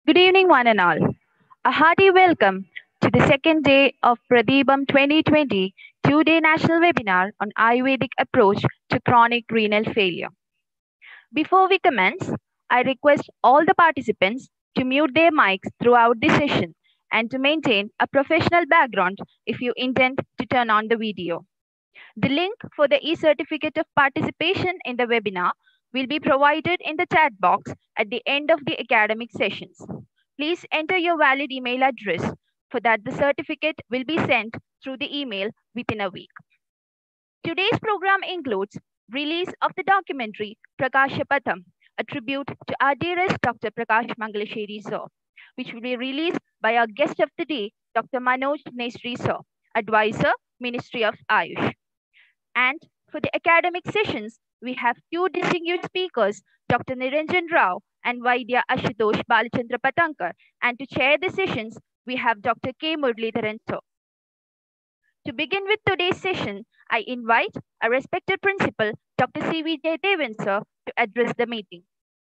Good evening, one and all. A hearty welcome to the second day of Pradeepam 2020 two-day national webinar on Ayurvedic approach to chronic renal failure. Before we commence, I request all the participants to mute their mics throughout the session and to maintain a professional background if you intend to turn on the video. The link for the e-certificate of participation in the webinar will be provided in the chat box at the end of the academic sessions. Please enter your valid email address for that the certificate will be sent through the email within a week. Today's program includes release of the documentary Prakashapatham, a tribute to our dearest Dr. Prakash Mangalasheri sir, which will be released by our guest of the day, Dr. Manoj Nesri sir, Advisor, Ministry of Ayush. And for the academic sessions, we have two distinguished speakers, Dr. Niranjan Rao and Vaidya Ashutosh Balachandra Patankar. And to chair the sessions, we have Dr. K. Muralidharan sir. To begin with today's session, I invite our respected principal, Dr. C.V. Devan sir, to address the meeting.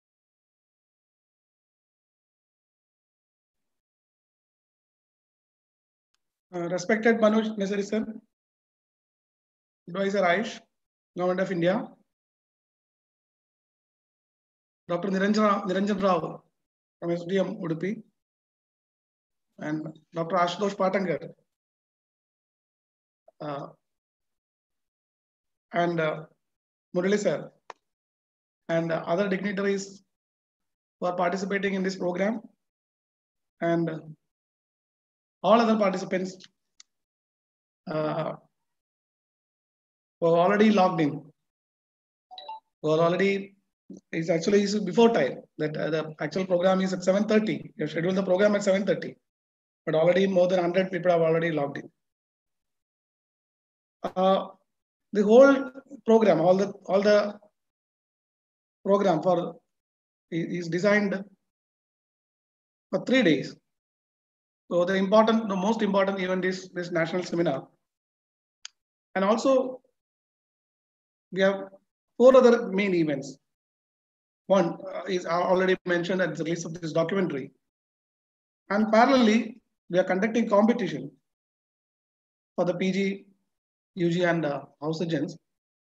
Respected Manoj Nesri sir, Advisor Ayush, Government of India, Dr. Niranjan Rao from SDM Udupi, and Dr. Ashutosh Patankar, and Murali sir, and other dignitaries who are participating in this program, and all other participants who are already logged in, who are already. It's actually before time that the actual program is at 7:30. You have scheduled the program at 7:30, but already more than 100 people have already logged in. The whole program, all the program is designed for 3 days. So the most important event is this national seminar, and also we have 4 other main events. One is already mentioned at the release of this documentary. And parallelly, we are conducting competition for the PG, UG, and house surgeons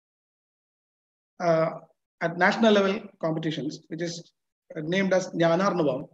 at national level competitions, which is named as Jnanarnavam.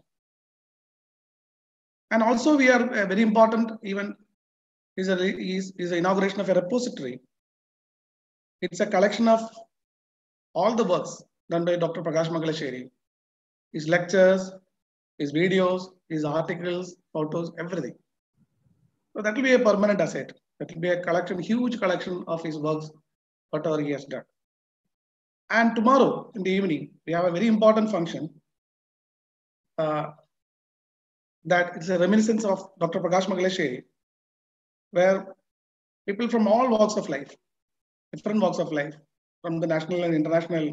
And also, we are a very important event is the inauguration of a repository. It's a collection of all the works done by Dr. Prakash Mangalasheri, his lectures, his videos, his articles, photos, everything. So that will be a permanent asset. That will be a collection, huge collection of his works, whatever he has done. And tomorrow in the evening, we have a very important function that it's a reminiscence of Dr. Prakash Mangalasheri, where people from all walks of life, different walks of life, from the national and international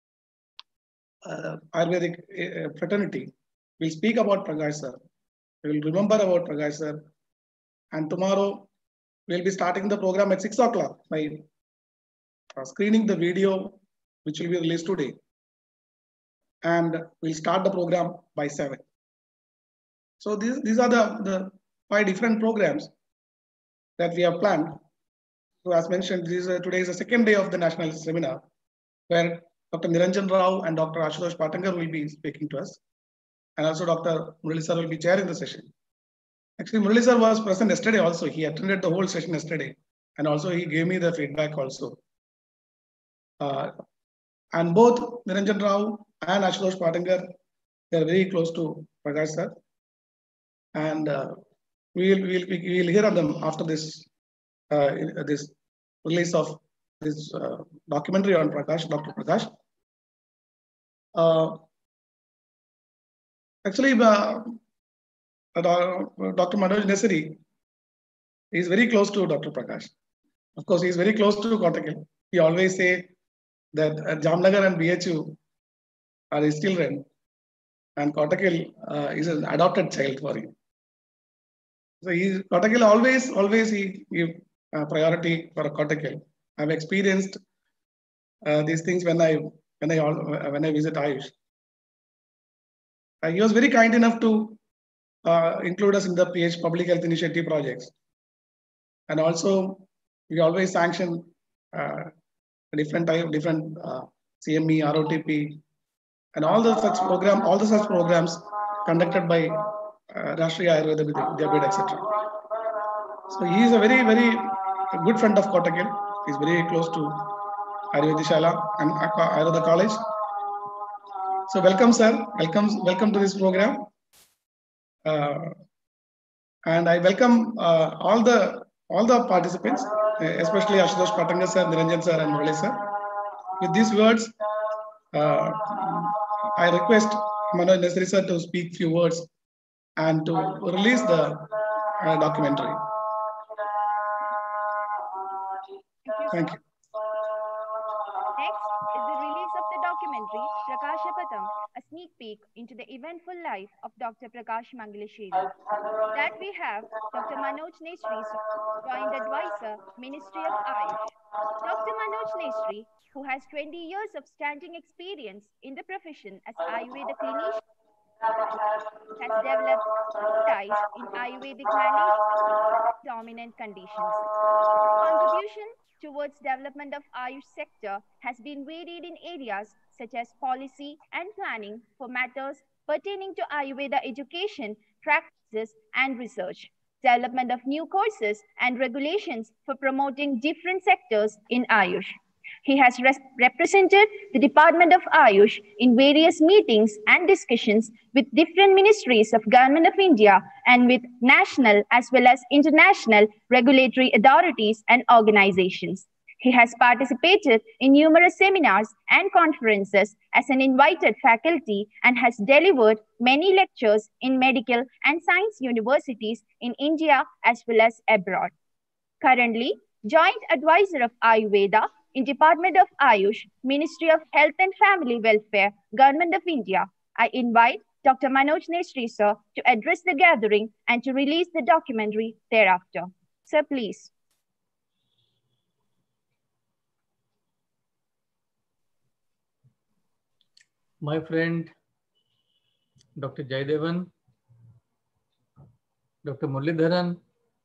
Ayurvedic fraternity, will speak about Prakash sir. We will remember about Prakash sir. And tomorrow, we'll be starting the program at 6 o'clock by screening the video, which will be released today. And we'll start the program by 7. So these are the 5 different programs that we have planned. So as mentioned, today is the second day of the national seminar, where Dr. Niranjan Rao and Dr. Ashutosh Patankar will be speaking to us. And also Dr. Murali sir will be chairing the session. Actually, Murali sir was present yesterday also. He attended the whole session yesterday. And also he gave me the feedback also. And both Niranjan Rao and Ashutosh Patankar, they are very close to Prakash sir. And we'll hear of them after this this release of this documentary on Prakash, Dr. Prakash. Actually, Dr. Manoj Nesri is very close to Dr. Prakash. Of course, he is very close to Kottakkal. He always say that Jamnagar and BHU are his children, and Kottakkal is an adopted child for him. So Kottakkal always he give priority for Kottakkal. I've experienced these things when I visit Ayush. He was very kind enough to include us in the PH Public Health Initiative projects. And also, we always sanction different CME, ROTP, and all the such programs conducted by Rashtriya Ayurveda Vidyapith, etc. So he is a very, very good friend of Kottakkal. He is very close to Ayurvedishala and Ayurveda College. So welcome, sir. Welcome to this program. And I welcome all the participants, especially Ashutosh Patanga sir, Niranjan sir, and Murali sir. With these words, I request Manoj Nesri sir to speak few words and to release the documentary. Thank you. Next is the release of the documentary Prakashapatham, a sneak peek into the eventful life of Dr. Prakash Mangaleshwari. That we have Dr. Manoj Nesri, Joint Advisor, Ministry of Ayush. Dr. Manoj Nesri, who has 20 years of standing experience in the profession as Ayurveda clinician, has developed expertise in Ayurvedic management dominant conditions. Contribution towards development of Ayush sector has been varied in areas such as policy and planning for matters pertaining to Ayurveda education, practices and research, development of new courses and regulations for promoting different sectors in Ayush. He has represented the Department of Ayush in various meetings and discussions with different ministries of Government of India and with national as well as international regulatory authorities and organizations. He has participated in numerous seminars and conferences as an invited faculty and has delivered many lectures in medical and science universities in India as well as abroad. Currently, Joint Advisor of Ayurveda in Department of Ayush, Ministry of Health and Family Welfare, Government of India. I invite Dr. Manoj Nesri sir to address the gathering and to release the documentary thereafter. Sir, please. My friend, Dr. Jaidevan, Dr. Muralidharan,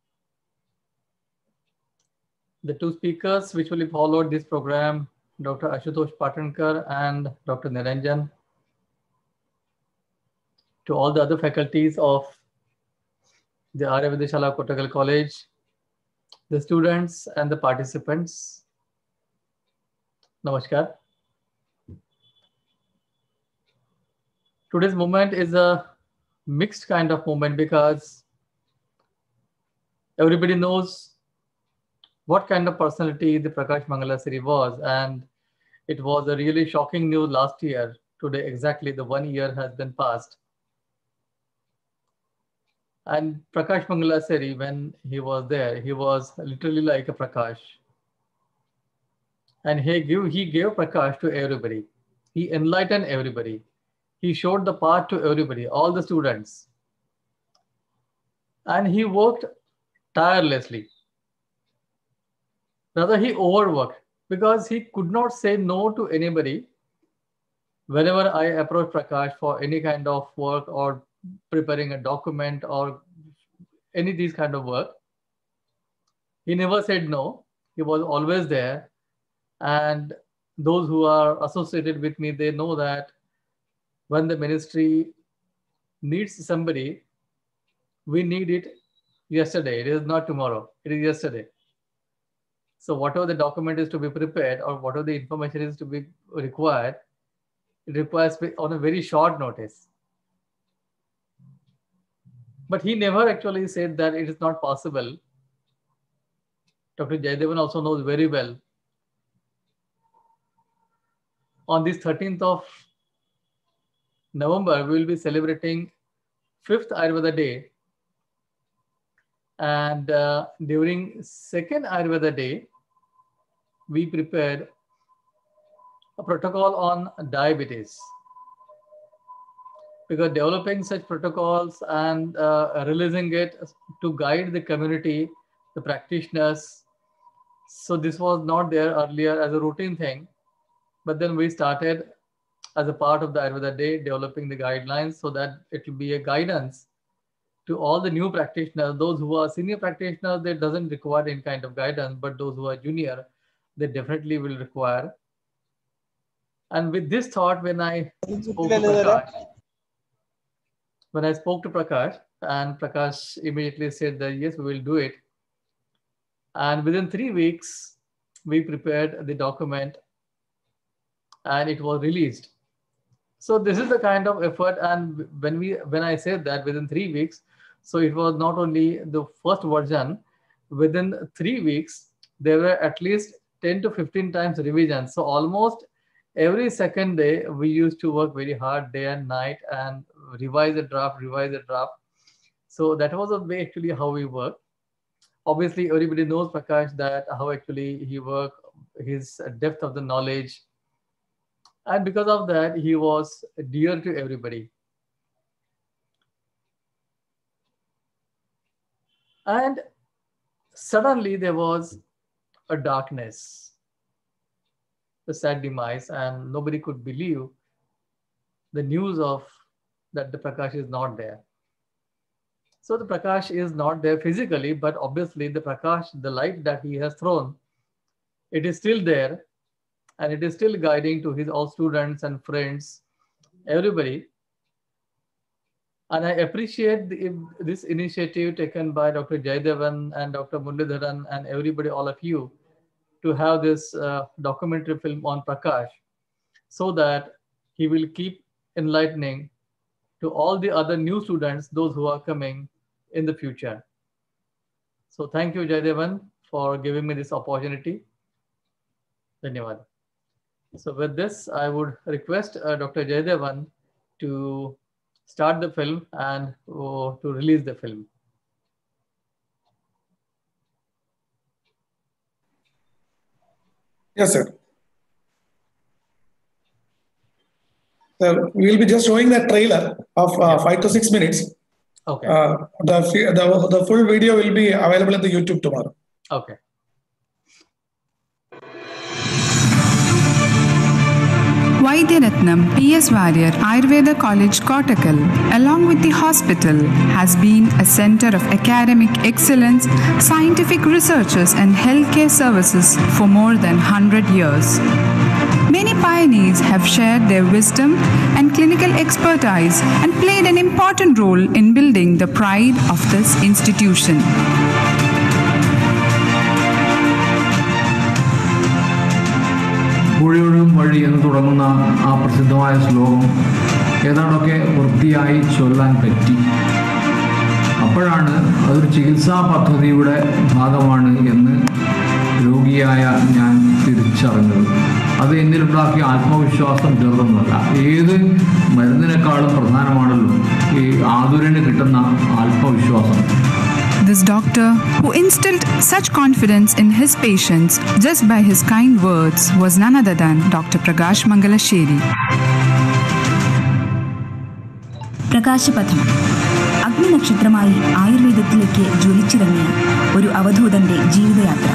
the two speakers which will follow this program, Dr. Ashutosh Patankar and Dr. Niranjan, to all the other faculties of the Ayurvedishala Kottakkal College, the students and the participants. Namaskar. Today's moment is a mixed kind of moment because everybody knows what kind of personality the Prakash Mangaleshwari was, and it was a really shocking news last year. Today, exactly the 1 year has been passed. And Prakash Mangaleshwari, when he was there, he was literally like a Prakash. And he gave Prakash to everybody. He enlightened everybody. He showed the path to everybody, all the students. And he worked tirelessly. Rather, he overworked because he could not say no to anybody. Whenever I approached Prakash for any kind of work or preparing a document or any of these kind of work, he never said no. He was always there. And those who are associated with me, they know that when the ministry needs somebody, we need it yesterday. It is not tomorrow. It is yesterday. So whatever the document is to be prepared or whatever the information is to be required, it requires on a very short notice. But he never actually said that it is not possible. Dr. Jaidevan also knows very well. On this 13th of November, we will be celebrating 5th Ayurveda Day. And during 2nd Ayurveda Day, we prepared a protocol on diabetes. Because developing such protocols and releasing it to guide the community, the practitioners. So this was not there earlier as a routine thing, but then we started as a part of the Ayurveda Day, developing the guidelines so that it will be a guidance to all the new practitioners, those who are senior practitioners, they doesn't require any kind of guidance, but those who are junior, they definitely will require. And with this thought, when I spoke to Prakash, and Prakash immediately said that, yes, we will do it. And within 3 weeks, we prepared the document and it was released. So this is the kind of effort. And when I said that within 3 weeks, so it was not only the first version, within 3 weeks, there were at least 10 to 15 times revisions. So almost every second day, we used to work very hard day and night and revise the draft. So that was the way actually how we work. Obviously, everybody knows Prakash that how actually he worked, his depth of the knowledge. And because of that, he was dear to everybody. And suddenly there was a darkness, the sad demise, and nobody could believe the news of that the Prakash is not there. So the Prakash is not there physically, but obviously the Prakash, the light that he has thrown, it is still there, and it is still guiding to his all students and friends, everybody. And I appreciate this initiative taken by Dr. Jayadevan and Dr. Muralidharan and everybody, all of you, to have this documentary film on Prakash, so that he will keep enlightening to all the other new students, those who are coming in the future. So thank you, Jayadevan, for giving me this opportunity. Dhanyawad. So with this, I would request Dr. Jayadevan to start the film and to release the film. Yes, sir. So we will be just showing the trailer of 5 to 6 minutes. Okay. The full video will be available on the YouTube tomorrow. Okay. Vaidyaratnam P.S. Warrier Ayurveda College Kottakkal, along with the hospital, has been a center of academic excellence, scientific researches and healthcare services for more than 100 years. Many pioneers have shared their wisdom and clinical expertise and played an important role in building the pride of this institution. പുഴയൊഴുകും വഴി എന്ന് തുടങ്ങുന്ന ആ പ്രസിദ്ധമായ ശ്ലോകം ഏതാണ്ടൊക്കെ വൃത്തിയായി ചൊല്ലാൻ പറ്റി. അപ്പോഴാണ് അതൊരു ചികിത്സാ പദ്ധതിയുടെ ഭാഗമാണ് എന്ന് രോഗിയായ ഞാൻ തിരിച്ചറിഞ്ഞത്. അത് എന്നിലുണ്ടാക്കിയ ആത്മവിശ്വാസം ചെറുതൊന്നുമല്ല. ഏത് മരുന്നിനേക്കാളും പ്രധാനമാണല്ലോ ഈ ആതുരന് കിട്ടുന്ന ആത്മവിശ്വാസം. This doctor, who instilled such confidence in his patients just by his kind words, was none other than Dr. Prakash Mangalasheri. പ്രകാശപഥം അഗ്നിനക്ഷത്രമായി ആയുർവേദത്തിലേക്ക് ജ്വലിച്ചിറങ്ങിയ ഒരു അവധൂതന്റെ ജീവിതയാത്ര.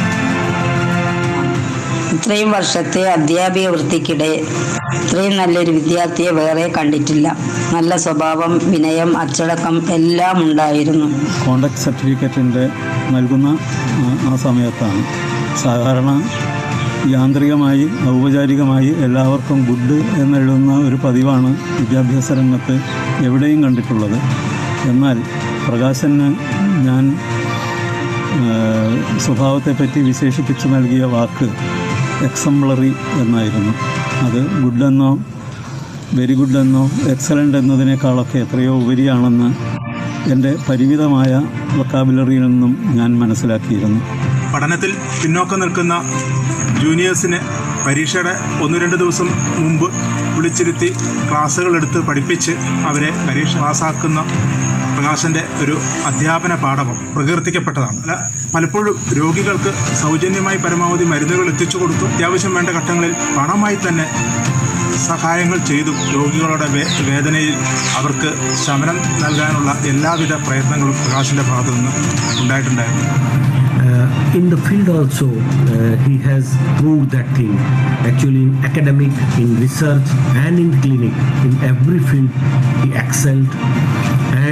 ഇത്രയും വർഷത്തെ അധ്യാപിക വൃത്തിക്കിടെ ഇത്രയും നല്ലൊരു വിദ്യാർത്ഥിയെ വേറെ കണ്ടിട്ടില്ല. നല്ല സ്വഭാവം, വിനയം, അച്ചടക്കം എല്ലാം ഉണ്ടായിരുന്നു. കോണ്ടാക്ട് സർട്ടിഫിക്കറ്റിൻ്റെ നൽകുന്ന ആ സമയത്താണ് സാധാരണ യാന്ത്രികമായി ഔപചാരികമായി എല്ലാവർക്കും ഗുഡ് എന്നെഴുതുന്ന ഒരു പതിവാണ് വിദ്യാഭ്യാസ രംഗത്ത് എവിടെയും കണ്ടിട്ടുള്ളത്. എന്നാൽ പ്രകാശന് ഞാൻ സ്വഭാവത്തെപ്പറ്റി വിശേഷിപ്പിച്ച് നൽകിയ വാക്ക് എക്സംപ്ലറി എന്നായിരുന്നു. അത് ഗുഡെന്നോ വെരി ഗുഡ് എന്നോ എക്സലൻ്റ് എന്നതിനേക്കാളൊക്കെ എത്രയോ ഉപരിയാണെന്ന് എൻ്റെ പരിമിതമായ വൊക്കാബുലറിയിൽ നിന്നും ഞാൻ മനസ്സിലാക്കിയിരുന്നു. പഠനത്തിൽ പിന്നോക്കം നിൽക്കുന്ന ജൂനിയേഴ്സിനെ പരീക്ഷയുടെ 1-2 ദിവസം മുമ്പ് വിളിച്ചിരുത്തി ക്ലാസ്സുകളെടുത്ത് പഠിപ്പിച്ച് അവരെ പരീക്ഷ പാസ്സാക്കുന്ന പ്രകാശൻ്റെ ഒരു അധ്യാപന പാഠവും പ്രകീർത്തിക്കപ്പെട്ടതാണ്. പലപ്പോഴും രോഗികൾക്ക് സൗജന്യമായി പരമാവധി മരുന്നുകൾ എത്തിച്ചു കൊടുത്തു. അത്യാവശ്യം വേണ്ട ഘട്ടങ്ങളിൽ പണമായി തന്നെ സഹായങ്ങൾ ചെയ്തു രോഗികളുടെ വേദനയിൽ അവർക്ക് ശമനം നൽകാനുള്ള എല്ലാവിധ പ്രയത്നങ്ങളും പ്രകാശിൻ്റെ ഭാഗത്തു നിന്ന് ഉണ്ടായിട്ടുണ്ടായിരുന്നു. In the field also, he has proved that thing. Actually, in academic, in research, and in clinic, in every field, he excelled. And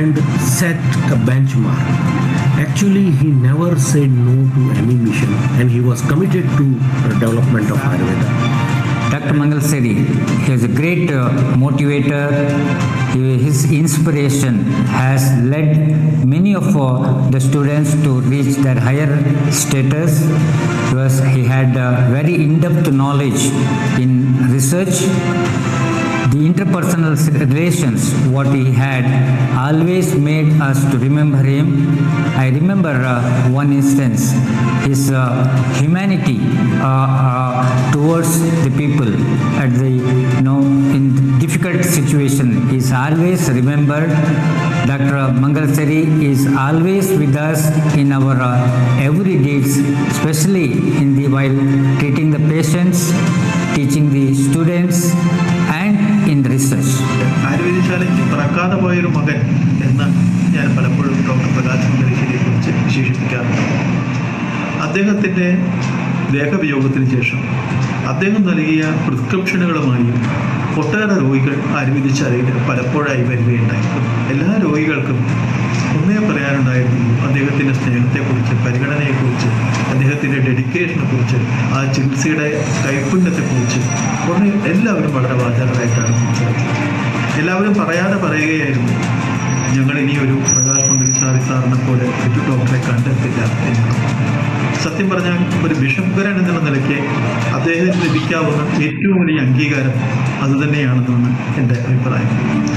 and set a benchmark. Actually, he never said no to any mission, and he was committed to the development of Ayurveda. Dr. Mangal Seri, he is a great motivator. His inspiration has led many of the students to reach their higher status because he had very in-depth knowledge in research. The interpersonal relations, what he had, always made us to remember him. I remember one instance, his humanity towards the people at the, in difficult situation. He is always remembered. Dr. Mangal Seri is always with us in our every deeds, especially in the while treating the patients, teaching the students, and in research. ആയുർവേദശാലയ്ക്ക് പറക്കാതെ പോയൊരു മകൻ എന്ന് ഞാൻ പലപ്പോഴും doctor Prakash മംഗലശ്ശേരിയെ കുറിച്ച് വിശേഷിപ്പിക്കാറുണ്ട്. അദ്ദേഹത്തിൻ്റെ ദേഹവിയോഗത്തിന് ശേഷം അദ്ദേഹം നൽകിയ പ്രിസ്ക്രിപ്ഷനുകളുമായി ഒട്ടേറെ രോഗികൾ ആയുർവേദശാലയിൽ പലപ്പോഴായി വരികയുണ്ടായിരുന്നു. എല്ലാ രോഗികൾക്കും ഒന്നേ പറയാനുണ്ടായിരുന്നു അദ്ദേഹത്തിൻ്റെ സ്നേഹത്തെക്കുറിച്ച്, പരിഗണനയെക്കുറിച്ച്, അദ്ദേഹത്തിൻ്റെ ഡെഡിക്കേഷനെക്കുറിച്ച്, ആ ചികിത്സയുടെ കൈപ്പുണ്യത്തെക്കുറിച്ച് എല്ലാവരും വളരെ വാചാലരായിട്ടാണ് സംസാരിച്ചത്. എല്ലാവരും പറയാതെ പറയുകയായിരുന്നു, ഞങ്ങൾ ഇനിയൊരു പ്രകാശ് മംഗലശ്ശേരി സാറിനെ പോലെ ഒരു ഡോക്ടറെ കണ്ടെത്തില്ല എന്നത്. സത്യം പറഞ്ഞാൽ ഒരു ബിഷപ്പുകാരൻ എന്നുള്ള നിലയ്ക്ക് അദ്ദേഹത്തിന് ലഭിക്കാവുന്ന ഏറ്റവും വലിയ അംഗീകാരം അതുതന്നെയാണെന്നാണ് എൻ്റെ അഭിപ്രായം.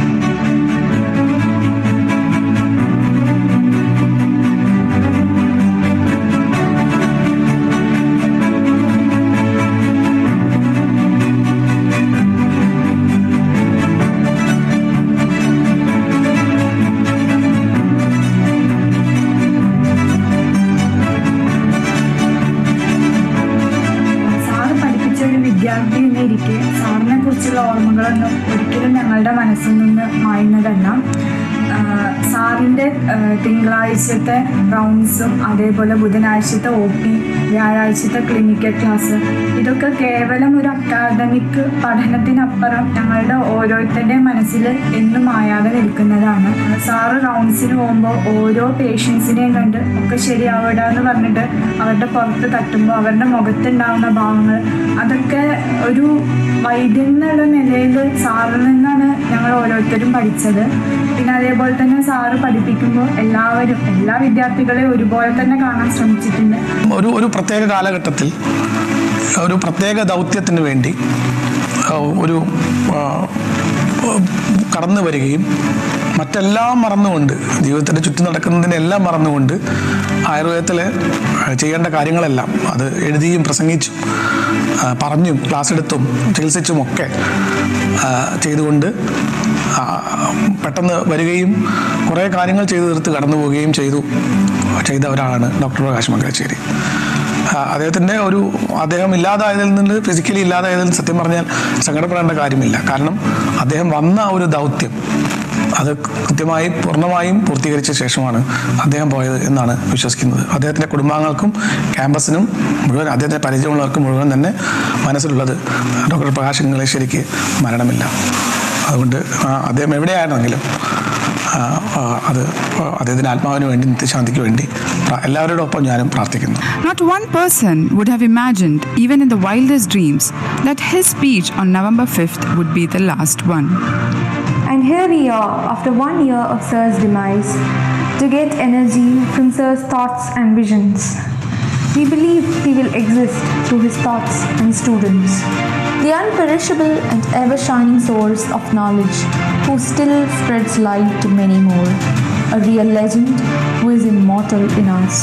സാറിനെ കുറിച്ചുള്ള ഓർമ്മകളൊന്നും ഒരിക്കലും ഞങ്ങളുടെ മനസ്സിൽ നിന്ന് മായുന്നതല്ല. സാറിൻ്റെ തിങ്കളാഴ്ചത്തെ റൗണ്ട്സും അതേപോലെ ബുധനാഴ്ചത്തെ OP, വ്യാഴാഴ്ചത്തെ ക്ലിനിക്കൽ ക്ലാസ്, ഇതൊക്കെ കേവലം ഒരു അക്കാദമിക് പഠനത്തിനപ്പുറം ഞങ്ങളുടെ ഓരോരുത്തരുടെയും മനസ്സിൽ എന്നും മായാതെ നിൽക്കുന്നതാണ്. സാറ് റൗണ്ട്സിന് പോകുമ്പോൾ ഓരോ പേഷ്യൻസിനെയും കണ്ട് ഒക്കെ ശരിയാവിട എന്ന് പറഞ്ഞിട്ട് അവരുടെ പുറത്ത് തട്ടുമ്പോൾ അവരുടെ മുഖത്തുണ്ടാകുന്ന ഭാവങ്ങൾ, അതൊക്കെ ഒരു വൈദ്യൻ എന്നുള്ള നിലയിൽ സാറിൽ നിന്നാണ് ഞങ്ങൾ ഓരോരുത്തരും പഠിച്ചത്. പിന്നെ അതേപോലെ തന്നെ സാറ് പഠിപ്പിക്കുമ്പോൾ എല്ലാ വിദ്യാർത്ഥികളെയും ഒരുപോലെ തന്നെ കാണാൻ ശ്രമിച്ചിട്ടുണ്ട്. ഒരു പ്രത്യേക കാലഘട്ടത്തിൽ ഒരു പ്രത്യേക ദൗത്യത്തിന് വേണ്ടി ഒരു കടന്നു വരികയും മറ്റെല്ലാം മറന്നുകൊണ്ട്, ജീവിതത്തിൻ്റെ ചുറ്റും നടക്കുന്നതിനെല്ലാം മറന്നുകൊണ്ട് ആയുർവേദത്തിൽ ചെയ്യേണ്ട കാര്യങ്ങളെല്ലാം അത് എഴുതിയും പ്രസംഗിച്ചും പറഞ്ഞും ക്ലാസ് എടുത്തും ചികിത്സിച്ചുമൊക്കെ ചെയ്തുകൊണ്ട് പെട്ടെന്ന് വരികയും കുറേ കാര്യങ്ങൾ ചെയ്തു തീർത്ത് കടന്നു പോവുകയും ചെയ്ത ഒരാളാണ് ഡോക്ടർ പ്രകാശ് മംഗലശ്ശേരി. അദ്ദേഹം ഇല്ലാതായതിൽ നിന്ന്, ഫിസിക്കലി ഇല്ലാതായതിൽ സത്യം പറഞ്ഞാൽ സങ്കടപ്പെടേണ്ട കാര്യമില്ല. കാരണം അദ്ദേഹം വന്ന ഒരു ദൗത്യം അത് കൃത്യമായി പൂർണ്ണമായും പൂർത്തീകരിച്ച ശേഷമാണ് അദ്ദേഹം പോയത് എന്നാണ് വിശ്വസിക്കുന്നത്. അദ്ദേഹത്തിൻ്റെ കുടുംബാംഗങ്ങൾക്കും ക്യാമ്പസിനും മുഴുവൻ, അദ്ദേഹത്തിൻ്റെ പരിചയമുള്ളവർക്കും മുഴുവൻ തന്നെ മനസ്സിലുള്ളത് ഡോക്ടർ പ്രകാശ് മംഗലശ്ശേരിക്ക് മരണമില്ല. അതുകൊണ്ട് അദ്ദേഹം എവിടെയായിരുന്നെങ്കിലും അത് അദ്ദേഹത്തിന്റെ ആത്മാവിന് വേണ്ടി, നിത്യശാന്തിക്ക് വേണ്ടി എല്ലാവരുടെ ഒപ്പം ഞാനും പ്രാർത്ഥിക്കുന്നു. Not one person would have imagined, even in the wildest dreams, that his speech on November 5th would be the last one. And here we are, after 1 year of Sir's demise, to get energy from Sir's thoughts and visions. We believe he will exist through his thoughts and students, the unperishable and ever-shining source of knowledge, who still spreads light to many more, a real legend who is immortal in us.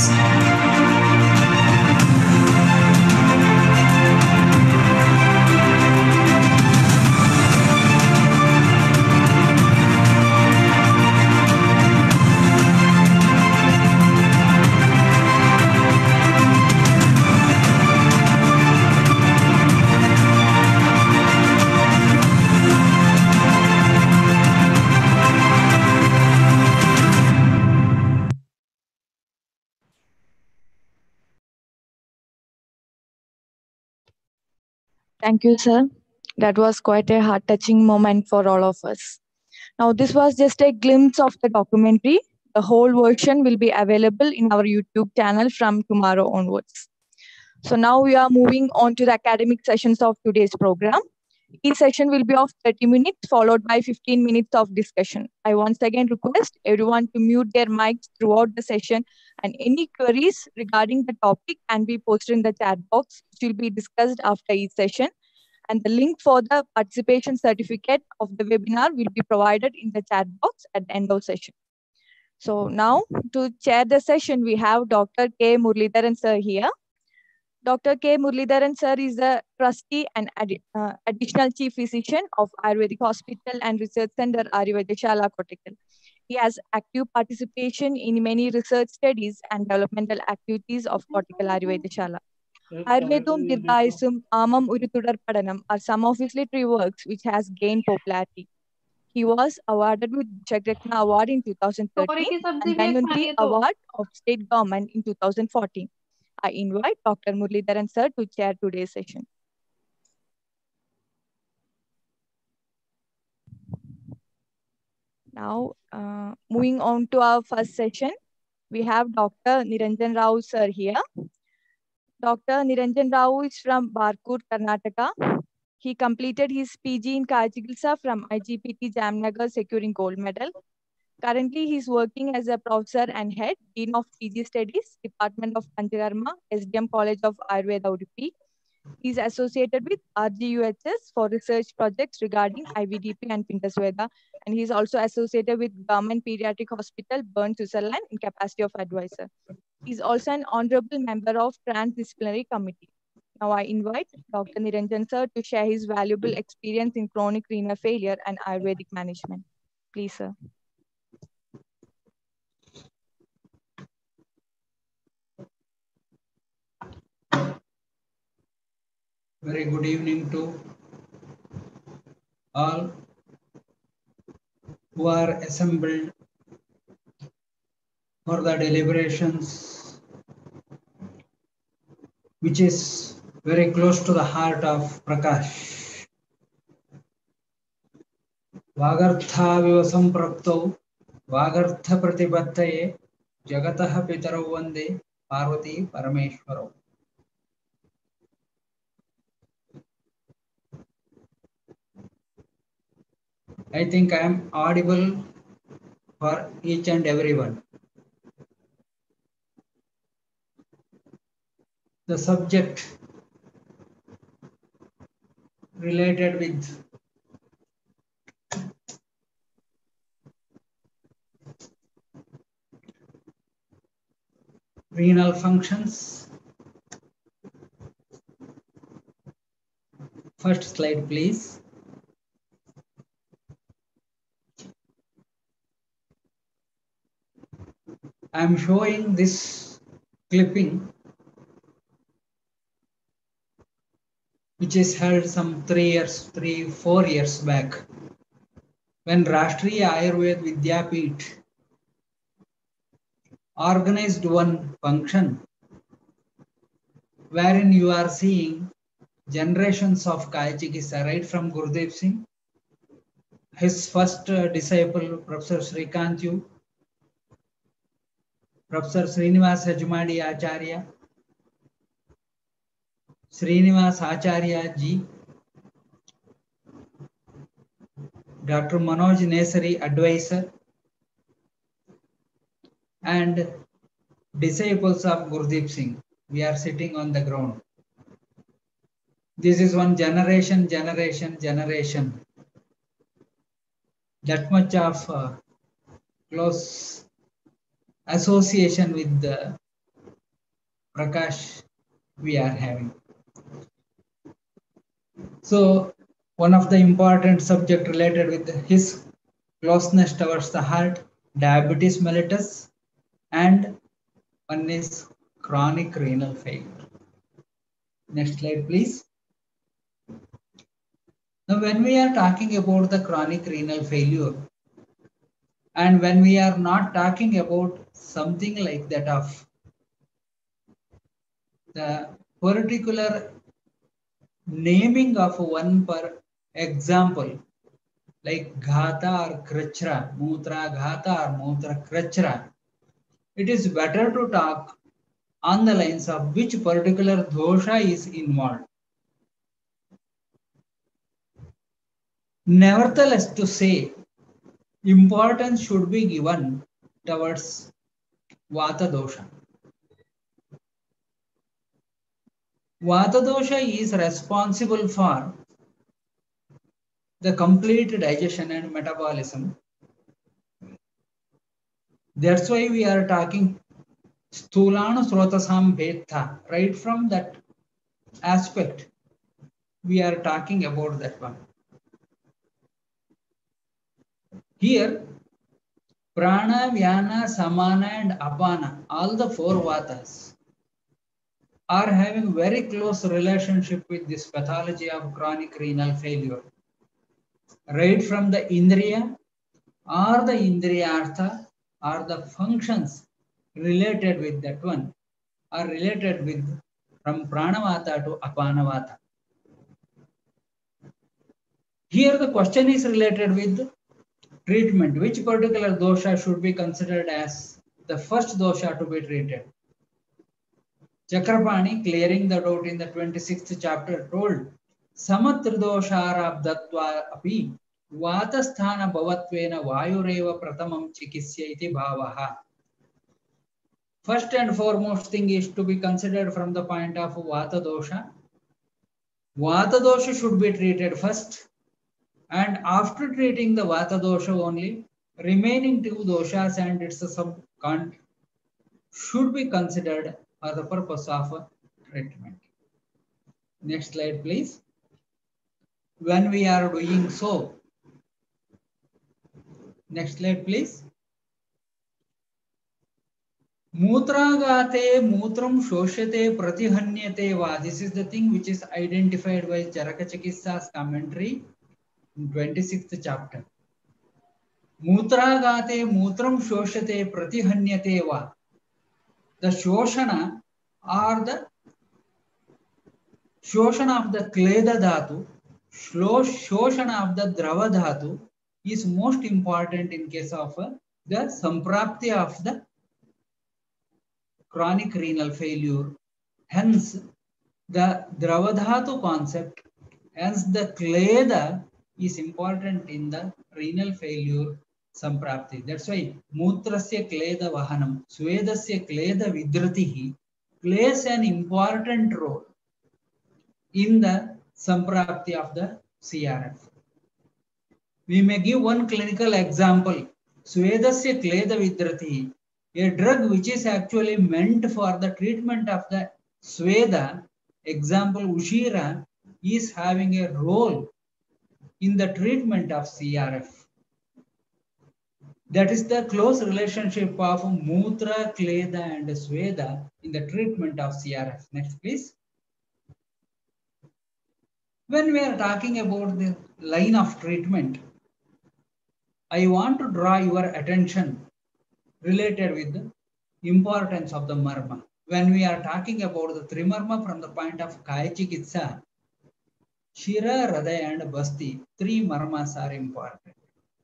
Thank you, sir. That was quite a heart-touching moment for all of us. Now, this was just a glimpse of the documentary. The whole version will be available in our YouTube channel from tomorrow onwards. So now we are moving on to the academic sessions of today's program. Each session will be of 30 minutes followed by 15 minutes of discussion. I once again request everyone to mute their mics throughout the session, and any queries regarding the topic can be posted in the chat box, which will be discussed after each session. And the link for the participation certificate of the webinar will be provided in the chat box at the end of session. So now to chair the session, we have Dr. K. Muralidharan sir here. Dr. K. Muralidharan sir is the trustee and additional chief physician of Ayurvedic Hospital and Research Center, Ayurvedashala, Kottakkal. He has active participation in many research studies and developmental activities of Kottakkal Ayurvedashala. Ayurvedum Dirghayasum Amam Urutudar Padanam are some of his literary works which has gained popularity. He was awarded with Chakratna Award in 2013 and Dhanvantri Award of State Government in 2014. I invite Dr. Muralidharan sir to chair today's session. Now, moving on to our first session, we have Dr. Niranjan Rao sir here. Dr. Niranjan Rao is from Barkur, Karnataka. He completed his PG in Kajigilsa from IGPT Jamnagar, securing gold medal. Currently, he is working as a professor and head, Dean of PG Studies, Department of Panchakarma, SDM College of Ayurveda, Udupi. He is associated with RGUHS for research projects regarding IVDP and Pintasveda, and he is also associated with Government Pediatric Hospital, Bern, Switzerland, in capacity of advisor. He is also an honorable member of Transdisciplinary Committee. Now I invite Dr. Niranjan sir to share his valuable experience in chronic renal failure and Ayurvedic management. Please, sir. Very good evening to all who are assembled for the deliberations, which is very close to the heart of Prakash. Vagartha vivasam prapto Vagartha pratipattaye Jagataha pitaro vande Parvati Parameshwaro. I think I am audible for each and everyone. The subject related with renal functions. First slide, please. I am showing this clipping, which is held some 4 years back, when Rashtriya Ayurveda Vidyapeeth organized one function wherein you are seeing generations of Kaya Chikitsa, right from Gurudev Singh, his first disciple, Professor Srikantyu, Professor Srinivas Hajmadi Acharya, Srinivas Acharya ji, Dr. Manoj Nesari, advisor, and disciples of Gurudev Singh. We are sitting on the ground. This is one generation. That much of close association with the Prakash we are having. So one of the important subject related with his closeness towards the heart, diabetes mellitus, and one is chronic renal failure. Next slide, please. Now, when we are talking about the chronic renal failure, and when we are not talking about something like that of the particular naming of one per example, like Ghata or Krachra, Mutra Ghata or Mutra Krachra, it is better to talk on the lines of which particular dosha is involved. Nevertheless, to say importance should be given towards Vata dosha. Vata dosha is responsible for the complete digestion and metabolism. That's why we are talking Stulana Srotasam Bhetha. Right from that aspect, we are talking about that one. Here, Prana, Vyana, Samana and Apana, all the four Vatas, are having very close relationship with this pathology of chronic renal failure. Right from the Indriya or the Indriyartha or the functions related with that one are related with from Pranavata to Apanavata. Here the question is related with treatment. Which particular dosha should be considered as the first dosha to be treated? Chakrapani, clearing the doubt in the 26th chapter, told Samatridosharabdatva api Vatasthana bhavatvena vayureva pratamam chikisya iti bhavaha. First and foremost thing is to be considered from the point of Vata dosha. Vata dosha should be treated first, and after treating the Vata dosha only, remaining two doshas and its subcont should be considered for the purpose of treatment. Next slide, please. When we are doing so, next slide, please. Mutragate mutram shoshate pratihanyate va. This is the thing which is identified by Charaka Chikitsa's commentary in 26th chapter. Mutragate mutram shoshate pratihanyate va. The shoshana or the shoshana of the kleda dhatu, shoshana of the drava dhatu is most important in case of the samprapti of the chronic renal failure. Hence, the dravadhatu concept, hence the kleda is important in the renal failure samprapti. That's why mutrasya kleda vahanam, swedasya kleda vidritihi plays an important role in the samprapti of the CRF. We may give one clinical example. Swedasya kleda vidritihi, a drug which is actually meant for the treatment of the Sweda, example Ushira, is having a role in the treatment of CRF. That is the close relationship of Mutra, Kleda and Sweda in the treatment of CRF. Next, please. When we are talking about the line of treatment, I want to draw your attention related with the importance of the marma. When we are talking about the trimarma from the point of Kaya Chikitsa, Shira, Hridaya and Basti, three marmas are important.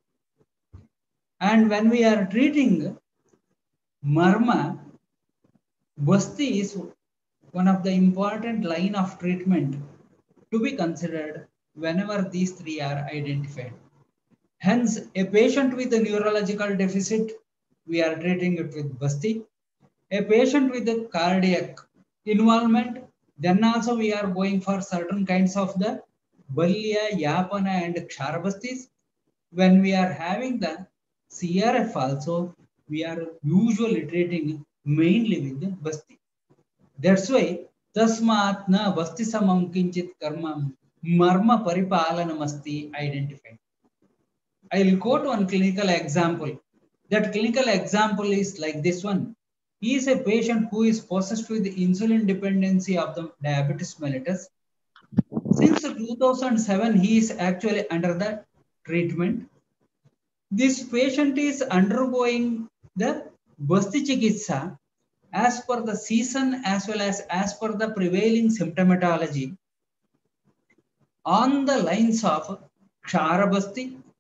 And when we are treating marma, Basti is one of the important line of treatment to be considered whenever these three are identified. Hence, a patient with a neurological deficit, we are treating it with Basti. A patient with a cardiac involvement, then also we are going for certain kinds of the Balya, Yapana and Ksharabastis. When we are having the CRF also, we are usually treating mainly with the Basti. That's why Tasmat na Basti samam kinchit karma marma paripalanamasti identified. I will quote one clinical example. That clinical example is like this one. He is a patient who is possessed with insulin dependency of the diabetes mellitus. Since 2007, he is actually under the treatment. This patient is undergoing the Basti Chikitsa as per the season as well as per the prevailing symptomatology on the lines of Ksharabasti,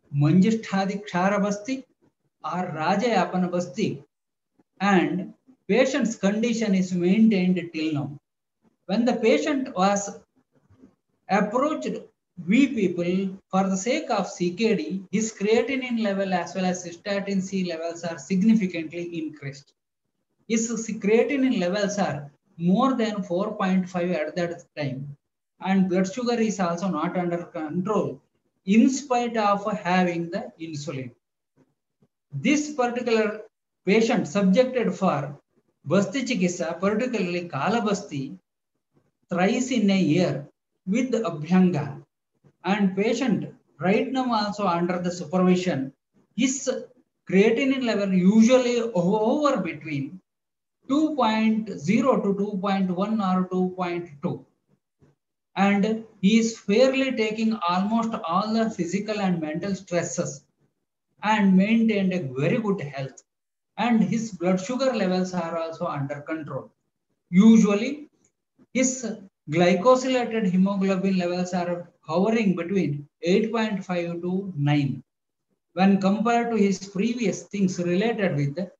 Manjisthadi Ksharabasti or Rajayapana Basti, and patient's condition is maintained till now. When the patient was approached, we people, for the sake of CKD, his creatinine level as well as cystatin C levels are significantly increased. His creatinine levels are more than 4.5 at that time, and blood sugar is also not under control in spite of having the insulin. This particular patient subjected for Basti Chikitsa, particularly Kala Basti, thrice in a year with Abhyanga, and patient right now also under the supervision, his creatinine level usually over between 2.0 to 2.1 or 2.2, and he is fairly taking almost all the physical and mental stresses and maintained a very good health, and his blood sugar levels are also under control. Usually his glycosylated hemoglobin levels are hovering between 8.5 to 9 when compared to his previous things related with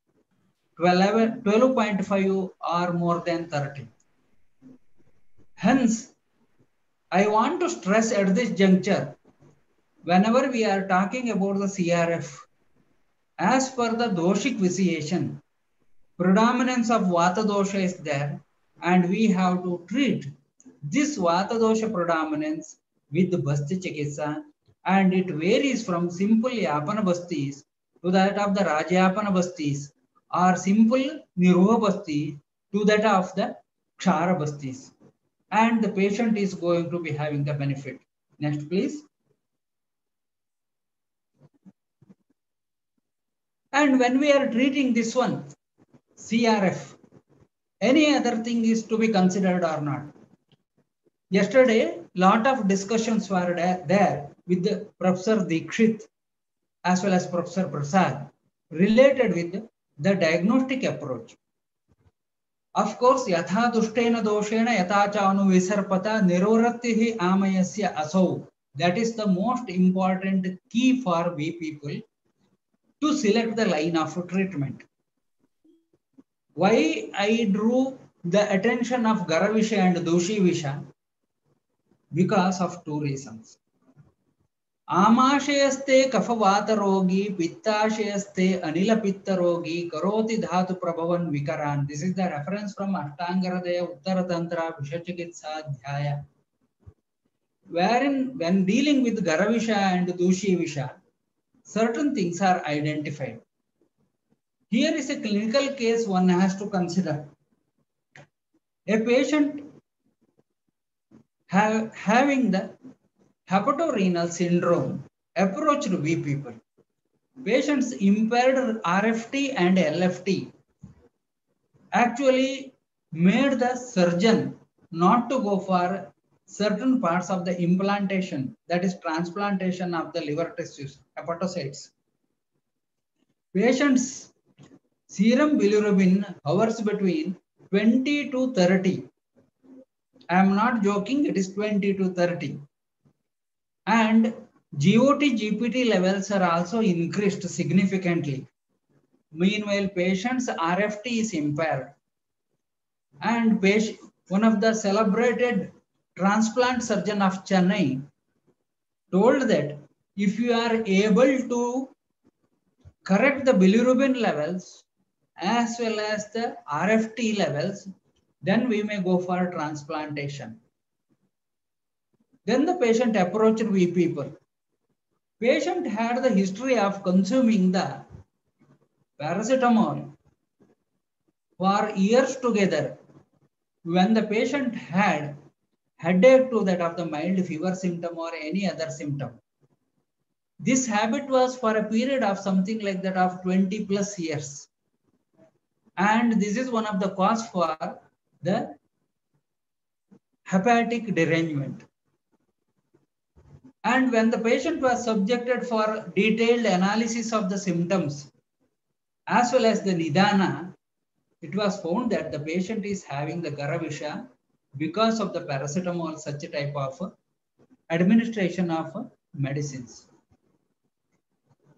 12.5 or more than 30. Hence, I want to stress at this juncture, whenever we are talking about the CRF, as per the doshic vitiation, predominance of Vata dosha is there, and we have to treat this Vata dosha predominance with Basti Chikitsa, and it varies from simple Yapana Bastis to that of the Rajayapana Bastis, or simple Niruha Basti to that of the Kshara Bastis. And the patient is going to be having the benefit. Next, please. And when we are treating this one, CRF, any other thing is to be considered or not. Yesterday, lot of discussions were there with the Professor Dikshit as well as Professor Prasad related with the diagnostic approach. Of course, yatha dushtena doshena yatha cha anuvisarpata nirorattihi amayasya asau. That is the most important key for we people to select the line of treatment. Why I drew the attention of Garavisha and Doshi Visha? Because of two reasons. Amashayaste kafavata rogi, pittashayaste anila pitta rogi, karoti dhatu prabhavan vikaran. This is the reference from Ashtangaradaya Uttaratantra Vishachikitsa Dhyaya, wherein when dealing with Garavisha and Doshi Visha, certain things are identified. Here is a clinical case one has to consider. A patient having the hepatorenal syndrome approached we people. Patients impaired RFT and LFT actually made the surgeon not to go for certain parts of the implantation, that is transplantation of the liver tissues, hepatocytes. Patients' serum bilirubin hovers between 20 to 30. I am not joking, it is 20 to 30. And GOT, GPT levels are also increased significantly. Meanwhile, patient's RFT is impaired. And one of the celebrated transplant surgeon of Chennai told that if you are able to correct the bilirubin levels as well as the RFT levels, then we may go for transplantation. Then the patient approached we people. Patient had the history of consuming the paracetamol for years together. When the patient had headache to that of the mild fever symptom or any other symptom, this habit was for a period of something like that of 20 plus years. And this is one of the cause for the hepatic derangement. And when the patient was subjected for detailed analysis of the symptoms as well as the nidana, it was found that the patient is having the Garavisha because of the paracetamol, such a type of administration of medicines.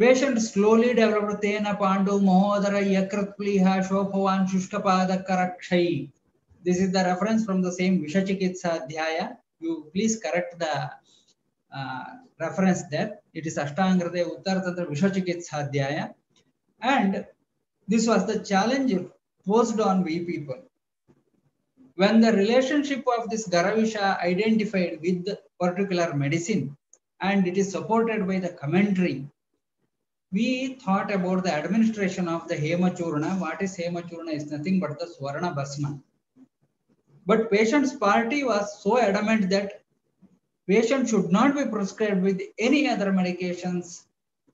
Patient slowly developed Tena Pandu Mahodara Yakrat Pliha Shophavan Shushkapada Karakshay. This is the reference from the same Vishachikitsa Dhyaya. You please correct the reference there. It is Ashtangrade Uttaratantra Vishachikitsa Dhyaya. And this was the challenge posed on we people. When the relationship of this Garavisha identified with the particular medicine and it is supported by the commentary, we thought about the administration of the Hemachurna. What is Hemachurna is nothing but the Swarna Bhasma. But patient's party was so adamant that patient should not be prescribed with any other medications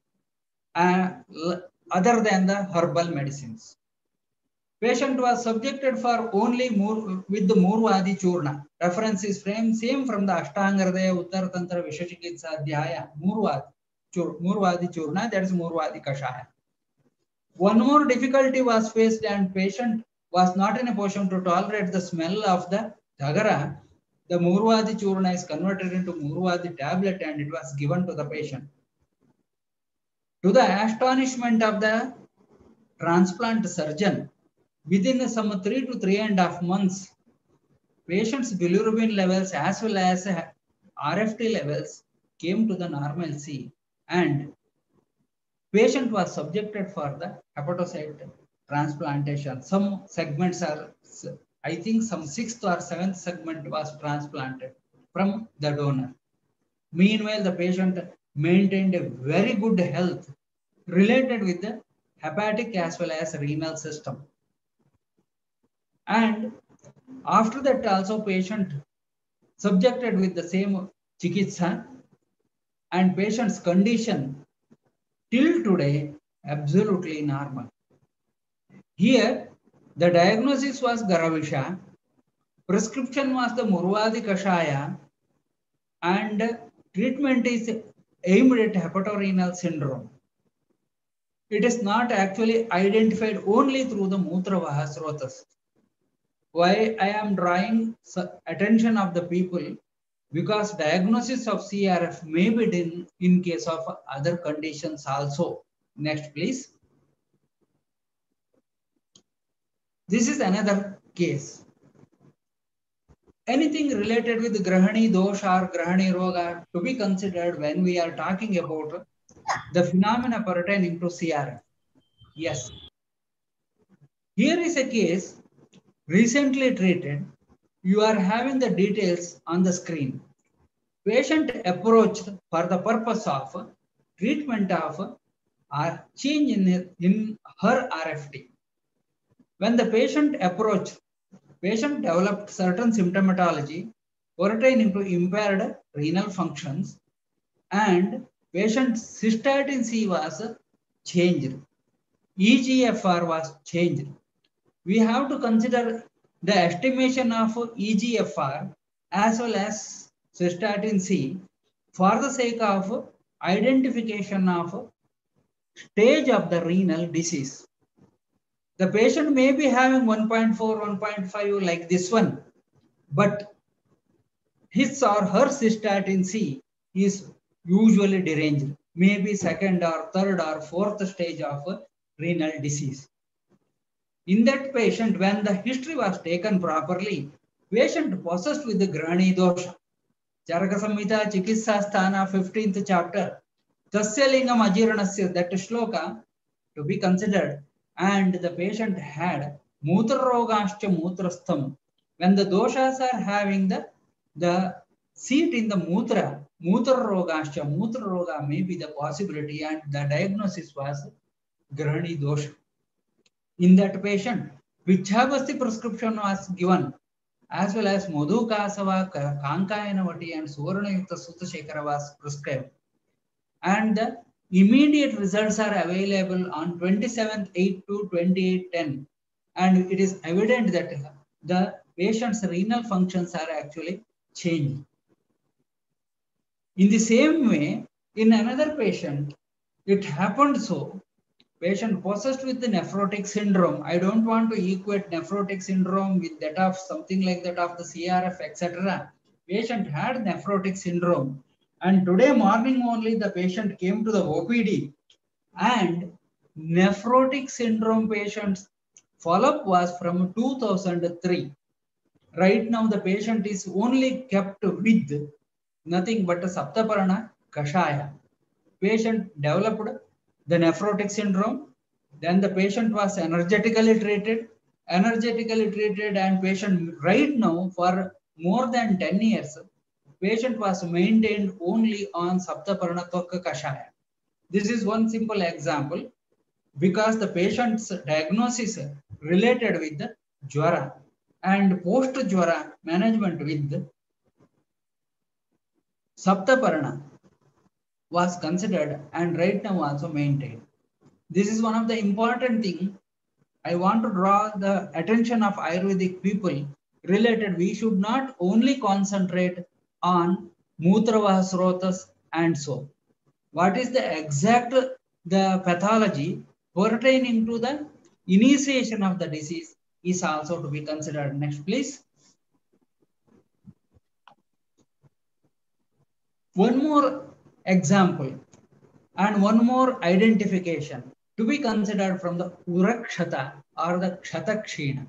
other than the herbal medicines. Patient was subjected for only with the Murvadi Churna. Reference is same from the Ashtangarade Uttaratantra Vishachikitsa Dhyaya. Murvadi Churna, that is Murvadi Kashaya. One more difficulty was faced and patient was not in a position to tolerate the smell of the Dagara. The Murvadi Churna is converted into Murvadi tablet and it was given to the patient. To the astonishment of the transplant surgeon, within some 3 to 3.5 months, patient's bilirubin levels as well as RFT levels came to the normalcy and patient was subjected for the hepatocyte transplantation. Some segments are, I think some 6th or 7th segment was transplanted from the donor. Meanwhile, the patient maintained a very good health related with the hepatic as well as renal system. And after that also patient subjected with the same chikitsa and patient's condition till today absolutely normal. Here the diagnosis was Garavisha, prescription was the Murvadi Kashaya and treatment is aimed at hepatorenal syndrome. It is not actually identified only through the Mutravaha Srotas. Why I am drawing attention of the people? Because diagnosis of CRF may be done in case of other conditions also. Next, please. This is another case. Anything related with Grahani Dosha or Grahani Roga to be considered when we are talking about the phenomena pertaining to CRF. Yes. Here is a case recently treated. You are having the details on the screen. Patient approached for the purpose of treatment of change in her RFT. When the patient approached, patient developed certain symptomatology pertaining to impaired renal functions and patient's cystatin C was changed. EGFR was changed. We have to consider the estimation of EGFR as well as cystatin C for the sake of identification of stage of the renal disease. The patient may be having 1.4, 1.5 like this one, but his or her cystatin C is usually deranged, maybe 2nd or 3rd or 4th stage of renal disease. In that patient, when the history was taken properly, patient possessed with the Grahani Dosha. Charaka Samhita Chikitsa Sthana 15th chapter. Tasya Lingam Ajiranasya, that shloka to be considered. And the patient had Mutra Rogascha Mutrastham. When the doshas are having the seat in the Mutra, Mutra Rogascha, Mutra Roga may be the possibility and the diagnosis was Grahani Dosha. In that patient, Vichabhasti prescription was given as well as Madhu Kasava, Kankayanavati and Suvarnayukta Sutta Shekhara was prescribed. And the immediate results are available on 27/8/28/10. And it is evident that the patient's renal functions are actually changed. In the same way, in another patient, it happened so. Patient possessed with the nephrotic syndrome. I don't want to equate nephrotic syndrome with that of something like that of the CRF, etc. Patient had nephrotic syndrome. And today morning only the patient came to the OPD and nephrotic syndrome patients follow-up was from 2003. Right now the patient is only kept with nothing but a Saptaparana Kashaya. Patient developed the nephrotic syndrome, then the patient was energetically treated, and patient right now for more than 10 years, patient was maintained only on Saptaparana Tokka Kashaya. This is one simple example because the patient's diagnosis related with the Jwara and post-Jwara management with Saptaparana was considered and right now also maintained. This is one of the important things I want to draw the attention of Ayurvedic people related. We should not only concentrate on Mutravahasrotas and so. What is the exact pathology pertaining to the initiation of the disease is also to be considered. Next, please. One more example and one more identification to be considered from the Urakshata or the Kshatakshina.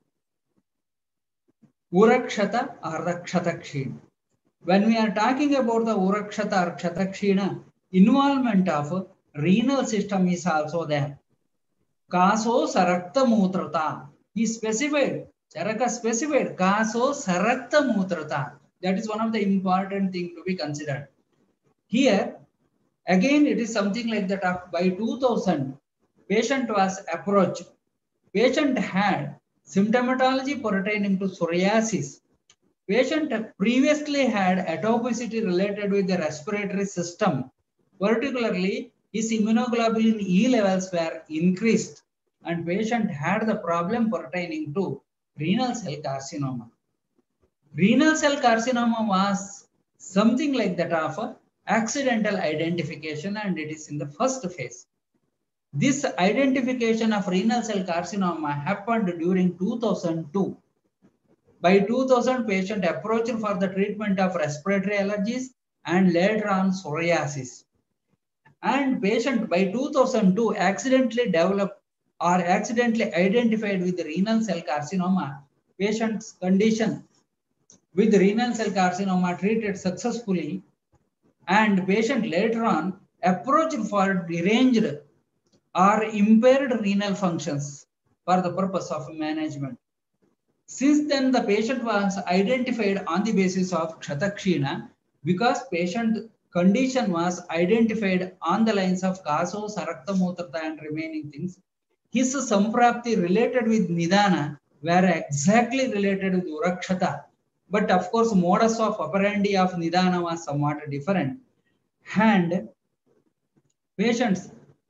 Urakshata or the Kshatakshina. When we are talking about the Urakshata or Kshatakshina, involvement of renal system is also there. Kaso sarakta mutrata. He specified, Charaka specified, Kaso sarakta mutrata. That is one of the important things to be considered. Here, again, it is something like that. By 2000, patient was approached. Patient had symptomatology pertaining to psoriasis. Patient previously had atopicity related with the respiratory system. Particularly, his immunoglobulin E levels were increased and patient had the problem pertaining to renal cell carcinoma. Renal cell carcinoma was something like that of accidental identification and it is in the first phase. This identification of renal cell carcinoma happened during 2002. By 2000, patient approached for the treatment of respiratory allergies and later on psoriasis. And patient by 2002 accidentally developed or accidentally identified with the renal cell carcinoma. Patient's condition with renal cell carcinoma treated successfully and patient later on approached for deranged or impaired renal functions for the purpose of management. Since then, the patient was identified on the basis of Kshatakshina because patient condition was identified on the lines of Kaso, Sarakta, Mutrata and remaining things. His Samprapti related with Nidana were exactly related with Urakshata. But of course, modus of operandi of Nidana was somewhat different. And patient's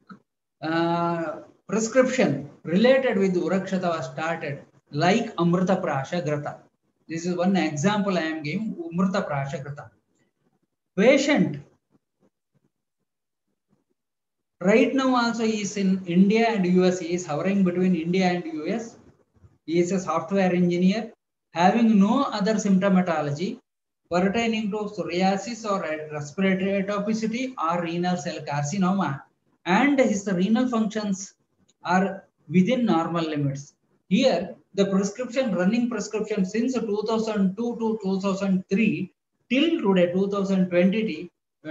prescription related with Urakshata was started like Amrita Prasha Grata. This is one example I am giving, Amrita Prasha Grata. Patient right now also is in India and US. He is hovering between India and US. He is a software engineer having no other symptomatology pertaining to psoriasis or respiratory atopicity or renal cell carcinoma, and his renal functions are within normal limits. Here, the prescription, running prescription since 2002 to 2003 till today 2020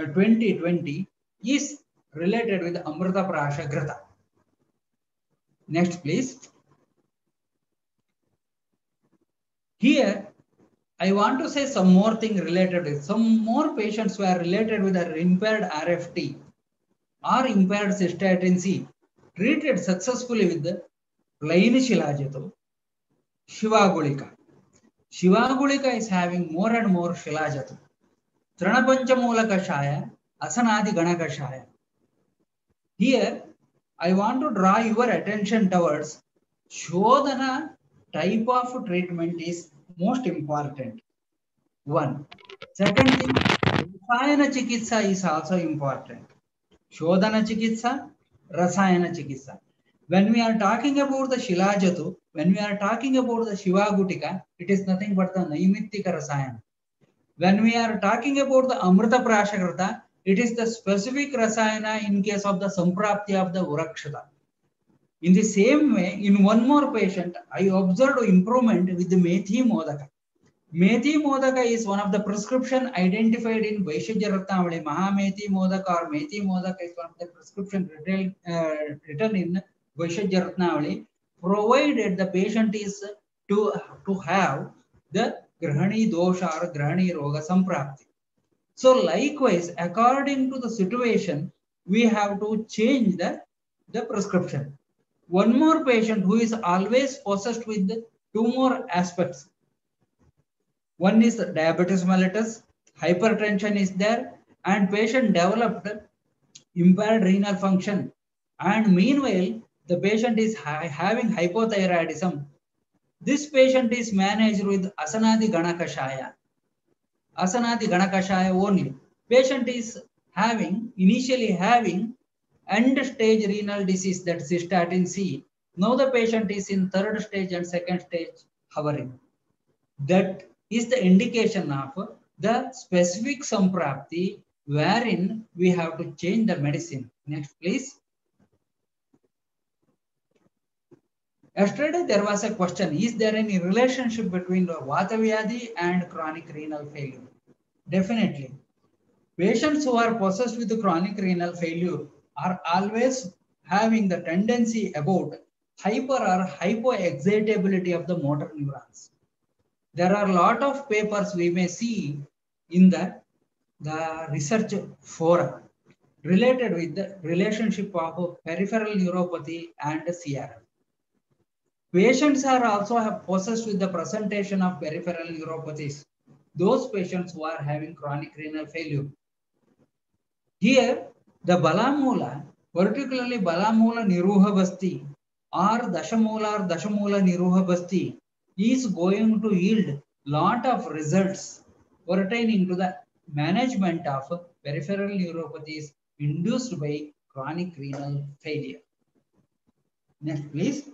is related with Amrita Prasha Grata. Next, please. Here, I want to say some more thing related with some more patients were related with an impaired RFT or impaired cystatin C, treated successfully with the plain Shilajit, Shivagulika. Shivagulika is having more and more Shilajat. Tranapanchamula Kashaya, Asanadi Ganakashaya. Here, I want to draw your attention towards Shodhana type of treatment is most important. One. Second thing, Rasayana Chikitsa is also important. Shodhana Chikitsa, Rasayana Chikitsa. When we are talking about the Shilajatu, when we are talking about the Shivagutika, it is nothing but the Naimittika Rasayana. When we are talking about the Amrita Prasha Grata, It is the specific rasayana in case of the samprapti of the Urakshata. In the same way, in one more patient, I observed improvement with the Methi Modaka. Methi Modaka is one of the prescription identified in Vaishajya Ratnavali. Mahamethi Modaka or Methi Modaka is one of the prescription written in Vaishajya Ratnavali, provided the patient is to have the Grahani Dosha or Grahani Roga Samprapti. So likewise, according to the situation, we have to change the prescription. One more patient who is always possessed with two more aspects. One is diabetes mellitus, hypertension is there, and patient developed impaired renal function. And meanwhile, the patient is having hypothyroidism. This patient is managed with Asanadi Ganakashaya. Asanadi Ganakashaya only. Patient is initially having end-stage renal disease, that is cystatin C. Now the patient is in third stage and second stage hovering. That is the indication of the specific samprapti wherein we have to change the medicine. Next, please. Yesterday there was a question, is there any relationship between the Vata Vyadhi and chronic renal failure? Definitely. Patients who are possessed with the chronic renal failure are always having the tendency about hyper or hypoexcitability of the motor neurons. There are a lot of papers we may see in the research fora related with the relationship of peripheral neuropathy and CRM. Patients are also possessed with the presentation of peripheral neuropathies. Those patients who are having chronic renal failure. Here, the Balamula, particularly Balamula Niruha Basti or Dashamula Niruha Basti, is going to yield lot of results pertaining to the management of peripheral neuropathies induced by chronic renal failure. Next, please.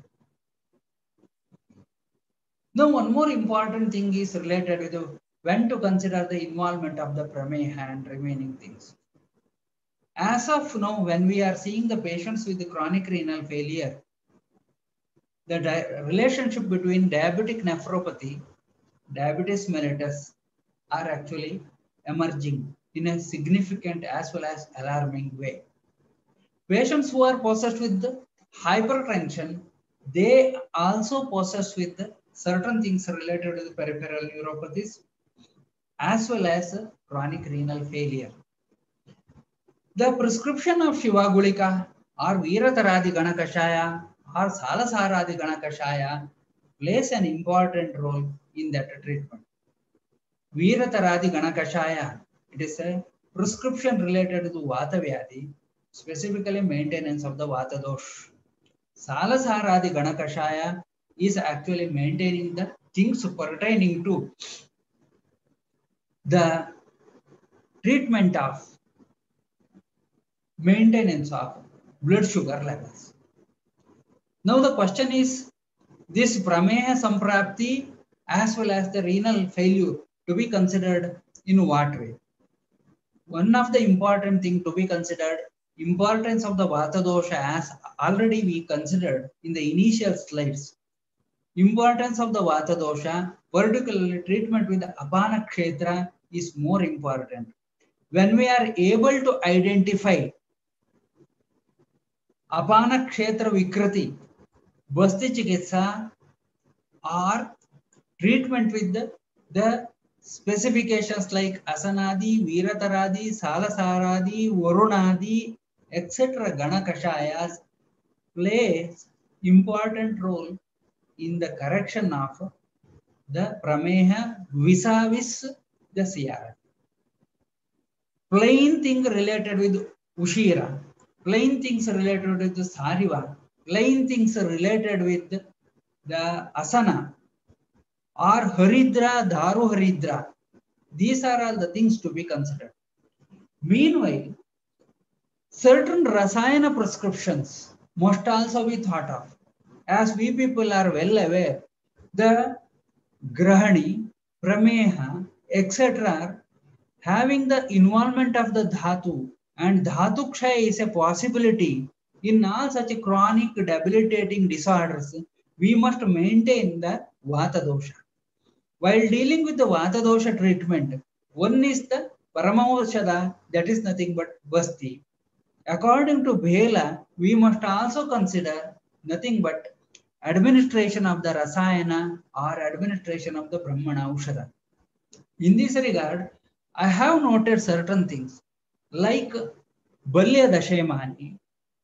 Now, one more important thing is related with when to consider the involvement of the prameha and remaining things. As of now, when we are seeing the patients with the chronic renal failure, the relationship between diabetic nephropathy, diabetes mellitus are actually emerging in a significant as well as alarming way. Patients who are possessed with hypertension, they also possessed with certain things related to the peripheral neuropathies as well as chronic renal failure. The prescription of Shivagulika or Veerataradi Ganakashaya or Salasaradi Ganakashaya plays an important role in that treatment. Veerataradi Ganakashaya, it is a prescription related to Vata Vyadhi, specifically maintenance of the Vata Dosh. Salasaradi Ganakashaya is actually maintaining the things pertaining to the treatment of maintenance of blood sugar levels. Now the question is, this prameha samprapti as well as the renal failure to be considered in what way? One of the important thing to be considered, importance of the Vata dosha, as already we considered in the initial slides. Importance of the Vata dosha, particularly treatment with the Apana Kshetra, is more important. When we are able to identify Apana Kshetra Vikrati, Basti Chikitsa, or treatment with the specifications like Asanadi, Veerataradi, Salasaradi, Varunadi, etc. Ganakashayas plays important role in the correction of the prameha vis-a-vis the CRM. Plain thing related with Ushira, plain things related with the Sariva, plain things related with the Asana or Haridra, Dharu Haridra. These are all the things to be considered. Meanwhile, certain Rasayana prescriptions must also be thought of. As we people are well aware, the Grahani, Prameha, etc. having the involvement of the dhatu, and dhatu kshaya is a possibility in all such chronic debilitating disorders, we must maintain the vata dosha. While dealing with the vata dosha treatment, one is the paramaushada, that is nothing but basti. According to Bhela, we must also consider nothing but administration of the rasayana or administration of the brahmana aushada. In this regard, I have noted certain things like Balya Dashemani,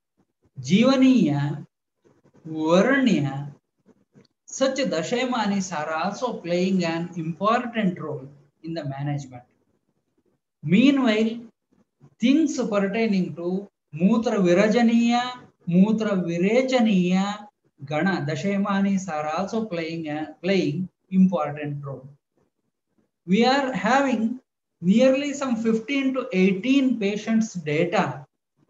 Jivaniya, Varanya. Such Dashemanis are also playing an important role in the management. Meanwhile, things pertaining to Mutra Virajaniya, Mutra Virechaniya, Gana Dashemanis are also playing important role. We are having nearly some 15 to 18 patients' data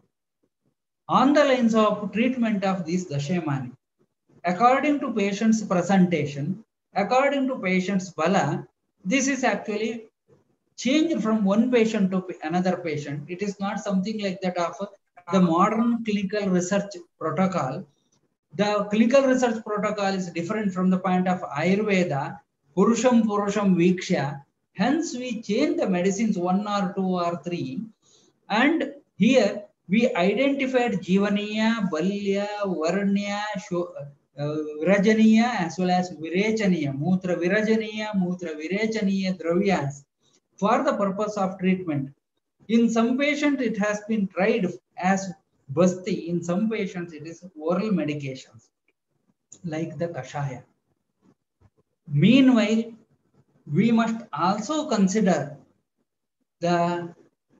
on the lines of treatment of this Dashemani. According to patient's presentation, according to patient's bala, this is actually changed from one patient to another patient. It is not something like that of the modern clinical research protocol. The clinical research protocol is different from the point of Ayurveda, Purusham Vikshya. Hence, we change the medicines 1 or 2 or 3. And here, we identified Jivaniya, Balya, Varanya, Virajaniya as well as Virechaniya, Mutra Virajaniya, Mutra Virechaniya Dravyas for the purpose of treatment. In some patients, it has been tried as basti. In some patients, it is oral medications like the Kashaya. Meanwhile, we must also consider the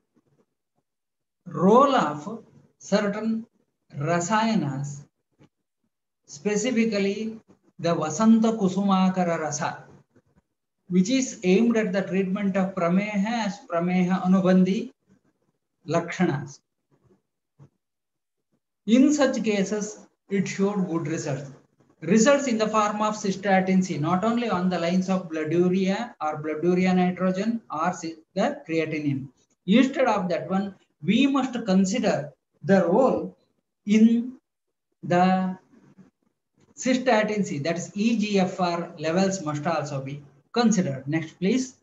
role of certain rasayanas, specifically the Vasanta Kusumakara Rasa, which is aimed at the treatment of Prameha as Prameha Anubandhi Lakshanas. In such cases, it showed good results. Results in the form of cystatin C, not only on the lines of blooduria or blooduria nitrogen or the creatinine. Instead of that one, we must consider the role in the cystatin C, that is EGFR levels must also be considered. Next, please.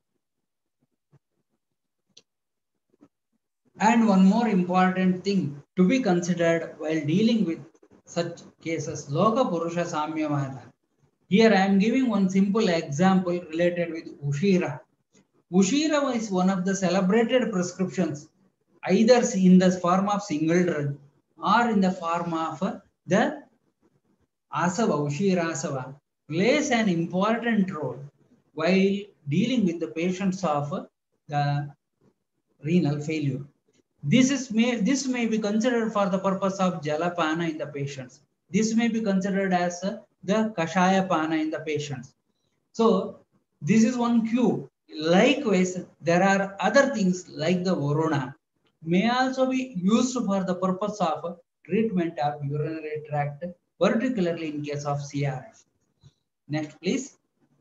And one more important thing to be considered while dealing with such cases, Loka Purusha Samyavada. Here I am giving one simple example related with Ushira. Ushira is one of the celebrated prescriptions, either in the form of single drug or in the form of the Asava, Ushira Asava, plays an important role while dealing with the patients of the renal failure. This may be considered for the purpose of Jalapana in the patients. This may be considered as the Kashaya Pana in the patients. So this is one cue. Likewise, there are other things like the Varuna may also be used for the purpose of treatment of urinary tract, particularly in case of CRF. Next, please.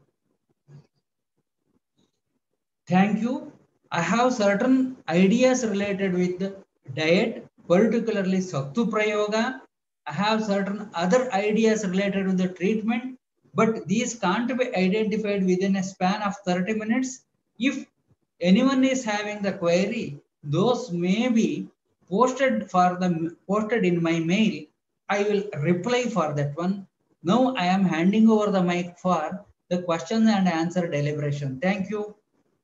Thank you. I have certain ideas related with diet, particularly Saktu Prayoga. I have certain other ideas related with the treatment, but these can't be identified within a span of 30 minutes. If anyone is having the query, those may be posted in my mail. I will reply for that one. Now I am handing over the mic for the question and answer deliberation. Thank you.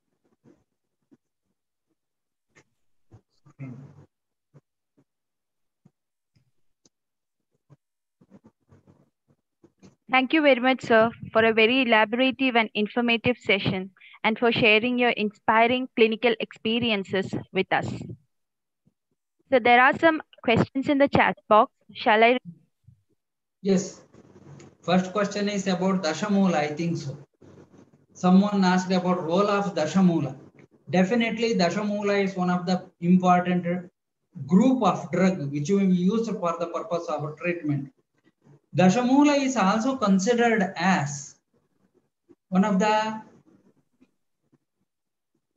Thank you very much, sir, for a very elaborative and informative session and for sharing your inspiring clinical experiences with us. So there are some questions in the chat box. Shall I? Yes. First question is about Dashamula, I think so. Someone asked about role of Dashamula. Definitely Dashamula is one of the important group of drug which will be used for the purpose of treatment. Dashamula is also considered as one of the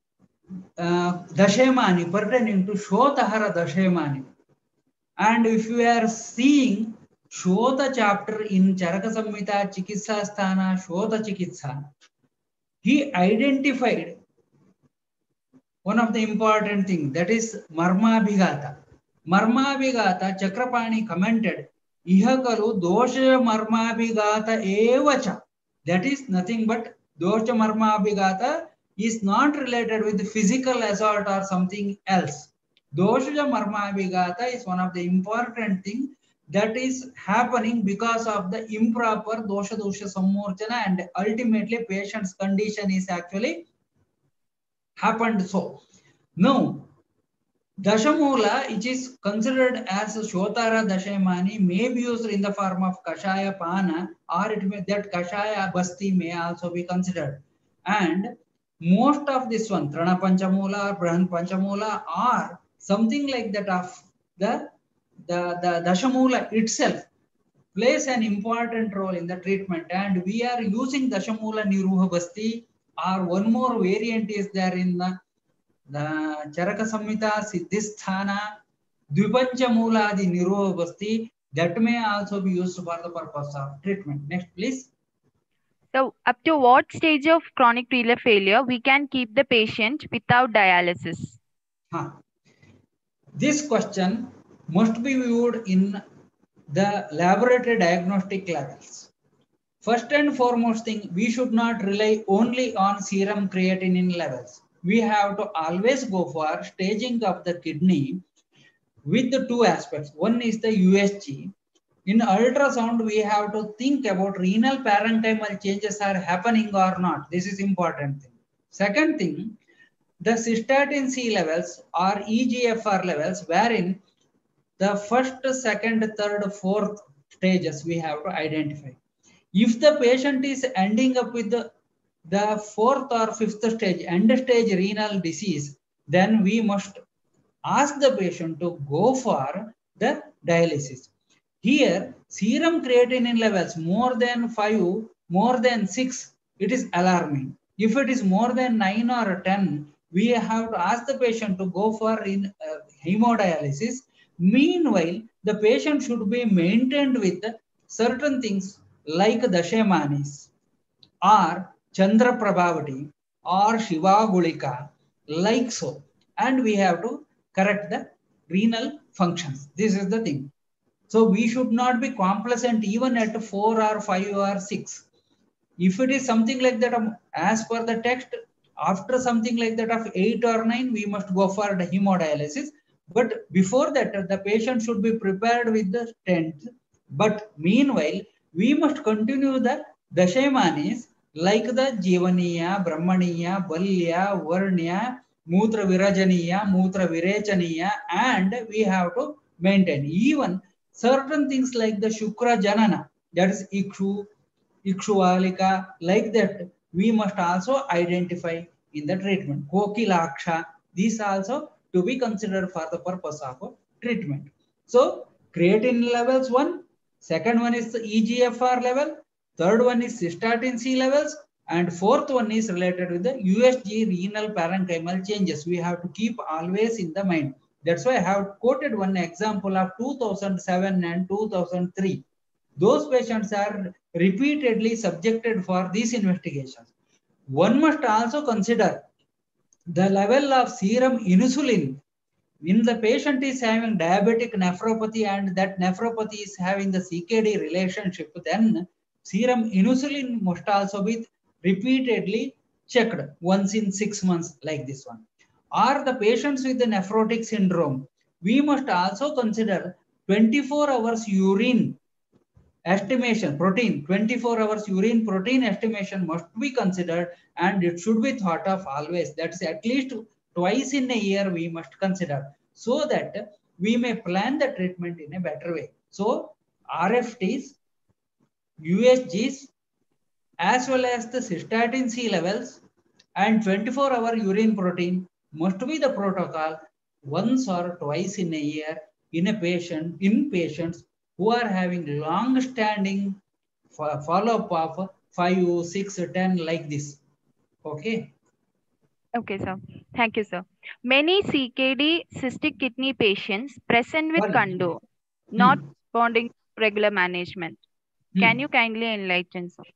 Dashemani pertaining to Shotahara Dashemani. And if you are seeing Shota chapter in Charaka Samhita Chikitsa Sthana Shota Chikitsa, he identified one of the important things, that is Marma Bhigata. Marma Bhigata, Chakrapani commented, Ihakalu dosha Marma Bhigata evacha. That is nothing but dosha Marma Bhigata is not related with physical assault or something else. Dosha Marma Bhigata is one of the important things that is happening because of the improper dosha sammorchana, and ultimately patient's condition is actually happened so. Now, Dashamula, which is considered as Shotara Dashemani, may be used in the form of Kashaya Pana, or it may, that Kashaya Basti may also be considered. And most of this one, Trana Panchamula or Brahan Panchamula, are something like that of the Dashamula itself plays an important role in the treatment. And we are using Dashamula Niruha Basti, or one more variant is there in the Charaka Samhita Siddhisthana Dvipanchamuladi Niroha Basti, that may also be used for the purpose of treatment. Next, please. So, up to what stage of chronic renal failure we can keep the patient without dialysis? This question must be viewed in the laboratory diagnostic levels. First and foremost thing, we should not rely only on serum creatinine levels. We have to always go for staging of the kidney with the two aspects. One is the USG. In ultrasound, we have to think about renal parenchymal changes are happening or not. This is important thing. Second thing, the cystatin C levels or EGFR levels, wherein the first, second, third, fourth stages we have to identify. If the patient is ending up with the fourth or fifth stage, end stage renal disease, then we must ask the patient to go for the dialysis. Here, serum creatinine levels more than 5, more than 6, it is alarming. If it is more than 9 or 10, we have to ask the patient to go for hemodialysis. Meanwhile, the patient should be maintained with certain things like Dashemanis or Chandra Prabhavati or Shiva Gulika, like so. And we have to correct the renal functions. This is the thing. So we should not be complacent even at 4 or 5 or 6. If it is something like that, as per the text, after something like that of 8 or 9, we must go for the hemodialysis. But before that, the patient should be prepared with the stent. But meanwhile, we must continue the Dashemanis like the Jivaniya, Brahmaniya, Balya, Varnya, Mutra Virajaniya, Mutra Virechaniya, and we have to maintain even certain things like the Shukra Janana, that is Ikshu, Ikshuvalika, like that, we must also identify in the treatment. Kokilaksha, these also to be considered for the purpose of treatment. So, creatinine levels one, second one is the EGFR level, third one is cystatin C levels, and fourth one is related with the USG renal parenchymal changes. We have to keep always in the mind. That's why I have quoted one example of 2007 and 2003. Those patients are repeatedly subjected for these investigations. One must also consider the level of serum insulin. When the patient is having diabetic nephropathy and that nephropathy is having the CKD relationship, then serum insulin must also be repeatedly checked once in 6 months, like this one. Or the patients with the nephrotic syndrome, we must also consider 24 hours urine estimation, protein, 24 hours urine protein estimation must be considered, and it should be thought of always. That's at least twice in a year we must consider, so that we may plan the treatment in a better way. So RFTs, USGs, as well as the cystatin C levels and 24-hour urine protein must be the protocol once or twice in a year in a patient, in patients who are having long-standing follow-up of 5, 6, 10 like this. Okay. Okay, sir. Thank you, sir. Many CKD cystic kidney patients present with Kando, not responding to regular management. Can you kindly enlighten, sir?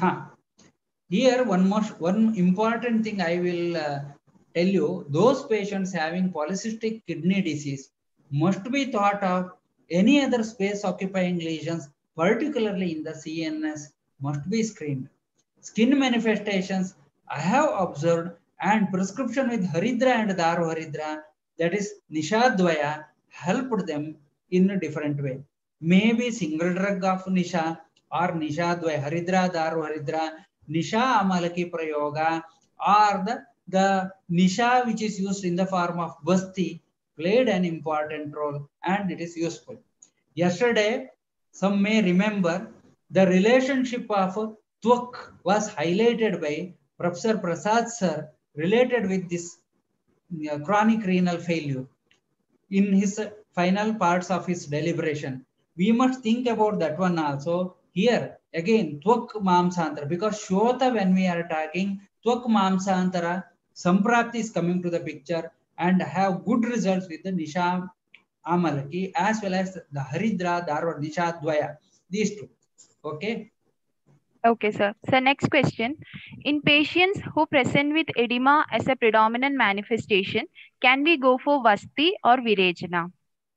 Here, one important thing I will tell you: those patients having polycystic kidney disease must be thought of. Any other space-occupying lesions, particularly in the CNS, must be screened. Skin manifestations I have observed, and prescription with Haridra and Daru Haridra, that is Nishadvaya, helped them in a different way. Maybe single drug of Nisha or Nishadvaya, Haridra, Daru Haridra, Nisha Amalaki Prayoga, or the Nisha which is used in the form of Basti played an important role, and it is useful. Yesterday, some may remember the relationship of Twak was highlighted by Professor Prasad sir related with this chronic renal failure. In his final parts of his deliberation, we must think about that one also. Here again, Twak Mamsantara, because Shota, when we are talking Twak Mamsantara, Samprapti is coming to the picture and have good results with the Nisha Amalaki as well as the Haridra, Darwa, Nisha Dvaya, these two. Okay. Okay, sir. So next question. In patients who present with edema as a predominant manifestation, can we go for Vasti or Virechana?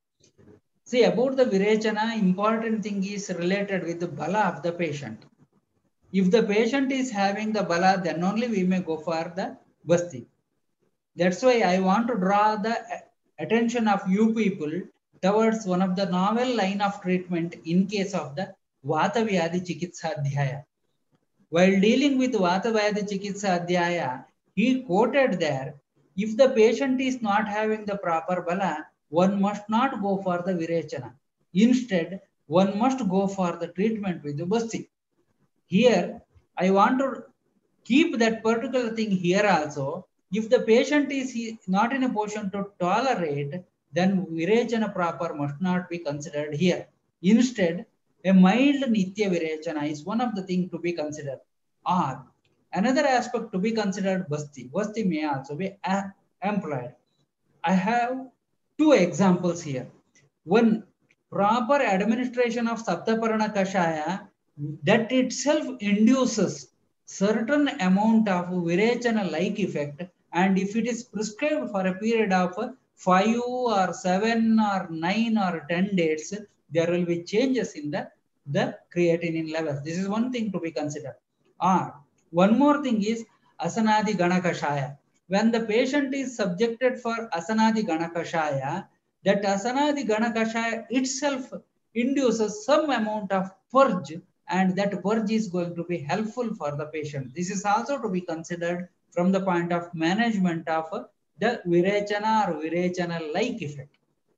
See, about the Virechana, important thing is related with the Bala of the patient. If the patient is having the Bala, then only we may go for the Vasti. That's why I want to draw the attention of you people towards one of the novel line of treatment in case of the Vata Vyadhi Chikitsa Adhyaya. While dealing with Vata Vyadhi Chikitsa Adhyaya, he quoted there, if the patient is not having the proper Bala, one must not go for the Virechana. Instead, one must go for the treatment with the Basti. Here, I want to keep that particular thing here also. If the patient is not in a position to tolerate, then Virechana proper must not be considered here. Instead, a mild Nitya Virechana is one of the things to be considered. Or another aspect to be considered, Basti. Basti may also be employed. I have two examples here. One, proper administration of Saptaparana Kashaya, that itself induces certain amount of Virechana-like effect, and if it is prescribed for a period of 5 or 7 or 9 or 10 days, there will be changes in the creatinine levels. This is one thing to be considered. One more thing is Asanadi Ganakashaya. When the patient is subjected for Asanadi Ganakashaya, that Asanadi Ganakashaya itself induces some amount of purge, and that purge is going to be helpful for the patient. This is also to be considered from the point of management of the Virechana or Virechana-like effect.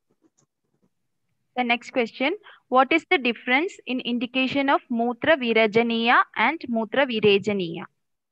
The next question, what is the difference in indication of Mutra Virajaniya and Mutra Virejaniya?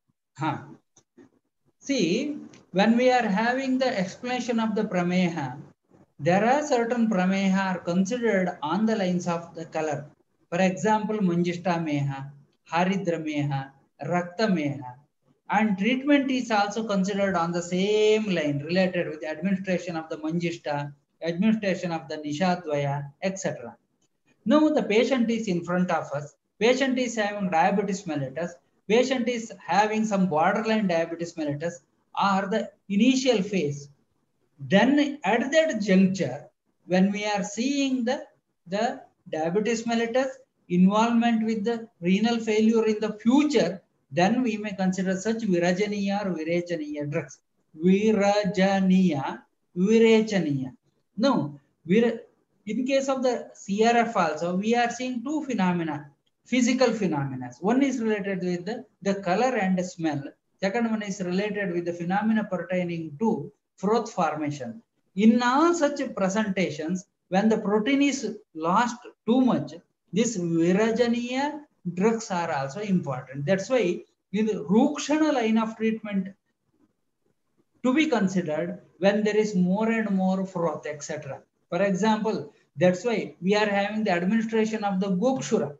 See, when we are having the explanation of the Prameha, there are certain Prameha are considered on the lines of the color. For example, Manjishta Meha, Haridra Meha, Rakta Meha. And treatment is also considered on the same line related with the administration of the Manjishta, administration of the Nishadvaya, etc. Now the patient is in front of us. Patient is having diabetes mellitus. Patient is having some borderline diabetes mellitus or the initial phase. Then at that juncture, when we are seeing the diabetes mellitus, involvement with the renal failure in the future, then we may consider such Virajaniya or Virechaniya drugs. Virajaniya, Virechaniya. No, in case of the CRF also, we are seeing two phenomena, physical phenomena. One is related with the color and the smell. Second one is related with the phenomena pertaining to froth formation. In all such presentations, when the protein is lost too much, this Virajaniya drugs are also important. That's why in the Rukshana line of treatment to be considered when there is more and more froth, etc. For example, that's why we are having the administration of the Gokshura.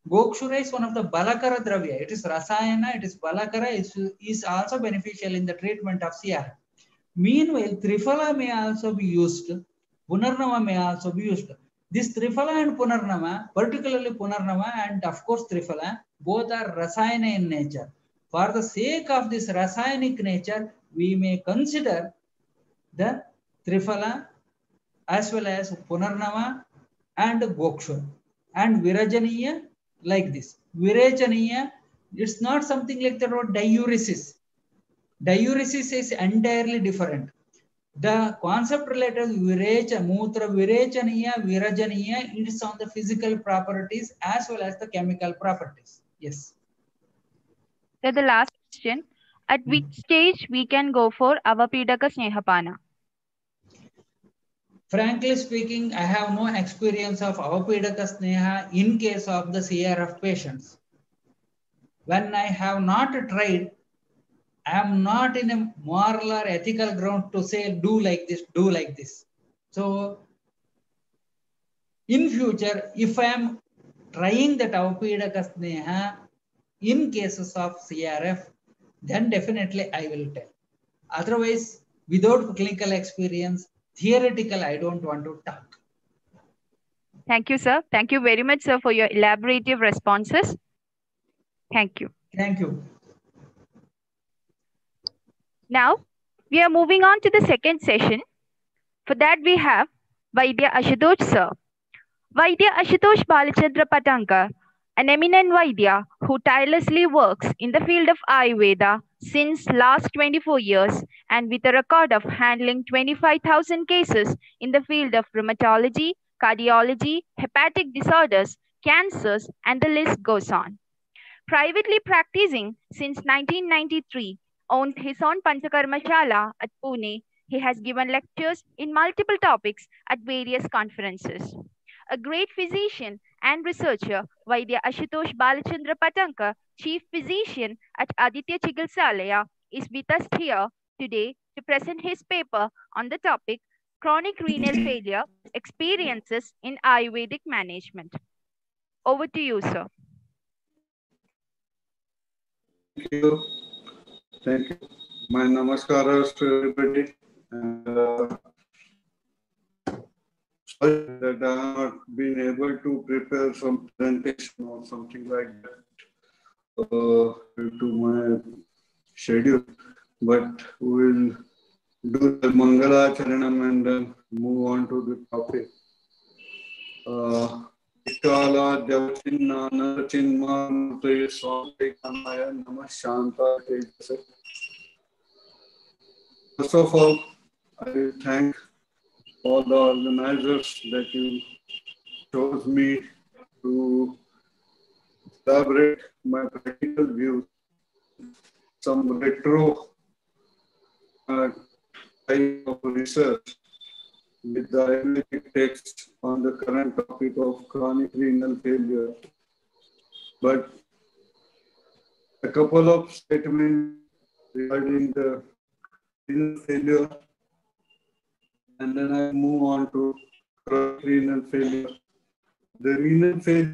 Gokshura is one of the Balakara Dravya. It is Rasayana, it is Balakara, it is also beneficial in the treatment of CR. Meanwhile, Triphala may also be used, Punarnama may also be used. This Triphala and Punarnama, particularly Punarnama and of course Triphala, both are Rasayana in nature. For the sake of this Rasayanic nature, we may consider the Triphala as well as Punarnama and Gokshura. And Virajaniya like this. Virajaniya, it's not something like that or diuresis. Diuresis is entirely different. The concept related Virecha, Mutra, Virajaniya, Virajaniya, it is on the physical properties as well as the chemical properties. Yes. So the last question, at which stage we can go for Avapidaka Snehapana? Frankly speaking, I have no experience of Avapidaka Sneha in case of the CRF patients. When I have not tried, I am not in a moral or ethical ground to say do like this, do like this. So in future, if I am trying that Avapidaka Sneha in cases of CRF, then definitely I will tell. Otherwise, without clinical experience, theoretical, I don't want to talk. Thank you, sir. Thank you very much, sir, for your elaborative responses. Thank you. Thank you. Now, we are moving on to the second session. For that, we have Vaidya Ashutosh, sir. Vaidya Ashutosh Balachandra Patankar, an eminent Vaidya who tirelessly works in the field of Ayurveda since last 24 years and with a record of handling 25,000 cases in the field of rheumatology, cardiology, hepatic disorders, cancers, and the list goes on. Privately practicing since 1993, owns his own Panchakarma Shala at Pune. He has given lectures in multiple topics at various conferences. A great physician and researcher, Vaidya Ashutosh Balachandra Patankar, Chief Physician at Aditya Chikitsalaya, is with us here today to present his paper on the topic Chronic Renal Failure, Experiences in Ayurvedic Management. Over to you, sir. Thank you. Thank you. My namaskaras to everybody. And, sorry that I have not been able to prepare some presentation or something like that due to my schedule. But we will do the Mangala Charanam and then move on to the topic. Kala Devacinna Narachinma Murtaya Swami Kanaya Namah Shanta Tejase. First of all, I thank all the organizers that you chose me to elaborate my practical views, some retro type of research with the Ayurvedic text on the current topic of chronic renal failure. But a couple of statements regarding the renal failure, and then I move on to chronic renal failure. The renal failure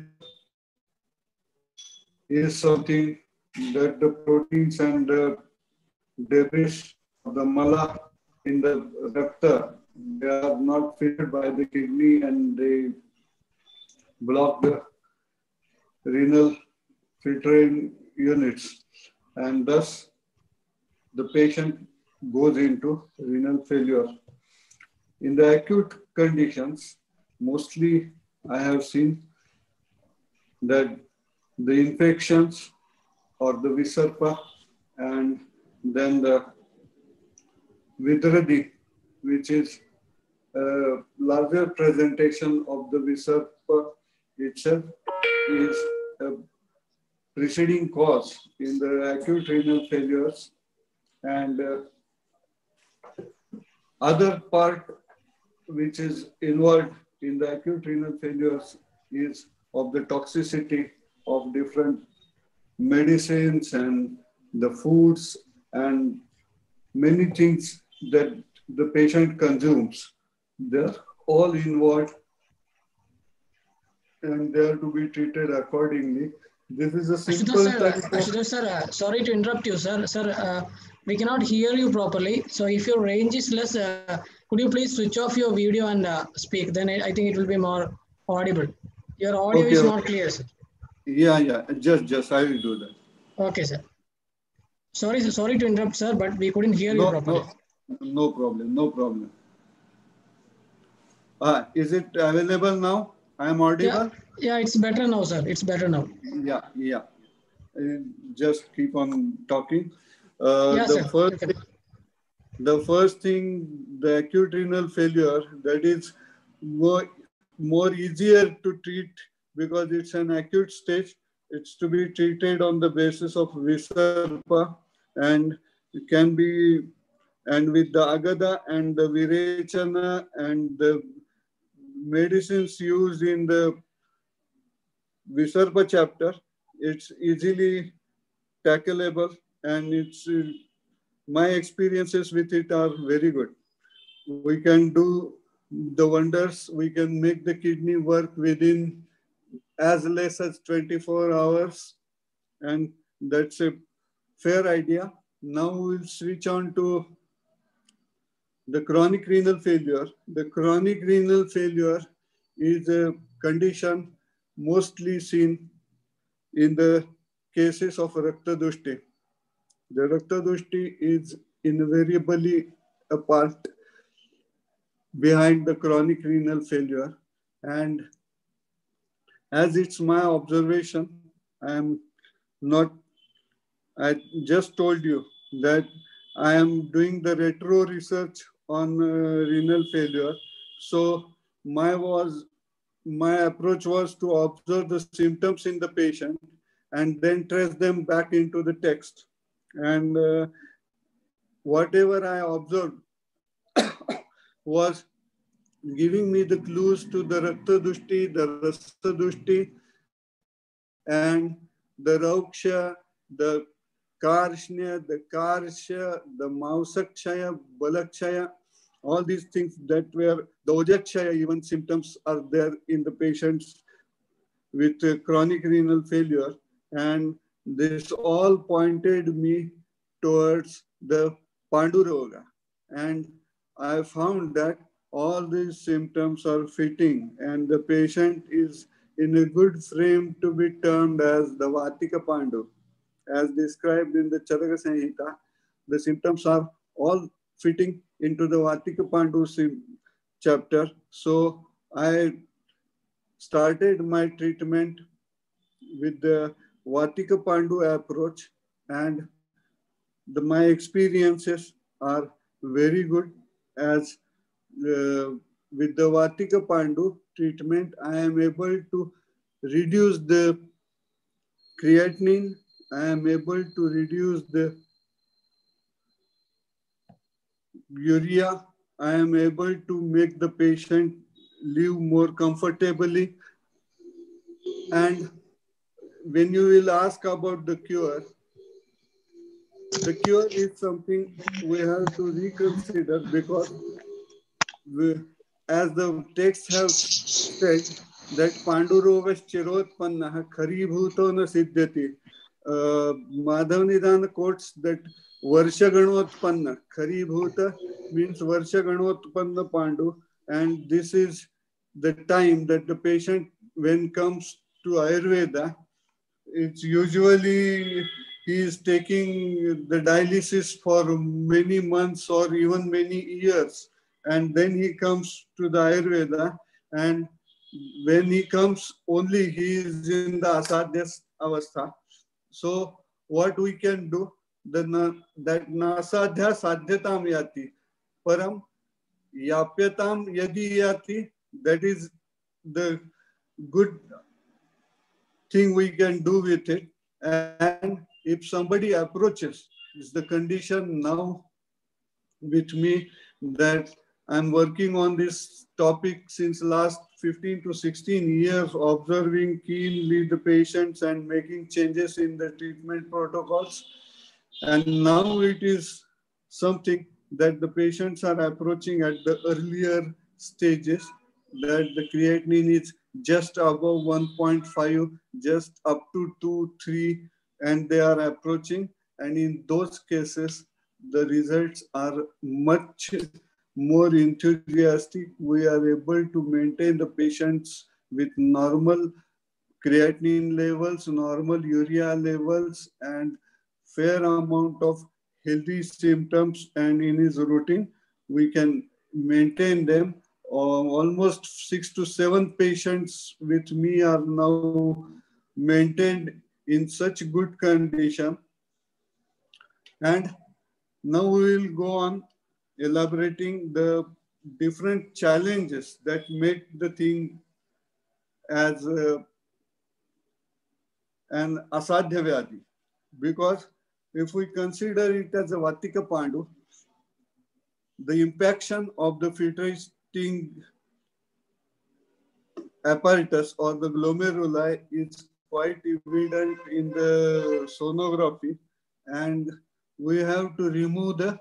is something that the proteins and the debris of the mala in the recta, they are not filtered by the kidney and they block the renal filtering units, and thus the patient goes into renal failure. In the acute conditions, mostly I have seen that the infections or the Visarpa and then the Vidradi, which is a larger presentation of the Visarpa itself, is a preceding cause in the acute renal failures, and other part which is involved in the acute renal failures is of the toxicity of different medicines and the foods and many things that the patient consumes. They're all involved and they are to be treated accordingly. This is a simple type of... Ashutosh sir, sorry to interrupt you, sir. Sir, we cannot hear you properly. So if your range is less, could you please switch off your video and speak? Then I think it will be more audible. Your audio is not clear, sir. Yeah. Just I will do that. Okay, sir. Sorry to interrupt, sir, but we couldn't hear you properly. No problem. Is it available now? I am audible? Yeah, it's better now, sir. It's better now. Yeah. Just keep on talking. The first thing, the acute renal failure, that is more easier to treat because it's an acute stage. It's to be treated on the basis of Visarpa and it can be, and with the Agada and the Virechana and the medicines used in the Visarpa chapter, it's easily tackleable, and it's my experiences with it are very good. We can do the wonders. We can make the kidney work within as less as 24 hours, and that's a fair idea. Now we'll switch on to the chronic renal failure. The chronic renal failure is a condition mostly seen in the cases of Raktadushti. The Raktadushti is invariably a part behind the chronic renal failure. And as it's my observation, I just told you that I am doing the retro research on renal failure. So my approach was to observe the symptoms in the patient and then trace them back into the text. And whatever I observed was giving me the clues to the Raktadushti, the Rasadushti, and the Rauksha, the Karshnya, the Karsha, the Mausakshaya, Balakshaya, all these things that were, the Ojakshaya even symptoms are there in the patients with chronic renal failure. And this all pointed me towards the Panduroga. And I found that all these symptoms are fitting and the patient is in a good frame to be termed as the Vatika Pandu. As described in the Charaka Samhita, the symptoms are all fitting into the Vatika Pandu chapter. So I started my treatment with the Vatika Pandu approach, and my experiences are very good. As with the Vatika Pandu treatment, I am able to reduce the creatinine, I am able to reduce the urea, I am able to make the patient live more comfortably. And when you will ask about the cure is something we have to reconsider, because as the texts have said that Pandurogas Chirotpanna Kharibhuto na Siddhati. Madhav Nidana quotes that Varsha Ganotpanna. Kharibhuta means Varsha Ganotpanna Pandu, and this is the time that the patient, when comes to Ayurveda, it's usually he is taking the dialysis for many months or even many years, and then he comes to the Ayurveda, and when he comes only he is in the asadhya avastha. So what we can do, that nasadhya sadhyatam yati param yapyatam yadi yati, that is the good thing we can do with it. And if somebody approaches, is the condition now with me that I'm working on this topic since last 15 to 16 years, observing keenly the patients and making changes in the treatment protocols. And now it is something that the patients are approaching at the earlier stages, that the creatinine is just above 1.5, just up to 2, 3, and they are approaching. And in those cases, the results are much more enthusiastic. We are able to maintain the patients with normal creatinine levels, normal urea levels, and fair amount of healthy symptoms. And in his routine, we can maintain them. Almost 6 to 7 patients with me are now maintained in such good condition. And now we will go on elaborating the different challenges that make the thing as an asadhya vyadhi. Because if we consider it as a Vatika Pandu, the impaction of the filtrating apparatus or the glomeruli is quite evident in the sonography, and we have to remove the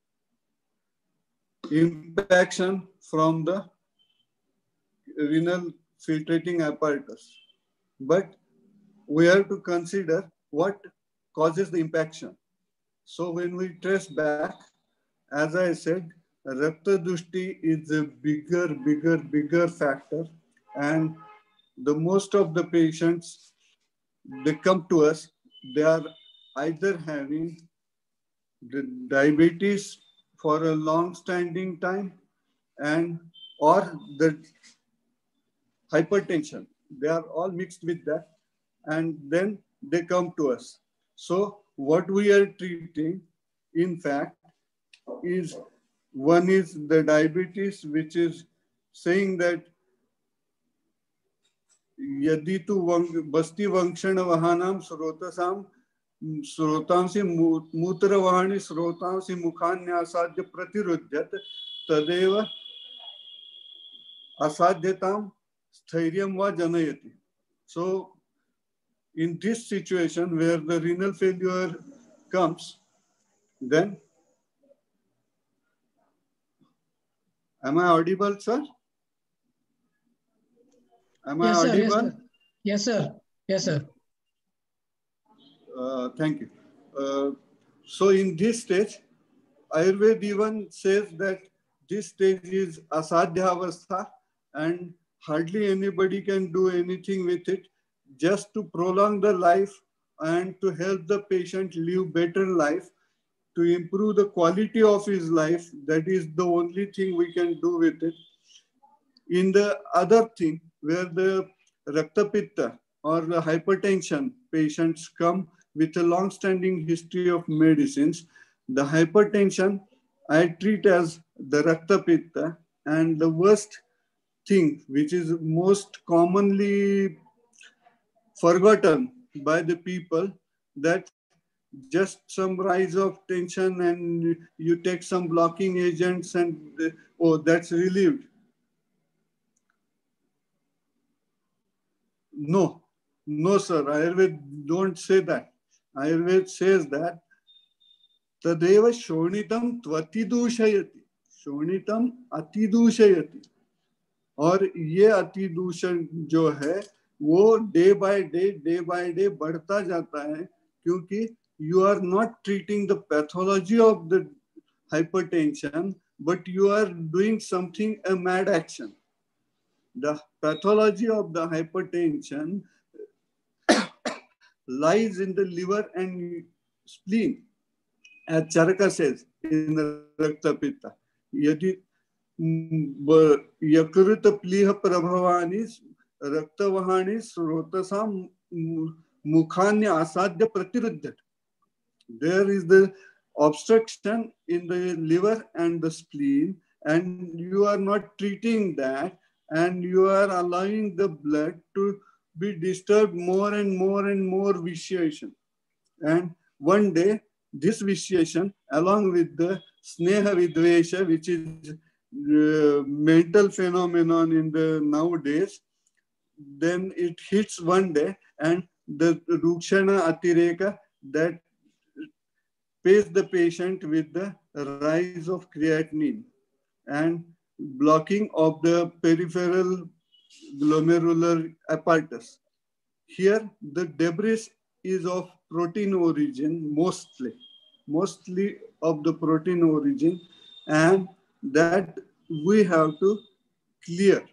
impaction from the renal filtrating apparatus. But we have to consider what causes the impaction. So when we trace back, as I said, Rakta Dushti is a bigger factor. And the most of the patients, they come to us, they are either having the diabetes for a long-standing time or the hypertension. They are all mixed with that, and then they come to us. So what we are treating, in fact, is one is the diabetes, which is saying that यदि तु बस्ती वंक्षण वहानाम स्रोतसाम स्रोतांसि मूत्रवाहिनी स्रोतांसि मुखान्यासाद्य प्रतिरुध्यत तदेव asadhyatam स्थैर्यं वा जनयति. So in this situation where the renal failure comes, then am I audible, sir? Am I audible? Yes, sir. Yes, sir. Thank you. So in this stage, Ayurveda even says that this stage is asadhya avastha, and hardly anybody can do anything with it, just to prolong the life and to help the patient live better life, to improve the quality of his life. That is the only thing we can do with it. In the other thing, where the Rakta Pitta or the hypertension patients come with a long-standing history of medicines, the hypertension I treat as the Rakta Pitta, and the worst thing, which is most commonly forgotten by the people, that just some rise of tension and you take some blocking agents and oh, that's relieved. No, no, sir. Ayurveda don't say that. Ayurveda says that tadeva shonitam tvatidushayati. Shonitam atidushayati. और ये अतिदूषण जो है वो day by day बढ़ता जाता है, क्योंकि you are not treating the pathology of the hypertension, but you are doing something, a mad action. The pathology of the hypertension lies in the liver and spleen, as Charaka says in the Rakta Pitta. Yadi Yakrita pliha prabhavani raktavahani srotasam mukhanya asadhya pratiruddhat. There is the obstruction in the liver and the spleen, and you are not treating that, and you are allowing the blood to be disturbed more and more vitiation. And one day, this vitiation, along with the sneha vidvesha, which is mental phenomenon in the nowadays, then it hits one day, and the rukshana atireka, that pays the patient with the rise of creatinine and blocking of the peripheral glomerular apparatus. Here, the debris is of protein origin, mostly of the protein origin, and that we have to clear.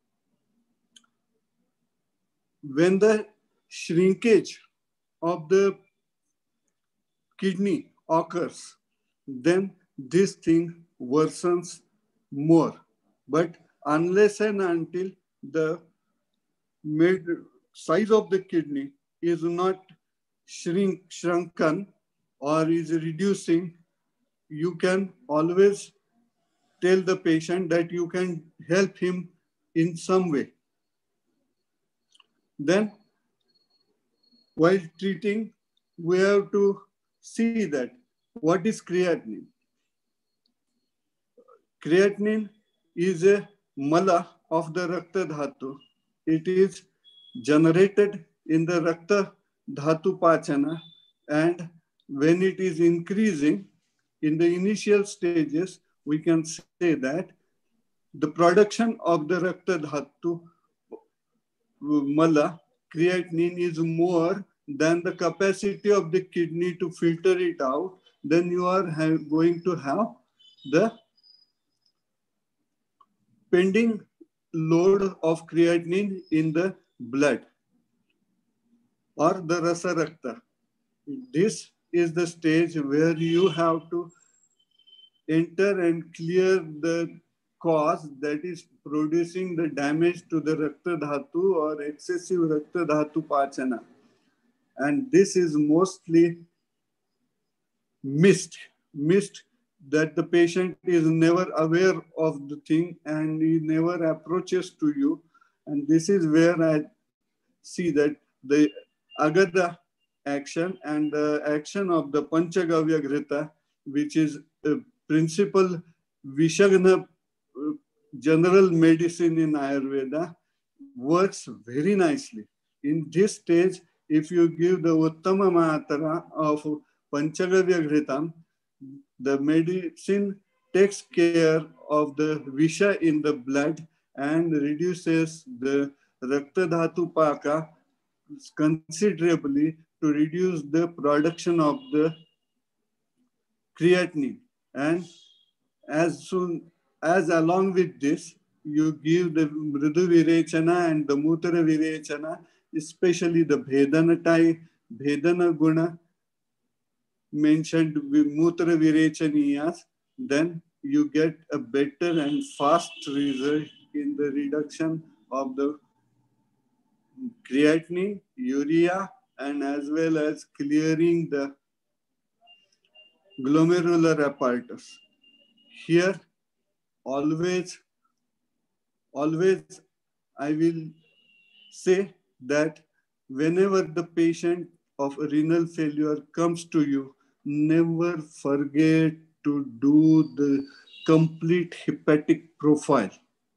When the shrinkage of the kidney occurs, then this thing worsens more. But unless and until the size of the kidney is not shrunken or is reducing, you can always tell the patient that you can help him in some way. Then, while treating, we have to see that what is creatinine. Creatinine is a mala of the Rakta Dhatu. It is generated in the Rakta Dhatu Pachana, and when it is increasing in the initial stages, we can say that the production of the Rakta Dhatu mala, creatinine, is more than the capacity of the kidney to filter it out, then you are going to have the pending load of creatinine in the blood or the rasa rakta. This is the stage where you have to enter and clear the cause that is producing the damage to the Rakta Dhatu or excessive Rakta Dhatu Pachana. And this is mostly missed that the patient is never aware of the thing and he never approaches to you. And this is where I see that the Agada action and the action of the Panchagavya Grita, which is a principal Vishagna general medicine in Ayurveda, works very nicely. In this stage, if you give the Uttama Matara of Panchagavya Ghritam, the medicine takes care of the Visha in the blood and reduces the Rakta Dhatu Paka considerably to reduce the production of the creatinine. And as soon as along with this, you give the Mridu Virechana and the Mutra Virechana, especially the Bhedana Guna mentioned Mutra Virechaniyas, then you get a better and fast result in the reduction of the creatinine, urea, and as well as clearing the glomerular apparatus. Here, always I will say that whenever the patient of renal failure comes to you, never forget to do the complete hepatic profile.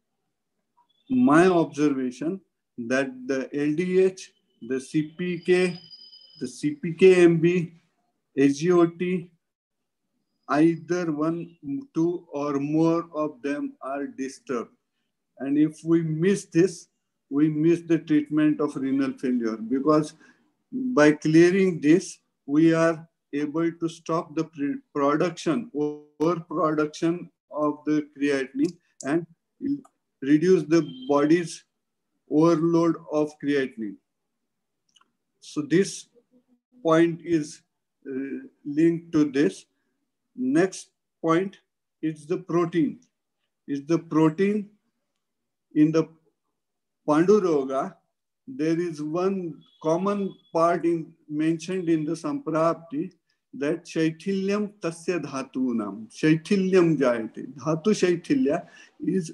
My observation that the LDH, the CPK, the CPK-MB, SGOT, either one, two, or more of them are disturbed. And if we miss this, we miss the treatment of renal failure, because by clearing this, we are able to stop the overproduction of the creatinine and reduce the body's overload of creatinine. So this point is linked to this. Next point is the protein. Is the protein in the Panduroga? There is one common part mentioned in the Samprapti, that Shaithilyam tasya dhatunam. Shaithilyam jayate. Dhatu Shaithilya is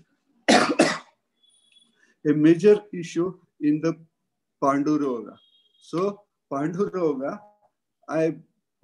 a major issue in the Panduroga. So Panduroga, I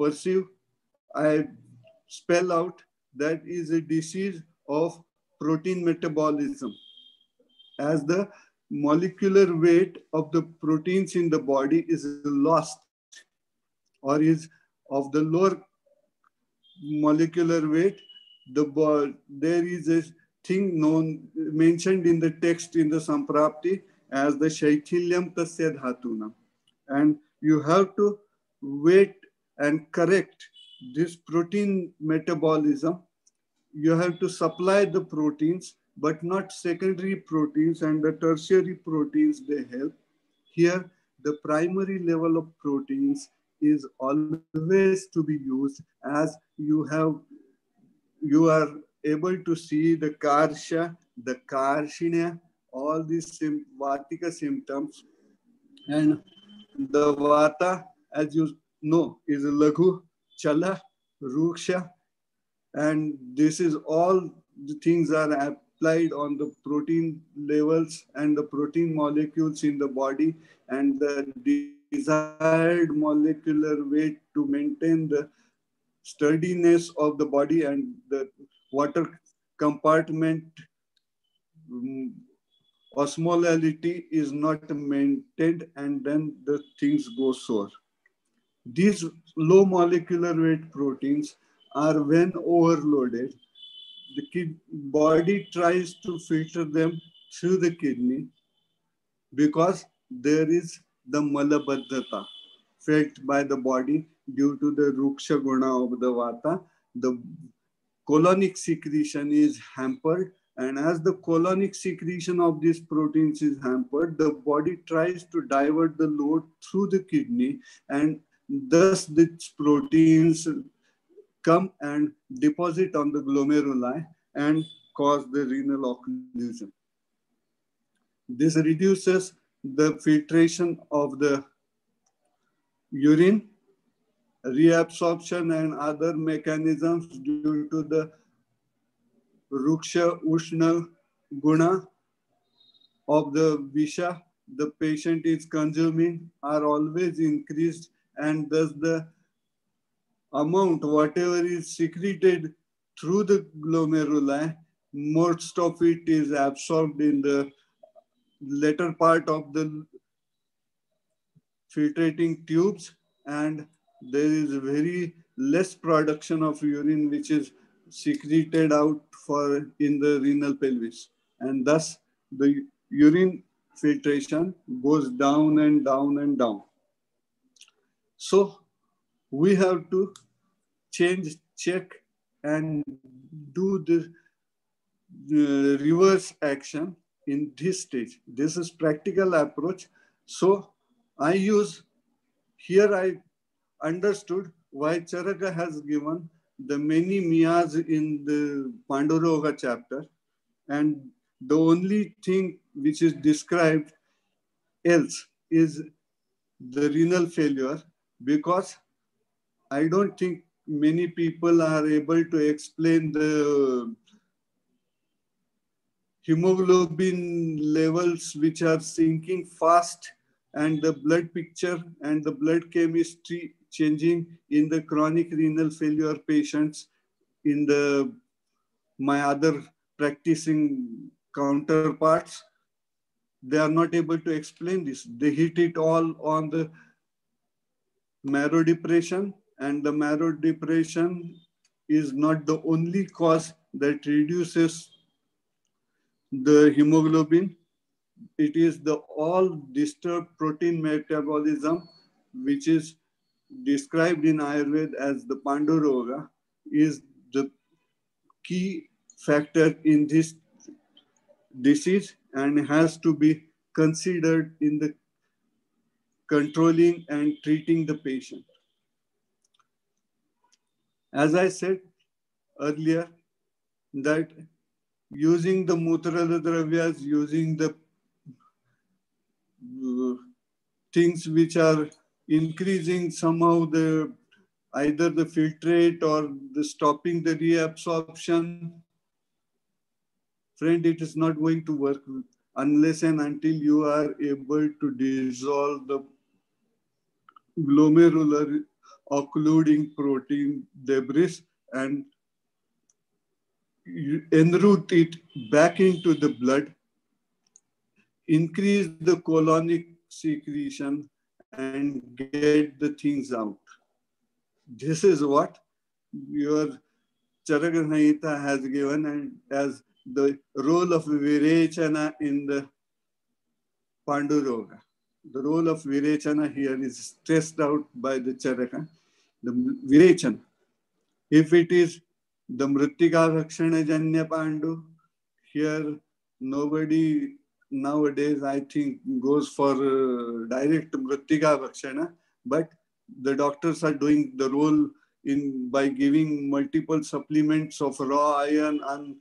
spell out that is a disease of protein metabolism. As the molecular weight of the proteins in the body is lost or is of the lower molecular weight, there is a thing mentioned in the text in the Samprapti as the Shaithilyam Tasya Dhatuna. And you have to wait and correct this protein metabolism. You have to supply the proteins, but not secondary proteins, and the tertiary proteins, they help. Here, the primary level of proteins is always to be used, as you are able to see the Karsha, the Karshinya, all these Vatika symptoms. And the Vata, as you know, is Laghu, Chala, Ruksha, and this is all the things are applied on the protein levels and the protein molecules in the body, and the desired molecular weight to maintain the sturdiness of the body, and the water compartment osmolality is not maintained, and then the things go sour. These low molecular weight proteins are, when overloaded, the body tries to filter them through the kidney, because there is the malabaddhata felt by the body due to the ruksha guna of the vata. The colonic secretion is hampered, and as the colonic secretion of these proteins is hampered, the body tries to divert the load through the kidney, and thus these proteins come and deposit on the glomeruli and cause the renal occlusion. This reduces the filtration of the urine, reabsorption, and other mechanisms due to the Ruksha Ushna Guna of the Visha the patient is consuming are always increased, and thus the amount, whatever is secreted through the glomeruli, most of it is absorbed in the later part of the filtrating tubes, and there is very less production of urine which is secreted out in the renal pelvis, and thus the urine filtration goes down and down and down. So we have to check and do the reverse action in this stage. This is practical approach. So I understood why Charaka has given the many miyas in the Panduroga chapter, and the only thing which is described else is the renal failure, because I don't think many people are able to explain the hemoglobin levels which are sinking fast, and the blood picture and the blood chemistry changing in the chronic renal failure patients in my other practicing counterparts. They are not able to explain this. They hit it all on the marrow depression, and the marrow depression is not the only cause that reduces the hemoglobin. It is the all disturbed protein metabolism, which is described in Ayurveda as the Panduroga, is the key factor in this disease and has to be considered in the controlling and treating the patient. As I said earlier, that using the Mutrala Dravyas, using the things which are increasing somehow either the filtrate or the stopping the reabsorption, friend, it is not going to work unless and until you are able to dissolve the glomerular occluding protein debris and enroute it back into the blood, increase the colonic secretion, and get the things out. This is what your Charaka Samhita has given and as the role of Virechana in the Panduroga. The role of Virechana here is stressed out by the Charaka. The Virechana. If it is the Mrittika Vakshana Janya Pandu, here nobody nowadays, I think, goes for direct Mrittika Vakshana, but the doctors are doing the role by giving multiple supplements of raw iron and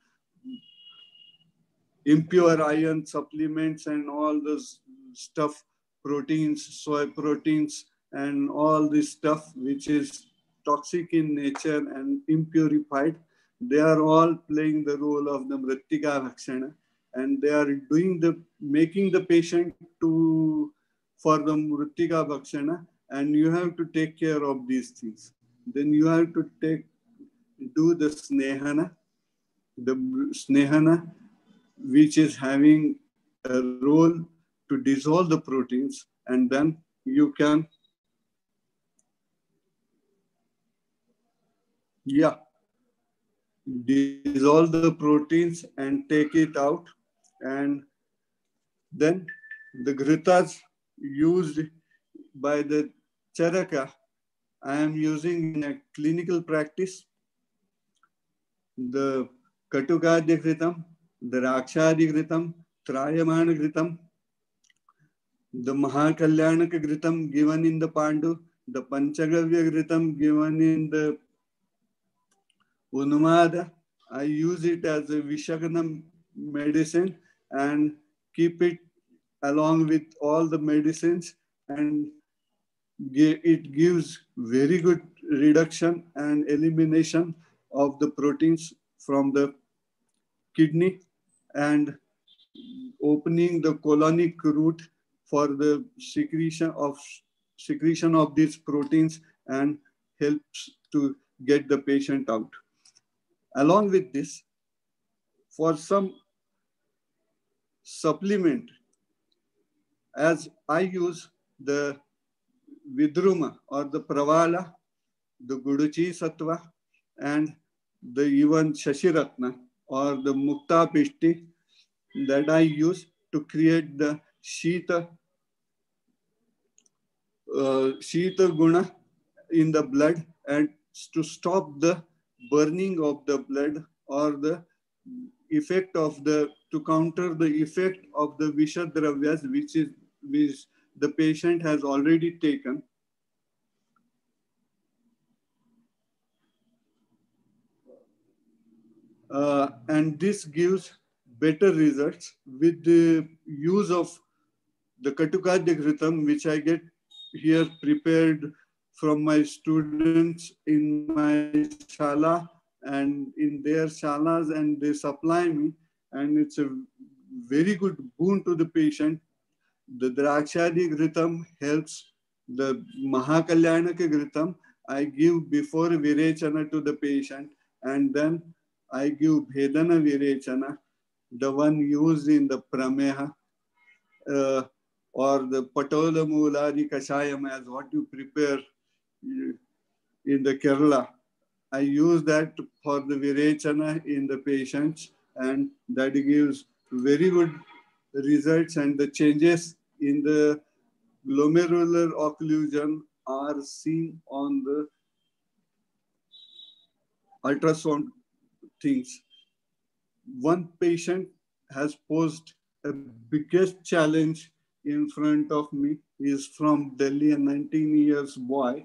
impure iron supplements and all this stuff, proteins, soy proteins, and all this stuff which is toxic in nature and impurified. They are all playing the role of the Mrittika Vakshana, and they are making the patient for the Mrittika Vakshana, and you have to take care of these things. Then you have to do the Snehana, which is having a role to dissolve the proteins, and then you can, dissolve the proteins and take it out. And then the Ghritas used by the Charaka, I am using in a clinical practice. The Katukadya Ghritam, the Rakshadi Ghritam, Trayamana Ghritam, the Mahakalyanaka Ghritam given in the Pandu, the Panchagavya Ghritam given in the Unumada. I use it as a Vishakanam medicine and keep it along with all the medicines, and it gives very good reduction and elimination of the proteins from the kidney and opening the colonic route for the secretion of these proteins, and helps to get the patient out. Along with this, for some supplement, as I use the Vidruma or the Pravala, the Guduchi Sattva, and the even Shashiratna or the Mukta Pishti that I use to create the Shita Guna in the blood, and to stop the burning of the blood or the effect of to counter the effect of the Vishadravyas which the patient has already taken. And this gives better results with the use of the Katukadya Ghritam, which I get here prepared from my students in my shala and in their shalas, and they supply me, and it's a very good boon to the patient. The Drakshadi Ghritam helps. The Mahakalyanaka Ghritam I give before Virechana to the patient, and then I give Bhedana Virechana, the one used in the Prameha or the Patola Mulari Kashayam, as what you prepare in the Kerala. I use that for the Virechana in the patients, and that gives very good results, and the changes in the glomerular occlusion are seen on the ultrasound things. One patient has posed a biggest challenge in front of me. He is from Delhi, a 19 years boy.